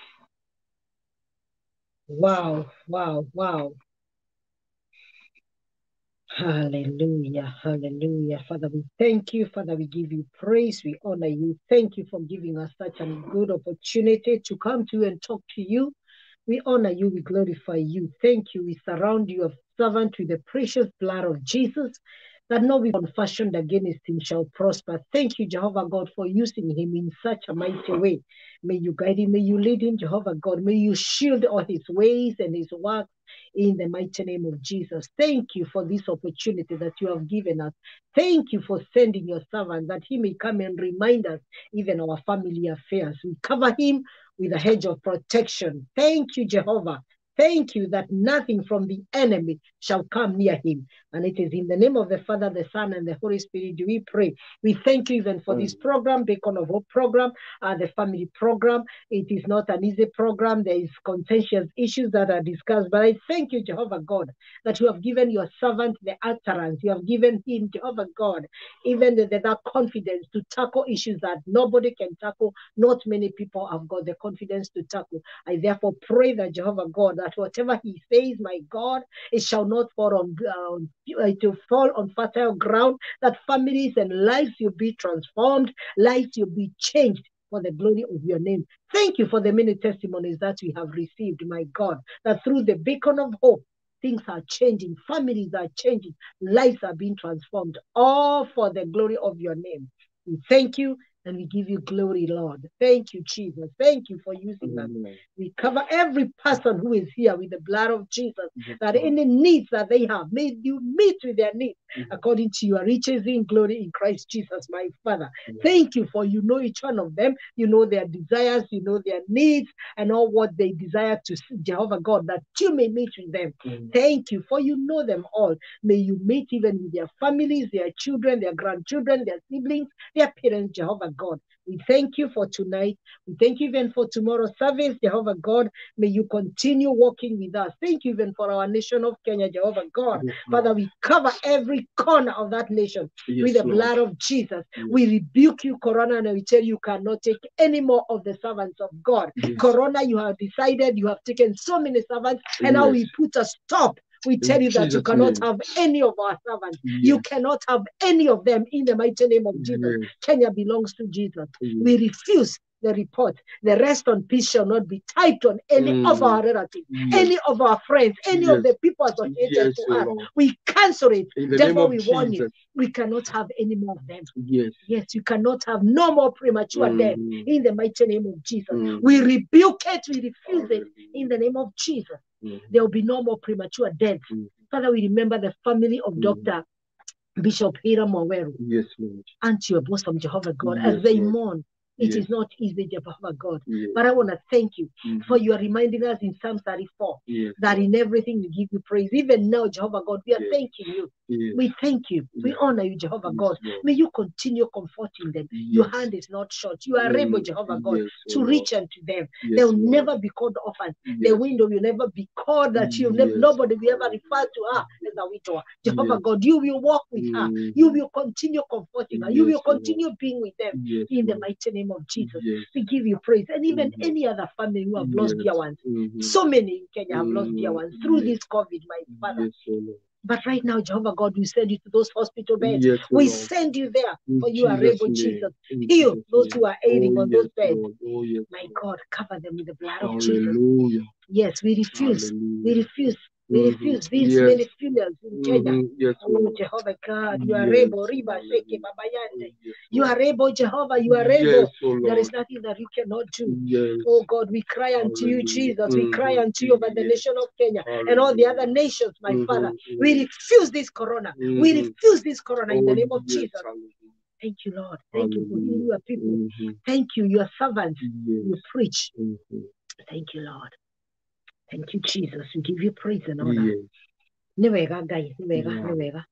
Wow, wow, wow. Hallelujah, hallelujah. Father, we thank you. Father, we give you praise. We honor you. Thank you for giving us such a good opportunity to come to you and talk to you. We honor you. We glorify you. Thank you. We surround your servant with the precious blood of Jesus, that no weapon fashioned against him shall prosper. Thank you, Jehovah God, for using him in such a mighty way. May you guide him. May you lead him, Jehovah God. May you shield all his ways and his works in the mighty name of Jesus. Thank you for this opportunity that you have given us. Thank you for sending your servant that he may come and remind us even our family affairs. We cover him with a hedge of protection. Thank you, Jehovah. Thank you that nothing from the enemy shall come near him. And it is in the name of the Father, the Son, and the Holy Spirit do we pray. We thank you even for this program, Beacon of Hope program, uh, the family program. It is not an easy program. There is contentious issues that are discussed. But I thank you, Jehovah God, that you have given your servant the utterance. You have given him, Jehovah God, even the, the, that confidence to tackle issues that nobody can tackle. Not many people have got the confidence to tackle. I therefore pray that, Jehovah God, that whatever he says, my God, it shall not fall on ground. It will fall on fertile ground, that families and lives will be transformed, lives will be changed for the glory of your name. Thank you for the many testimonies that we have received, my God, that through the Beacon of Hope, things are changing, families are changing, lives are being transformed, all for the glory of your name. We thank you and we give you glory, Lord. Thank you, Jesus. Thank you for using us. We cover every person who is here with the blood of Jesus, that any needs that they have, may you meet with their needs according to your riches in glory in Christ Jesus, my Father. Thank you for you know each one of them. You know their desires, you know their needs, and all what they desire to see, Jehovah God, that you may meet with them. Thank you for you know them all. May you meet even with their families, their children, their grandchildren, their siblings, their parents, Jehovah God. We thank you for tonight. We thank you even for tomorrow's service, Jehovah God. May you continue walking with us. Thank you even for our nation of Kenya, Jehovah God. Yes, Father, we cover every corner of that nation yes, with the Lord. blood of Jesus. Yes. We rebuke you, Corona, and we tell you, you cannot take any more of the servants of God. Yes. Corona, you have decided, you have taken so many servants, and yes. now we put a stop. We tell in you that Jesus you cannot name. have any of our servants. Yes. You cannot have any of them in the mighty name of Jesus. Yes. Kenya belongs to Jesus. Yes. We refuse the report. The rest on peace shall not be typed on any mm. of our relatives, yes. any of our friends, any yes. of the people associated yes, to us. Lord. We cancel it. Therefore, we Jesus. warn you, we cannot have any more of them. Yes, yes, you cannot have no more premature mm. death in the mighty name of Jesus. Mm. We rebuke it. We refuse it in the name of Jesus. Mm. There will be no more premature death. Mm. Father, we remember the family of mm. Doctor Bishop Hiram Waweru. Yes, Lord. And your bosom, Jehovah God, yes, as they Lord. mourn. It yes. is not easy, Jehovah God. Yes. But I want to thank you mm-hmm. for you are reminding us in Psalm thirty-four yes. that in everything we give you praise. Even now, Jehovah God, we are yes. thanking you. Yes. We thank you. Yes. We honor you, Jehovah yes, God. Lord. May you continue comforting them. Yes. Your hand is not short. You are able, Jehovah God, yes, to Lord. reach unto them. Yes, they will Lord. never be called orphan. Yes. The window will never be called that you yes. nobody will ever refer to her as a widow. Jehovah yes. God, you will walk with mm. her. You will continue comforting her. You yes, will continue Lord. being with them yes, in the mighty name of Jesus. Yes. We give you praise. And even mm-hmm. any other family who have yes. lost dear ones. Mm-hmm. So many in Kenya have mm-hmm. lost dear ones through yes. this COVID, my Father. Yes, but right now, Jehovah God, we send you to those hospital beds. Yes, we Lord. send you there, for you are able, Jesus. Heal those who are ailing oh, on those yes, beds. Oh, yes, my God, cover them with the blood Hallelujah. of Jesus. Yes, we refuse. Hallelujah. We refuse. We refuse mm-hmm. these yes. many funerals in Kenya. Mm-hmm. Yes, oh, Jehovah God, you are yes. able. Riba, Sheke, Babayande. Yes, you are able, Jehovah, you are able. Yes, oh, there is nothing that you cannot do. Yes. Oh God, we cry unto Hallelujah. you, Jesus. Mm-hmm. We cry unto you over the yes. nation of Kenya Hallelujah. and all the other nations, my mm-hmm. Father. We refuse this corona. Mm-hmm. We refuse this corona oh, in the name of yes. Jesus. Hallelujah. Thank you, Lord. Thank Hallelujah. you for healing your people. Mm-hmm. Thank you, your servants. Yes. You preach. Mm-hmm. Thank you, Lord. Thank you, Jesus. We give you praise and honor. Niwega Ngai, niwega, niwega.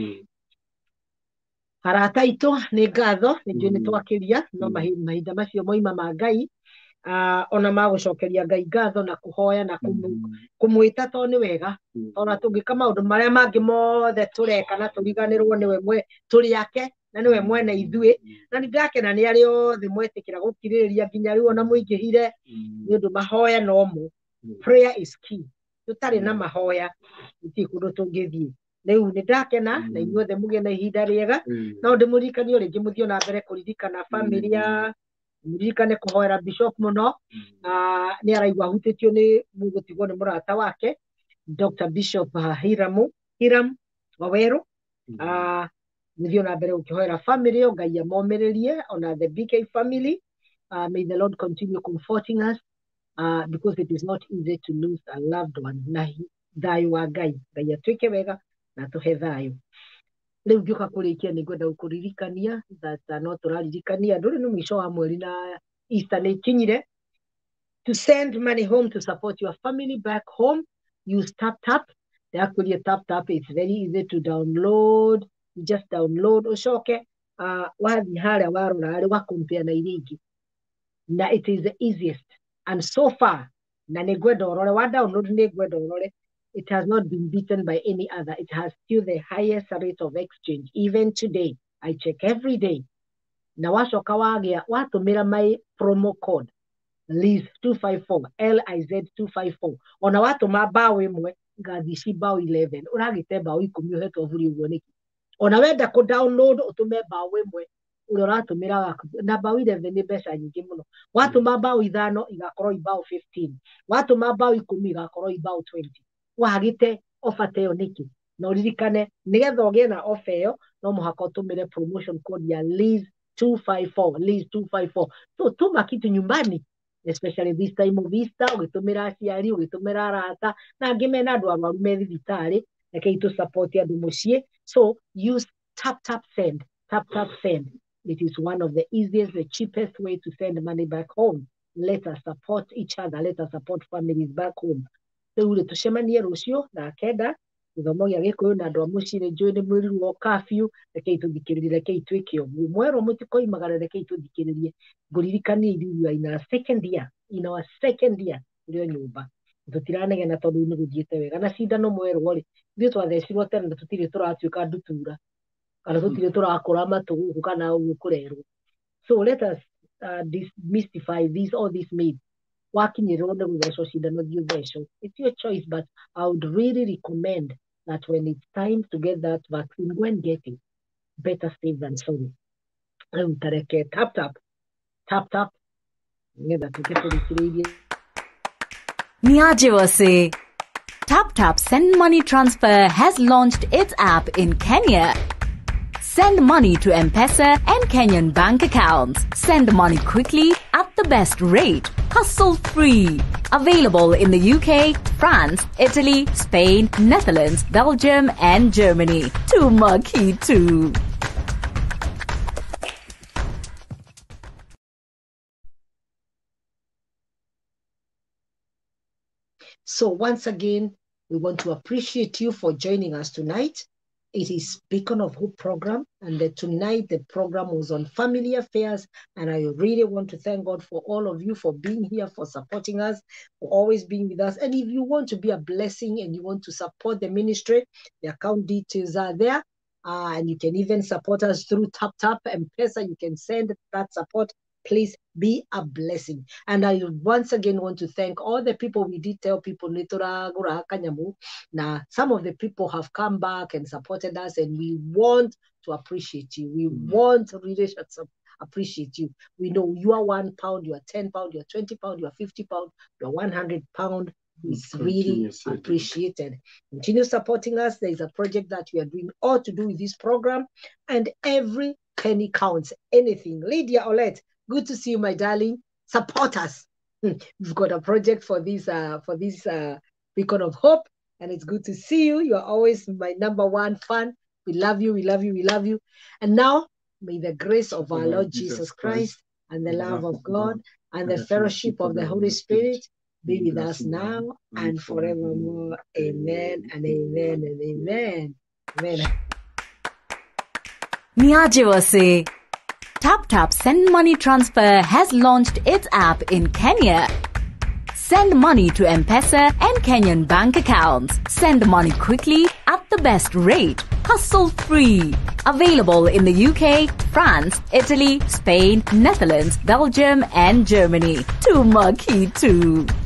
Arata itu nĩ ngatho nĩnjũĩ nĩ twakĩria no mahinda macio moima ma Ngai ona magũcokeria Ngai ngatho na kũhoya na kũmwĩta tondũ nĩ wega ona tũngĩka maũndũ marĩa mangĩ mothe tũreka na tũriganĩrwo nĩwe mwe tũrĩ ake na nĩwe mwene ithuĩ na nĩndakena nĩ arĩa othe mwetĩkĩra gũkirĩrĩria nginya rĩu ona mũingĩhire nĩ ũndũ mahoya no mũ. Prayer is key. Tutarĩ na mahoya gũtirĩ kũndũ tũngĩthiĩ. Rĩu nĩ ndakena na inyuothe mũgĩe na ihinda rĩega no ndĩmũririkanie rĩngĩ mũthiĩ na mbere kũririkana family ya mũririkane kũhoera Bishop mũno nĩ araigua ahutĩtio nĩ gũtigwo nĩ mũrata wake Doctor Bishop Hiram Hiram Waweru mũthiĩ na mbere gũkĩhoera family ĩyo Ngai amomĩrĩrie ona the B K family. May the Lord continue comforting us. Uh, because it is not easy to lose a loved one. Na thayo wa Ngai, Ngai atuĩke wega na tũhe thayo. Rĩu ngĩũka kũrĩkia nĩ ngwenda gũkũririkania that no tũraririkania ndũrĩ nĩ mũico wa mweri na Easter nĩ ikinyire To send money home to support your family back home, use TapTap. The actually TapTap is very easy to download. You just download Oshoke. Uh, now it is the easiest. And so far, it has not been beaten by any other. It has still the highest rate of exchange. Even today, I check every day. Now, what my promo code? Liz two five four, L I Z two five four. Ona watu mabao imwe ngathisi bao eleven. Uragite bao ikumi heto ovuri ugoniki. Ona wenda ko download utume bao imwe uri uratumira na bao eleven ni besa nyingi muno. Watu mabao ithano igakorwo ibao fifteen. Watu mabao ikumi igakorwo ibao twenty. Wagite offer teyo niki. No ririkane nigetha ogie na offer yo no muhaka utumire promotion code ya Liz two five four, Liz two five four. So tuma kitu nyumbani. Especially this time of Easter, ugitumira aciari, ugitumira arata, na ngimena andu arwaru me thibitari, reke to support andu mucii. So use Tap Tap Send. Tap Tap Send. It is one of the easiest, the cheapest way to send money back home. Let us support each other. Let us support families back home. So ule tushemanie rucio na kenda githomo gia gikuyu na andu a mucii ni njui ni mwiri wa curfew, reke ituthikiririe, reke itwike uguo mwero mutikoimagara, reke ituthikiririe nguririkanie ithuĩ in our second year in our second year rio nyumba tutiranegena tondu ni guthiete wega na cindano mwero ri ithuĩ twathecirwo tene na tutire turatuĩka ndutura kana tutire turakũra matugu kana ũguo kũrerwo. So let us uh, demystify this all this myth. Wakinyĩrwo nĩ gũthecwo cindano thiĩ ũthecwo. It's your choice, but I would really recommend that when it's time to get that vaccine, go and get it. Better safe than sorry. Tareke tap tap tap tap. Niajiwase. TapTap Send Money Transfer has launched its app in Kenya. Send money to M-Pesa and Kenyan bank accounts. Send money quickly at the best rate. Hustle-free. Available in the U K, France, Italy, Spain, Netherlands, Belgium, and Germany. To Maki too. So once again, we want to appreciate you for joining us tonight. It is Beacon of Hope program, and the, tonight the program was on family affairs, and I really want to thank God for all of you for being here, for supporting us, for always being with us. And if you want to be a blessing and you want to support the ministry, the account details are there, uh, and you can even support us through TapTap and M-Pesa. You can send that support. Please be a blessing. And I once again want to thank all the people. We did tell people, now some of the people have come back and supported us, and we want to appreciate you. We mm-hmm. want to really appreciate you. We know you are one pound, you are ten pound, you are twenty pound, you are fifty pound, you are one hundred pound. It's really appreciated. Continue supporting us. There is a project that we are doing all to do with this program, and every penny counts. Anything. Lydia Olette, good to see you, my darling. Support us. We've got a project for this uh, for this uh, Beacon of Hope, and it's good to see you. You are always my number one fan. We love you, we love you, we love you. And now, may the grace of our Lord Jesus Christ and the love of God and the fellowship of the Holy Spirit be with us now and forevermore. Amen and amen and amen. Amen. Niajiwase. TapTap Send Money Transfer has launched its app in Kenya. Send money to M-Pesa and Kenyan bank accounts. Send money quickly at the best rate. Hustle-free. Available in the U K, France, Italy, Spain, Netherlands, Belgium, and Germany. To Maki too.